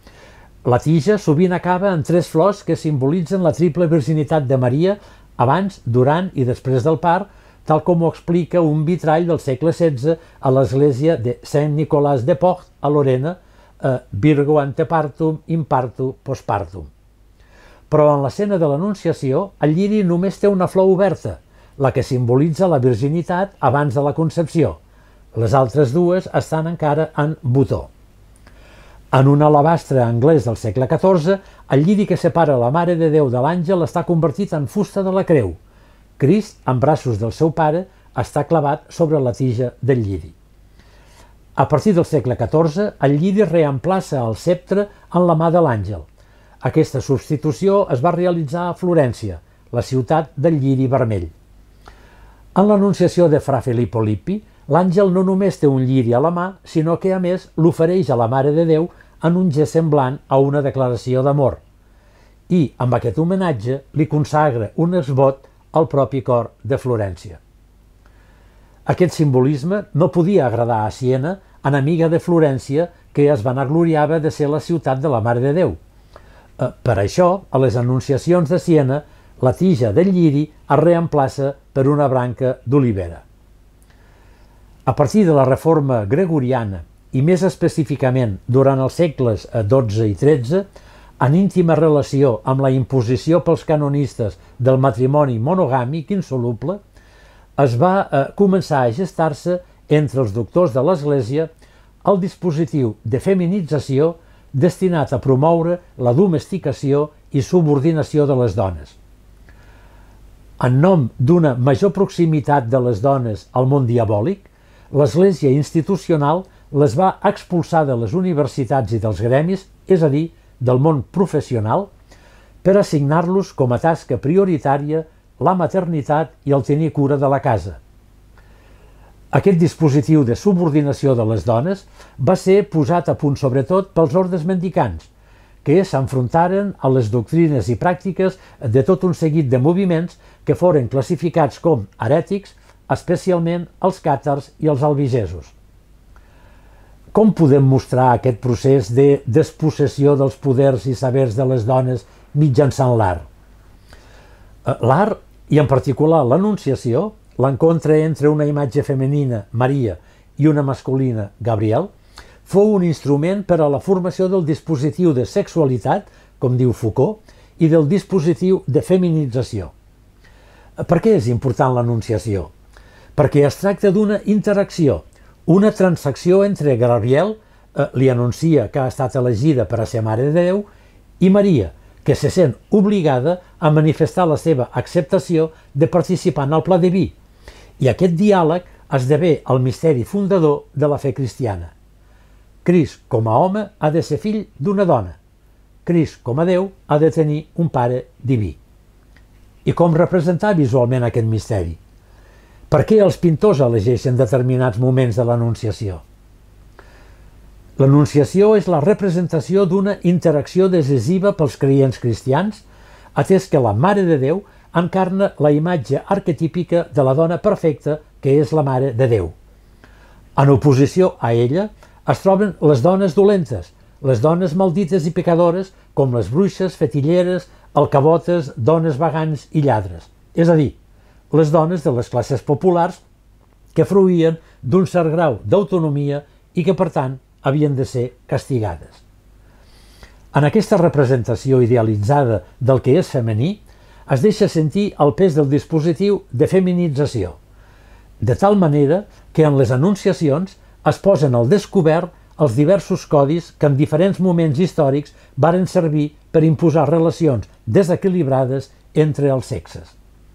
La tija sovint acaba en tres flors que simbolitzen la triple virginitat de Maria abans, durant i després del part, tal com ho explica un vitrall del segle setze a l'església de Saint Nicolas de Port, a Lorena, Virgo antepartum, impartu, postpartum. Però en l'escena de l'Anunciació, el lliri només té una flor oberta, la que simbolitza la virginitat abans de la concepció. Les altres dues estan encara en botó. En un alabastre anglès del segle catorze, el lliri que separa la Mare de Déu de l'àngel està convertit en fusta de la creu. Crist, en braços del seu pare, està clavat sobre la tija del lliri. A partir del segle catorze, el lliri reemplaça el ceptre en la mà de l'àngel. Aquesta substitució es va realitzar a Florència, la ciutat del lliri vermell. En l'Anunciació de Fra Filippo Lippi, l'àngel no només té un lliri a la mà, sinó que a més l'ofereix a la Mare de Déu en un gest semblant a una declaració d'amor. I, amb aquest homenatge, li consagra un exvot al propi cor de Florència. Aquest simbolisme no podia agradar a Siena, enemiga de Florència, que es vanagloriava de ser la ciutat de la Mare de Déu. Per això, a les Anunciacions de Siena, la tija del lliri es reemplaça per una branca d'olivera. A partir de la reforma gregoriana, i més específicament durant els segles dotze i tretze, en íntima relació amb la imposició pels canonistes del matrimoni monogàmic insoluble, es va eh, començar a gestar-se entre els doctors de l'Església el dispositiu de feminització destinat a promoure la domesticació i subordinació de les dones. En nom d'una major proximitat de les dones al món diabòlic, l'Església institucional les va expulsar de les universitats i dels gremis, és a dir, del món professional, per assignar-los com a tasca prioritària la maternitat i el tenir cura de la casa. Aquest dispositiu de subordinació de les dones va ser posat a punt sobretot pels ordes mendicants, que s'enfrontaren a les doctrines i pràctiques de tot un seguit de moviments que foren classificats com herètics, especialment els càtars i els albigesos. Com podem mostrar aquest procés de despossessió dels poders i sabers de les dones mitjançant l'art? L'art, i en particular l'Anunciació, l'encontre entre una imatge femenina, Maria, i una masculina, Gabriel, fou un instrument per a la formació del dispositiu de sexualitat, com diu Foucault, i del dispositiu de feminització. Per què és important l'Anunciació? Perquè es tracta d'una interacció, una transacció entre Gabriel, eh, li anuncia que ha estat elegida per a ser Mare de Déu, i Maria, que se sent obligada a manifestar la seva acceptació de participar en el pla diví. I aquest diàleg esdevé el misteri fundador de la fe cristiana. Crist, com a home, ha de ser fill d'una dona. Crist, com a Déu, ha de tenir un pare diví. I com representar visualment aquest misteri? Per què els pintors elegeixen determinats moments de l'Anunciació? L'Anunciació és la representació d'una interacció decisiva pels creients cristians, atès que la Mare de Déu encarna la imatge arquetípica de la dona perfecta que és la Mare de Déu. En oposició a ella es troben les dones dolentes, les dones maldites i pecadores com les bruixes, fetilleres, alcabotes, dones vagants i lladres, és a dir, les dones de les classes populars que fruïen d'un cert grau d'autonomia i que, per tant, havien de ser castigades. En aquesta representació idealitzada del que és femení, es deixa sentir el pes del dispositiu de feminització, de tal manera que en les Anunciacions es posen al descobert els diversos codis que en diferents moments històrics varen servir per imposar relacions desequilibrades entre els sexes.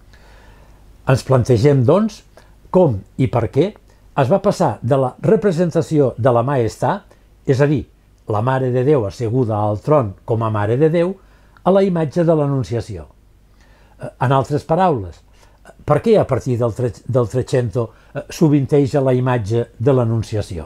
Ens plantegem, doncs, com i per què es va passar de la representació de la Maestà, és a dir, la Mare de Déu asseguda al tron com a Mare de Déu, a la imatge de l'Anunciació. En altres paraules, per què a partir del, tre del Trecento sovinteja la imatge de l'Anunciació?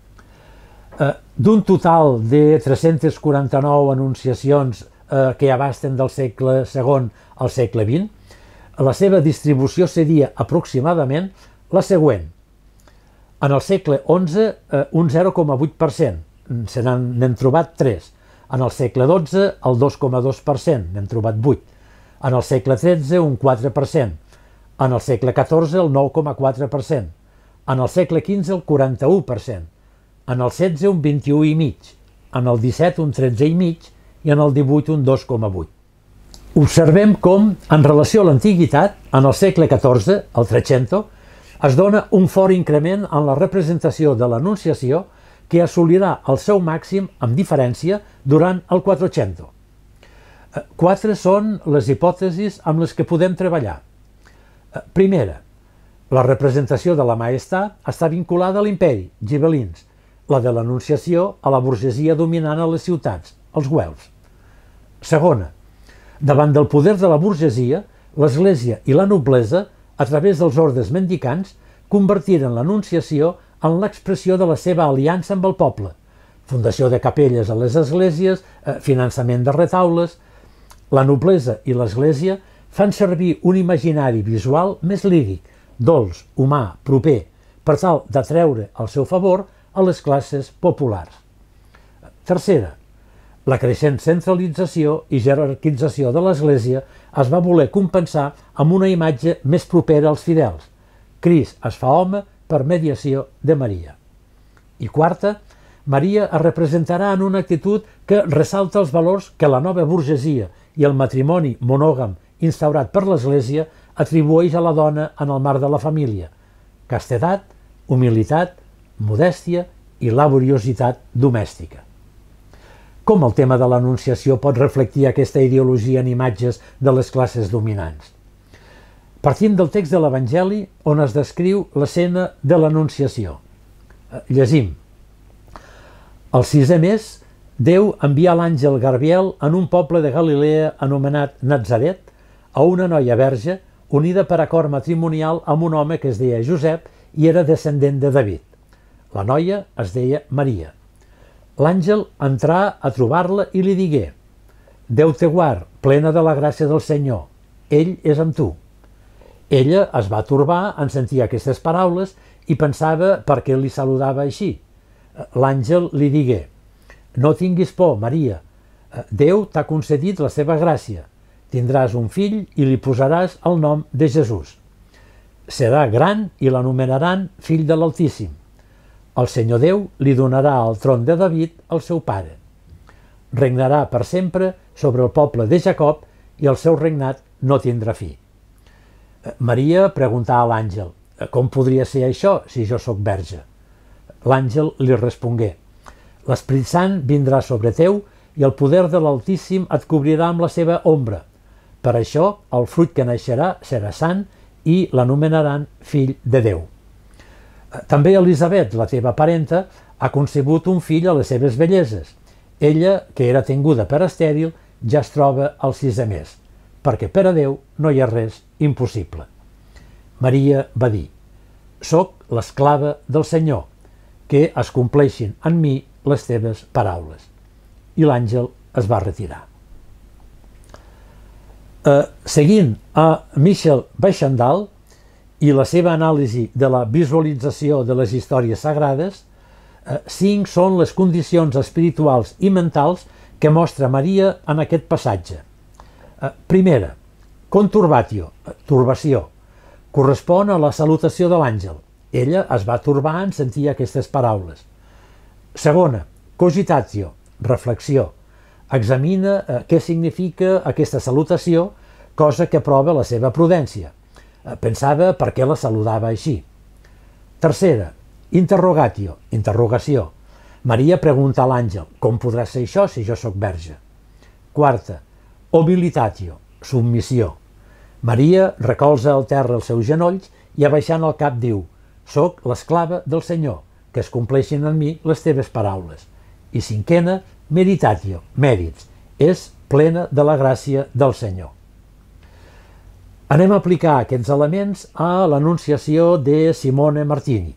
D'un total de tres-centes quaranta-nou anunciacions que abasten del segle segon al segle vint, la seva distribució seria aproximadament la següent. En el segle onze, un zero coma vuit per cent, se n'hem trobat tres. En el segle dotze, el dos coma dos per cent, n'hem trobat vuit. En el segle tretze, un quatre per cent. En el segle catorze, el nou coma quatre per cent. En el segle quinze, el quaranta-u per cent. En el setze, un vint-i-u coma cinc per cent. En el disset, un tretze coma cinc per cent. I en el divuit, un dos coma vuit per cent. Observem com, en relació a l'antiguitat, en el segle catorze, el Trecento, es dona un fort increment en la representació de l'Anunciació que assolirà el seu màxim, amb diferència, durant el Quattrocento. Quatre són les hipòtesis amb les que podem treballar. Primera, la representació de la Maestà està vinculada a l'imperi, gibel·lins, la de l'Anunciació a la burgesia dominant a les ciutats, els güelfs. Segona, davant del poder de la burgesia, l'Església i la noblesa, a través dels ordes mendicants, convertiren l'Anunciació en l'expressió de la seva aliança amb el poble. Fundació de capelles a les esglésies, finançament de retaules. La noblesa i l'església fan servir un imaginari visual més líric, dolç, humà, proper, per tal d'atreure al seu favor a les classes populars. Tercera, la creixent centralització i jerarquització de l'Església es va voler compensar amb una imatge més propera als fidels. Crist es fa home per mediació de Maria. I quarta, Maria es representarà en una actitud que ressalta els valors que la nova burgesia i el matrimoni monògam instaurat per l'Església atribueix a la dona en el marc de la família: castedat, humilitat, modèstia i laboriositat domèstica. Com el tema de l'Anunciació pot reflectir aquesta ideologia en imatges de les classes dominants? Partim del text de l'Evangeli on es descriu l'escena de l'Anunciació. Llegim. El sisè mes, Déu envia l'àngel Gabriel en un poble de Galilea anomenat Natzaret a una noia verge unida per acord matrimonial amb un home que es deia Josep i era descendent de David. La noia es deia Maria. L'àngel entrà a trobar-la i li digué: Déu te guard, plena de la gràcia del Senyor, ell és amb tu. Ella es va torbar en sentir aquestes paraules i pensava per què li saludava així. L'àngel li digué: No tinguis por, Maria, Déu t'ha concedit la seva gràcia, tindràs un fill i li posaràs el nom de Jesús. Serà gran i l'anomenaran fill de l'Altíssim. El Senyor Déu li donarà el tron de David, el seu pare. Regnarà per sempre sobre el poble de Jacob i el seu regnat no tindrà fi. Maria preguntà a l'àngel: Com podria ser això si jo sóc verge? L'àngel li respongué: L'Esprit Sant vindrà sobre teu i el poder de l'Altíssim et cobrirà amb la seva ombra. Per això el fruit que naixerà serà sant i l'anomenaran fill de Déu. També Elisabet, la teva parenta, ha concebut un fill a les seves velleses. Ella, que era tinguda per estèril, ja es troba al sisè mes, perquè per a Déu no hi ha res impossible. Maria va dir: Soc l'esclava del Senyor, que es compleixin en mi les teves paraules. I l'àngel es va retirar. Eh, seguint a Michel Bechandal i la seva anàlisi de la visualització de les històries sagrades, eh, cinc són les condicions espirituals i mentals que mostra Maria en aquest passatge. Eh, primera, conturbatio, turbació, correspon a la salutació de l'àngel. Ella es va torbar en sentir aquestes paraules. Segona, cogitatio, reflexió. Examina eh, què significa aquesta salutació, cosa que prova la seva prudència. Eh, pensava per què la saludava així. Tercera, interrogatio, interrogació. Maria pregunta a l'àngel: Com podrà ser això si jo sóc verge? Quarta, humilitatio, submissió. Maria recolza al terra els seus genolls i abaixant el cap diu: Soc l'esclava del Senyor, que es compleixin en mi les teves paraules. I cinquena, meditatio, mèrits, és plena de la gràcia del Senyor. Anem a aplicar aquests elements a l'Anunciació de Simone Martini.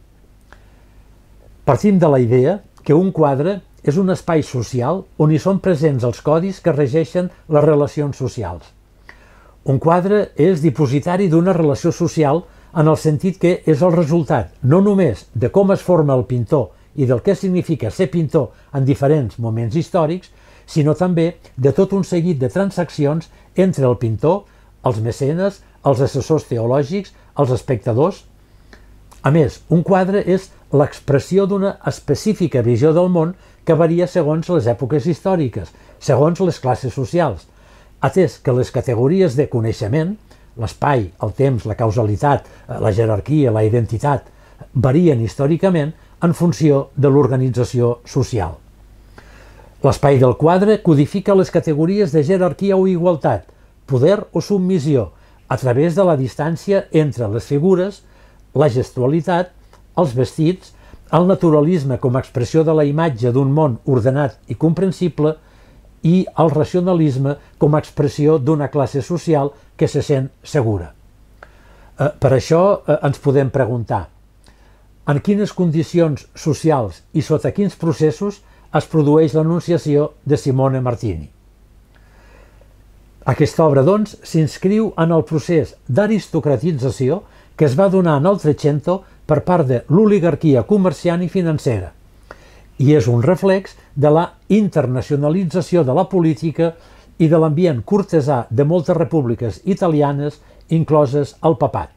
Partim de la idea que un quadre és un espai social on hi són presents els codis que regeixen les relacions socials. Un quadre és dipositari d'una relació social en el sentit que és el resultat no només de com es forma el pintor i del que significa ser pintor en diferents moments històrics, sinó també de tot un seguit de transaccions entre el pintor, els mecenes, els assessors teològics, els espectadors. A més, un quadre és l'expressió d'una específica visió del món que varia segons les èpoques històriques, segons les classes socials, atès que les categories de coneixement, l'espai, el temps, la causalitat, la jerarquia, la identitat, varien històricament en funció de l'organització social. L'espai del quadre codifica les categories de jerarquia o igualtat, poder o submissió, a través de la distància entre les figures, la gestualitat, els vestits, el naturalisme com a expressió de la imatge d'un món ordenat i comprensible i el racionalisme com a expressió d'una classe social que se sent segura. Per això ens podem preguntar: En quines condicions socials i sota quins processos es produeix l'Anunciació de Simone Martini. Aquesta obra, doncs, s'inscriu en el procés d'aristocratització que es va donar en el Trecento per part de l'oligarquia comerciant i financera, i és un reflex de la internacionalització de la política i de l'ambient cortesà de moltes repúbliques italianes, incloses el papat.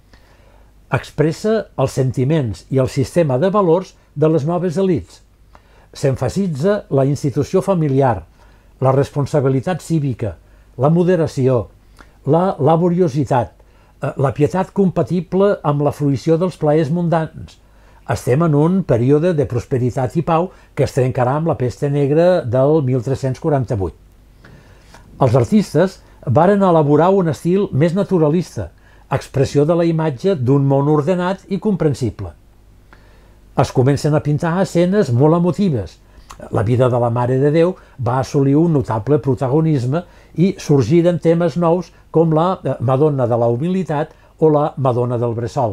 Expressa els sentiments i el sistema de valors de les noves elits. S'emfasitza la institució familiar, la responsabilitat cívica, la moderació, la laboriositat, la pietat compatible amb la fruïció dels plaers mundans. Estem en un període de prosperitat i pau que es trencarà amb la pesta negra del mil tres-cents quaranta-vuit. Els artistes varen elaborar un estil més naturalista, expressió de la imatge d'un món ordenat i comprensible. Es comencen a pintar escenes molt emotives. La vida de la Mare de Déu va assolir un notable protagonisme i sorgiren temes nous com la Madonna de la Humilitat o la Madonna del Bressol.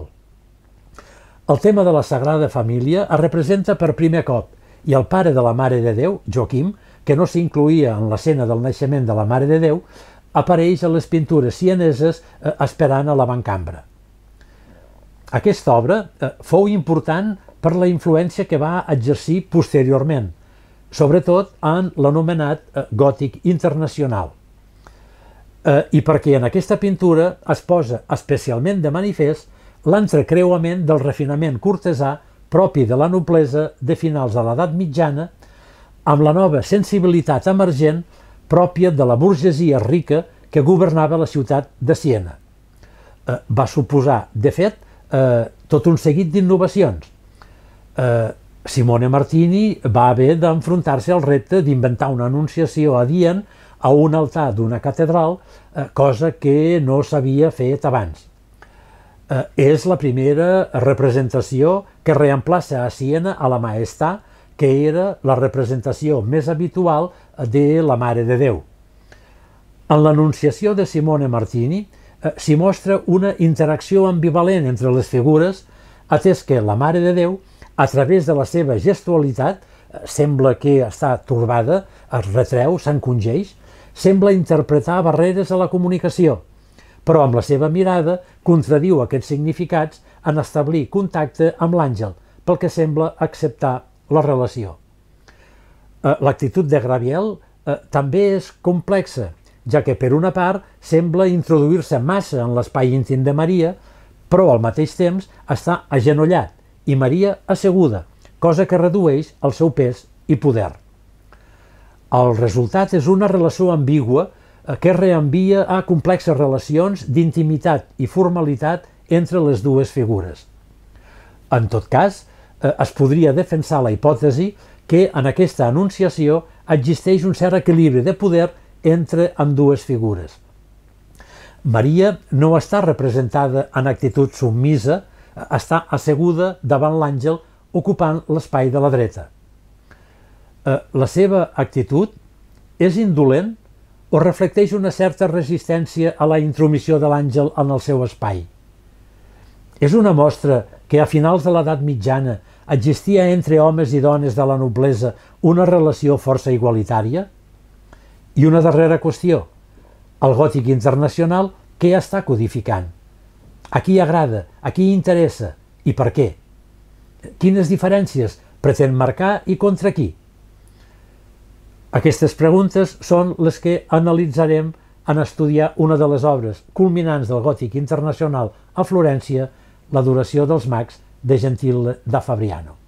El tema de la Sagrada Família es representa per primer cop i el pare de la Mare de Déu, Joaquim, que no s'incloïa en l'escena del naixement de la Mare de Déu, apareix a les pintures sieneses esperant a l'avantcambra. Aquesta obra fou important per la influència que va exercir posteriorment, sobretot en l'anomenat gòtic internacional, i perquè en aquesta pintura es posa especialment de manifest l'entrecreuament del refinament cortesà propi de la noblesa de finals de l'edat mitjana amb la nova sensibilitat emergent pròpia de la burgesia rica que governava la ciutat de Siena. Va suposar, de fet, tot un seguit d'innovacions. Simone Martini va haver d'enfrontar-se al repte d'inventar una anunciació adient a un altar d'una catedral, cosa que no s'havia fet abans. És la primera representació que reemplaça a Siena a la Maestà, que era la representació més habitual de la Mare de Déu. En l'Anunciació de Simone Martini s'hi mostra una interacció ambivalent entre les figures, atès que la Mare de Déu, a través de la seva gestualitat, sembla que està torbada, es retreu, s'encongeix, sembla interpretar barreres a la comunicació, però amb la seva mirada contradiu aquests significats en establir contacte amb l'àngel, pel que sembla acceptar la relació. L'actitud de Graviel també és complexa, ja que per una part sembla introduir-se massa en l'espai íntim de Maria, però al mateix temps està agenollat i Maria asseguda, cosa que redueix el seu pes i poder. El resultat és una relació ambigua que reenvia a complexes relacions d'intimitat i formalitat entre les dues figures. En tot cas, es podria defensar la hipòtesi que en aquesta anunciació existeix un cert equilibri de poder entre ambdues figures. Maria no està representada en actitud submisa, està asseguda davant l'àngel ocupant l'espai de la dreta. La seva actitud és indolent o reflecteix una certa resistència a la intromissió de l'àngel en el seu espai? És una mostra que a finals de l'edat mitjana existia entre homes i dones de la noblesa una relació força igualitària? I una darrera qüestió, el gòtic internacional què està codificant? A qui agrada, a qui interessa i per què? Quines diferències pretén marcar i contra qui? Aquestes preguntes són les que analitzarem en estudiar una de les obres culminants del gòtic internacional a Florència, l'Adoració dels Mags de Gentile da Fabriano.